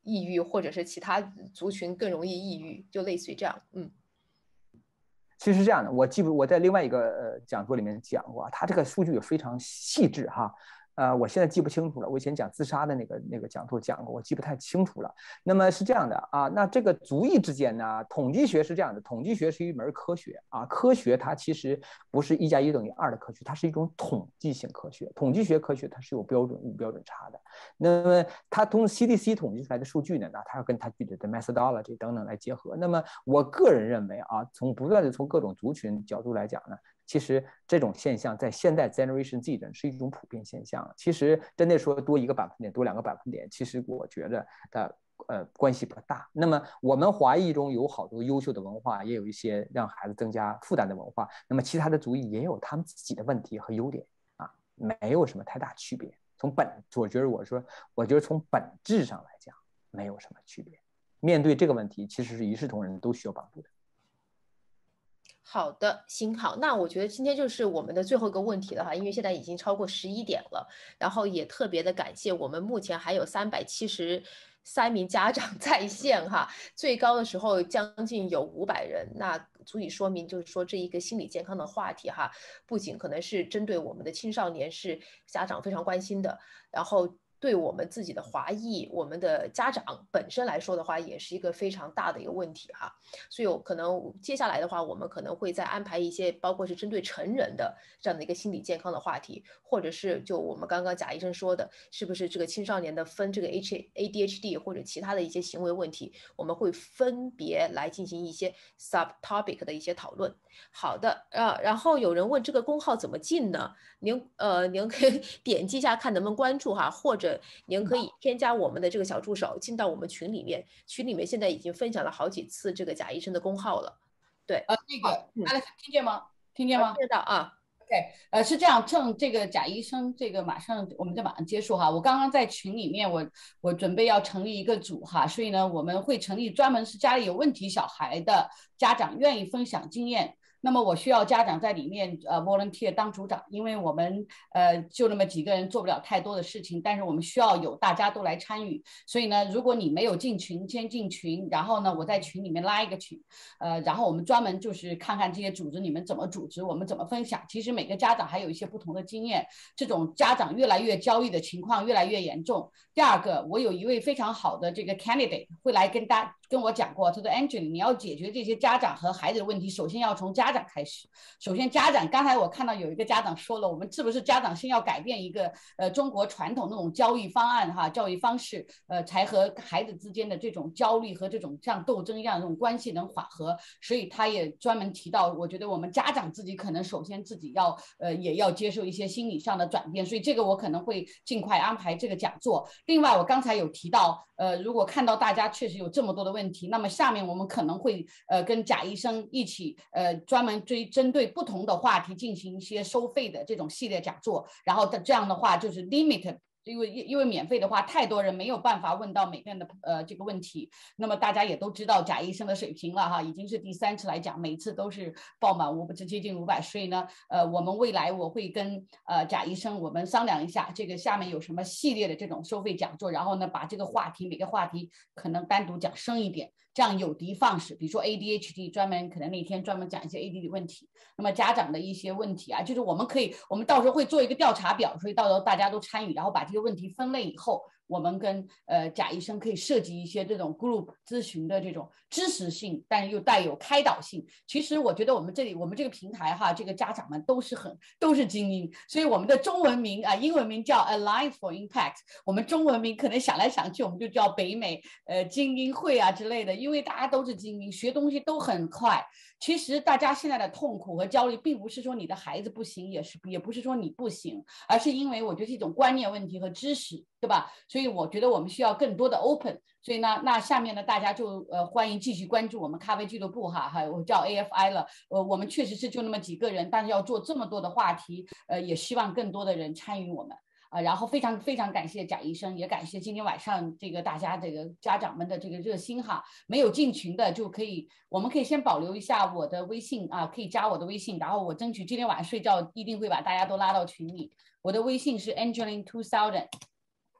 抑郁，或者是其他族群更容易抑郁，就类似于这样。嗯， 其实是这样的，我记不我在另外一个呃讲座里面讲过，他这个数据也非常细致哈。呃，我现在记不清楚了，我以前讲自杀的那个那个讲座讲过，我记不太清楚了。那么是这样的啊，那这个族裔之间呢，统计学是这样的，统计学是一门科学啊，科学它其实不是一加一等于二的科学，它是一种统计性科学，统计学科学它是有标准无标准差的。那么它从 C D C 统计出来的数据呢，那它要跟它具体的 methodology 等等来结合。那么我个人认为啊，从不断的从各种族群角度来讲呢，其实这种现象在现代 Generation Z 人是一种普遍现象。其实真的说多一个百分点，多两个百分点，其实我觉得的呃关系不大。那么我们华裔中有好多优秀的文化，也有一些让孩子增加负担的文化。那么其他的族裔也有他们自己的问题和优点啊，没有什么太大区别。从本，我觉得我说，我觉得从本质上来讲，没有什么区别。面对这个问题，其实是一视同仁，都需要帮助的。 好的，行好，那我觉得今天就是我们的最后一个问题了哈，因为现在已经超过十一点了，然后也特别的感谢我们目前还有三百七十三名家长在线哈，最高的时候将近有五百人，那足以说明就是说这一个心理健康的话题哈，不仅可能是针对我们的青少年是家长非常关心的，然后对我们自己的华裔，我们的家长本身来说的话，也是一个非常大的一个问题哈。所以有可能接下来的话，我们可能会再安排一些，包括是针对成人的这样的一个心理健康的话题，或者是就我们刚刚贾医生说的，是不是这个青少年的分这个 A D H D 或者其他的一些行为问题，我们会分别来进行一些 subtopic 的一些讨论。好的，呃，然后有人问这个公号怎么进呢？您呃，您可以点击一下看能不能关注哈，或者您可以添加我们的这个小助手进到我们群里面，群里面现在已经分享了好几次这个贾医生的公号了。对， 呃，那个 Alex 听见吗？听见吗？ 听得到啊。 OK，呃，是这样，趁这个贾医生这个马上我们在马上结束哈，我刚刚在群里面我我准备要成立一个组哈，所以呢我们会成立专门是家里有问题小孩的家长愿意分享经验。那么我需要家长在里面呃 volunteer 当组长，因为我们呃就那么几个人做不了太多的事情，但是我们需要有大家都来参与。所以呢，如果你没有进群，先进群，然后呢我在群里面拉一个群，呃，然后我们专门就是看看这些组织你们怎么组织，我们怎么分享。其实每个家长还有一些不同的经验，这种家长越来越焦虑的情况越来越严重。第二个，我有一位非常好的这个 candidate 会来跟大跟我讲过，他说 Angela， 你要解决这些家长和孩子的问题，首先要从家长开始。首先家长，刚才我看到有一个家长说了，我们是不是家长先要改变一个呃中国传统那种教育方案哈，教育方式，呃，才和孩子之间的这种焦虑和这种像斗争一样的这种关系能缓和。所以他也专门提到，我觉得我们家长自己可能首先自己要呃也要接受一些心理上的转变，所以这个我可能会尽快安排这个讲座。另外，我刚才有提到，呃，如果看到大家确实有这么多的问题，那么下面我们可能会呃跟贾医生一起呃专门追针对不同的话题进行一些收费的这种系列讲座，然后这样的话就是 limit。因为因为免费的话，太多人没有办法问到每个人的呃这个问题。那么大家也都知道贾医生的水平了哈，已经是第三次来讲，每次都是爆满五接近五百。所以呢，呃，我们未来我会跟呃贾医生我们商量一下，这个下面有什么系列的这种收费讲座，然后呢把这个话题每个话题可能单独讲深一点。这样有的放矢，比如说 A D H D 专门可能那天专门讲一些 A D H D 问题，那么家长的一些问题啊，就是我们可以，我们到时候会做一个调查表，所以到时候大家都参与，然后把这个问题分类以后，我们跟呃贾医生可以设计一些这种 group 咨询的这种知识性，但是又带有开导性。其实我觉得我们这里我们这个平台哈，这个家长们都是很都是精英，所以我们的中文名啊、呃，英文名叫 Alive for Impact， 我们中文名可能想来想去，我们就叫北美呃精英会啊之类的。因为大家都是精英，学东西都很快。其实大家现在的痛苦和焦虑，并不是说你的孩子不行，也是也不是说你不行，而是因为我觉得是一种观念问题和知识，对吧？所以我觉得我们需要更多的 open。所以呢，那下面呢，大家就呃欢迎继续关注我们咖啡俱乐部哈，还有我叫 A F I 了。呃，我们确实是就那么几个人，但是要做这么多的话题，呃，也希望更多的人参与我们。啊，然后非常非常感谢贾医生，也感谢今天晚上这个大家这个家长们的这个热心哈。没有进群的就可以，我们可以先保留一下我的微信啊，可以加我的微信，然后我争取今天晚上睡觉一定会把大家都拉到群里。我的微信是 Angeline two thousand，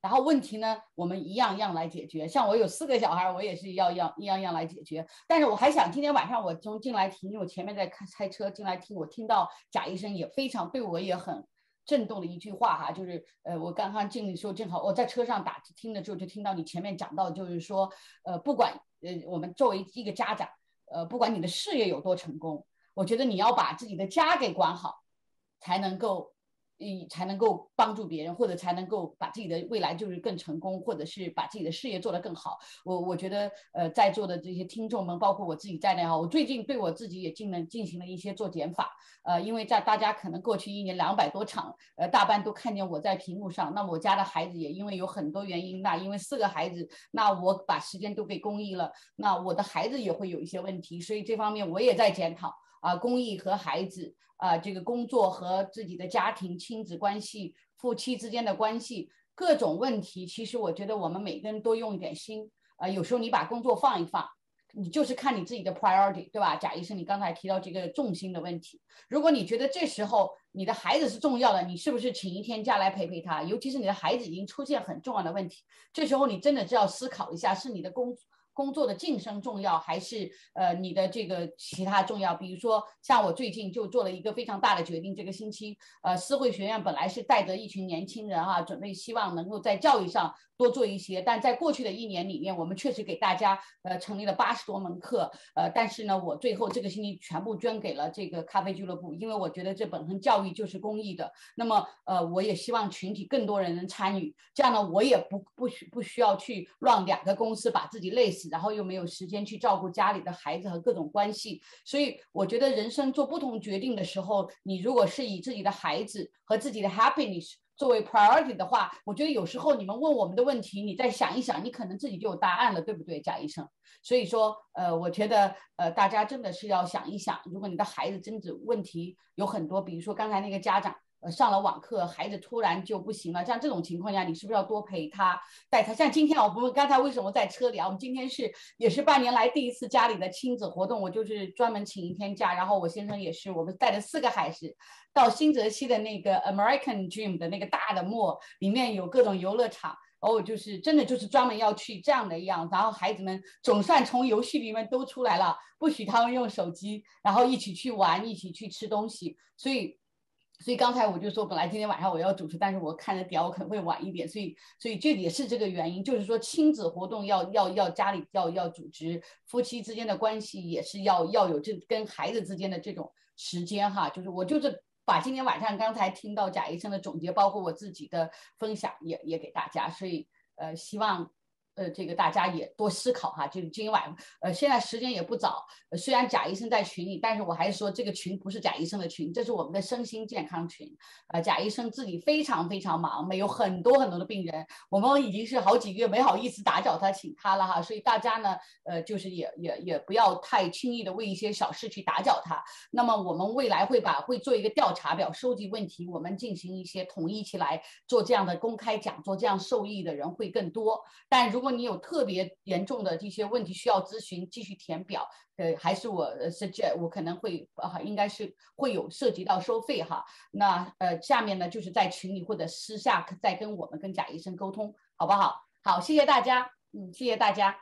然后问题呢，我们一样一样来解决。像我有四个小孩，我也是要要一样一样来解决。但是我还想，今天晚上我从进来听，因为我前面在开开车进来听，我听到贾医生也非常对我也很震动的一句话哈，就是呃，我刚刚进的时候正好我在车上打听的时候就听到你前面讲到，就是说呃，不管呃我们作为一个家长，呃，不管你的事业有多成功，我觉得你要把自己的家给管好，才能够。嗯，才能够帮助别人，或者才能够把自己的未来就是更成功，或者是把自己的事业做得更好。我我觉得，呃，在座的这些听众们，包括我自己在内哈，我最近对我自己也进了进行了一些做减法，呃，因为在大家可能过去一年两百多场，呃，大半都看见我在屏幕上，那么我家的孩子也因为有很多原因，那因为四个孩子，那我把时间都给公益了，那我的孩子也会有一些问题，所以这方面我也在检讨。啊，公益和孩子啊，这个工作和自己的家庭、亲子关系、夫妻之间的关系，各种问题，其实我觉得我们每个人都用一点心啊。有时候你把工作放一放，你就是看你自己的 priority， 对吧？贾医生，你刚才提到这个重心的问题，如果你觉得这时候你的孩子是重要的，你是不是请一天假来陪陪他？尤其是你的孩子已经出现很重要的问题，这时候你真的是要思考一下，是你的工作。工作的晋升重要，还是呃你的这个其他重要？比如说，像我最近就做了一个非常大的决定，这个星期，呃，思汇学院本来是带着一群年轻人哈、啊，准备希望能够在教育上多做一些，但在过去的一年里面，我们确实给大家呃成立了八十多门课，呃，但是呢，我最后这个星期全部捐给了这个咖啡俱乐部，因为我觉得这本身教育就是公益的。那么呃，我也希望群体更多人能参与，这样呢，我也不不需不需要去让两个公司把自己累死。然后又没有时间去照顾家里的孩子和各种关系，所以我觉得人生做不同决定的时候，你如果是以自己的孩子和自己的 happiness 作为 priority 的话，我觉得有时候你们问我们的问题，你再想一想，你可能自己就有答案了，对不对，贾医生？所以说，呃，我觉得呃，大家真的是要想一想，如果你的孩子真的问题有很多，比如说刚才那个家长。呃，上了网课，孩子突然就不行了，像这种情况下，你是不是要多陪他，带他？像今天我们刚才为什么在车里啊？我们今天是也是半年来第一次家里的亲子活动，我就是专门请一天假，然后我先生也是，我们带着四个孩子到新泽西的那个 American Dream 的那个大的 mall， 里面有各种游乐场。哦，就是真的就是专门要去这样的一样，然后孩子们总算从游戏里面都出来了，不许他们用手机，然后一起去玩，一起去吃东西，所以。所以刚才我就说，本来今天晚上我要主持，但是我看着点我可能会晚一点，所以所以这也是这个原因，就是说亲子活动要要要家里要要组织，夫妻之间的关系也是要要有这跟孩子之间的这种时间哈，就是我就是把今天晚上刚才听到贾医生的总结，包括我自己的分享也也给大家，所以呃希望。呃，这个大家也多思考哈。就是今晚，呃，现在时间也不早，呃，虽然贾医生在群里，但是我还是说这个群不是贾医生的群，这是我们的身心健康群。呃，贾医生自己非常非常忙，没有很多很多的病人，我们已经是好几个月没好意思打搅他，请他了哈。所以大家呢，呃，就是也也也不要太轻易的为一些小事去打搅他。那么我们未来会把会做一个调查表，收集问题，我们进行一些统一起来做这样的公开讲座，这样受益的人会更多。但如果如果你有特别严重的这些问题需要咨询，继续填表，呃，还是我 suggest 我可能会啊，应该是会有涉及到收费哈。那呃，下面呢就是在群里或者私下再跟我们跟贾医生沟通，好不好？好，谢谢大家，嗯，谢谢大家。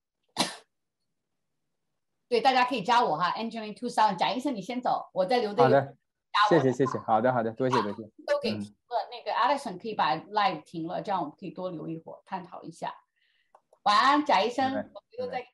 对，大家可以加我哈 ，Angeline Two Thousand， 贾医生你先走，我再留着。 好的，谢谢谢谢，好的好的，多谢多谢。 都给停了，那个 Alison 可以把 live 停了，这样我们可以多留一会儿，探讨一下。晚安，贾医生，我回头再。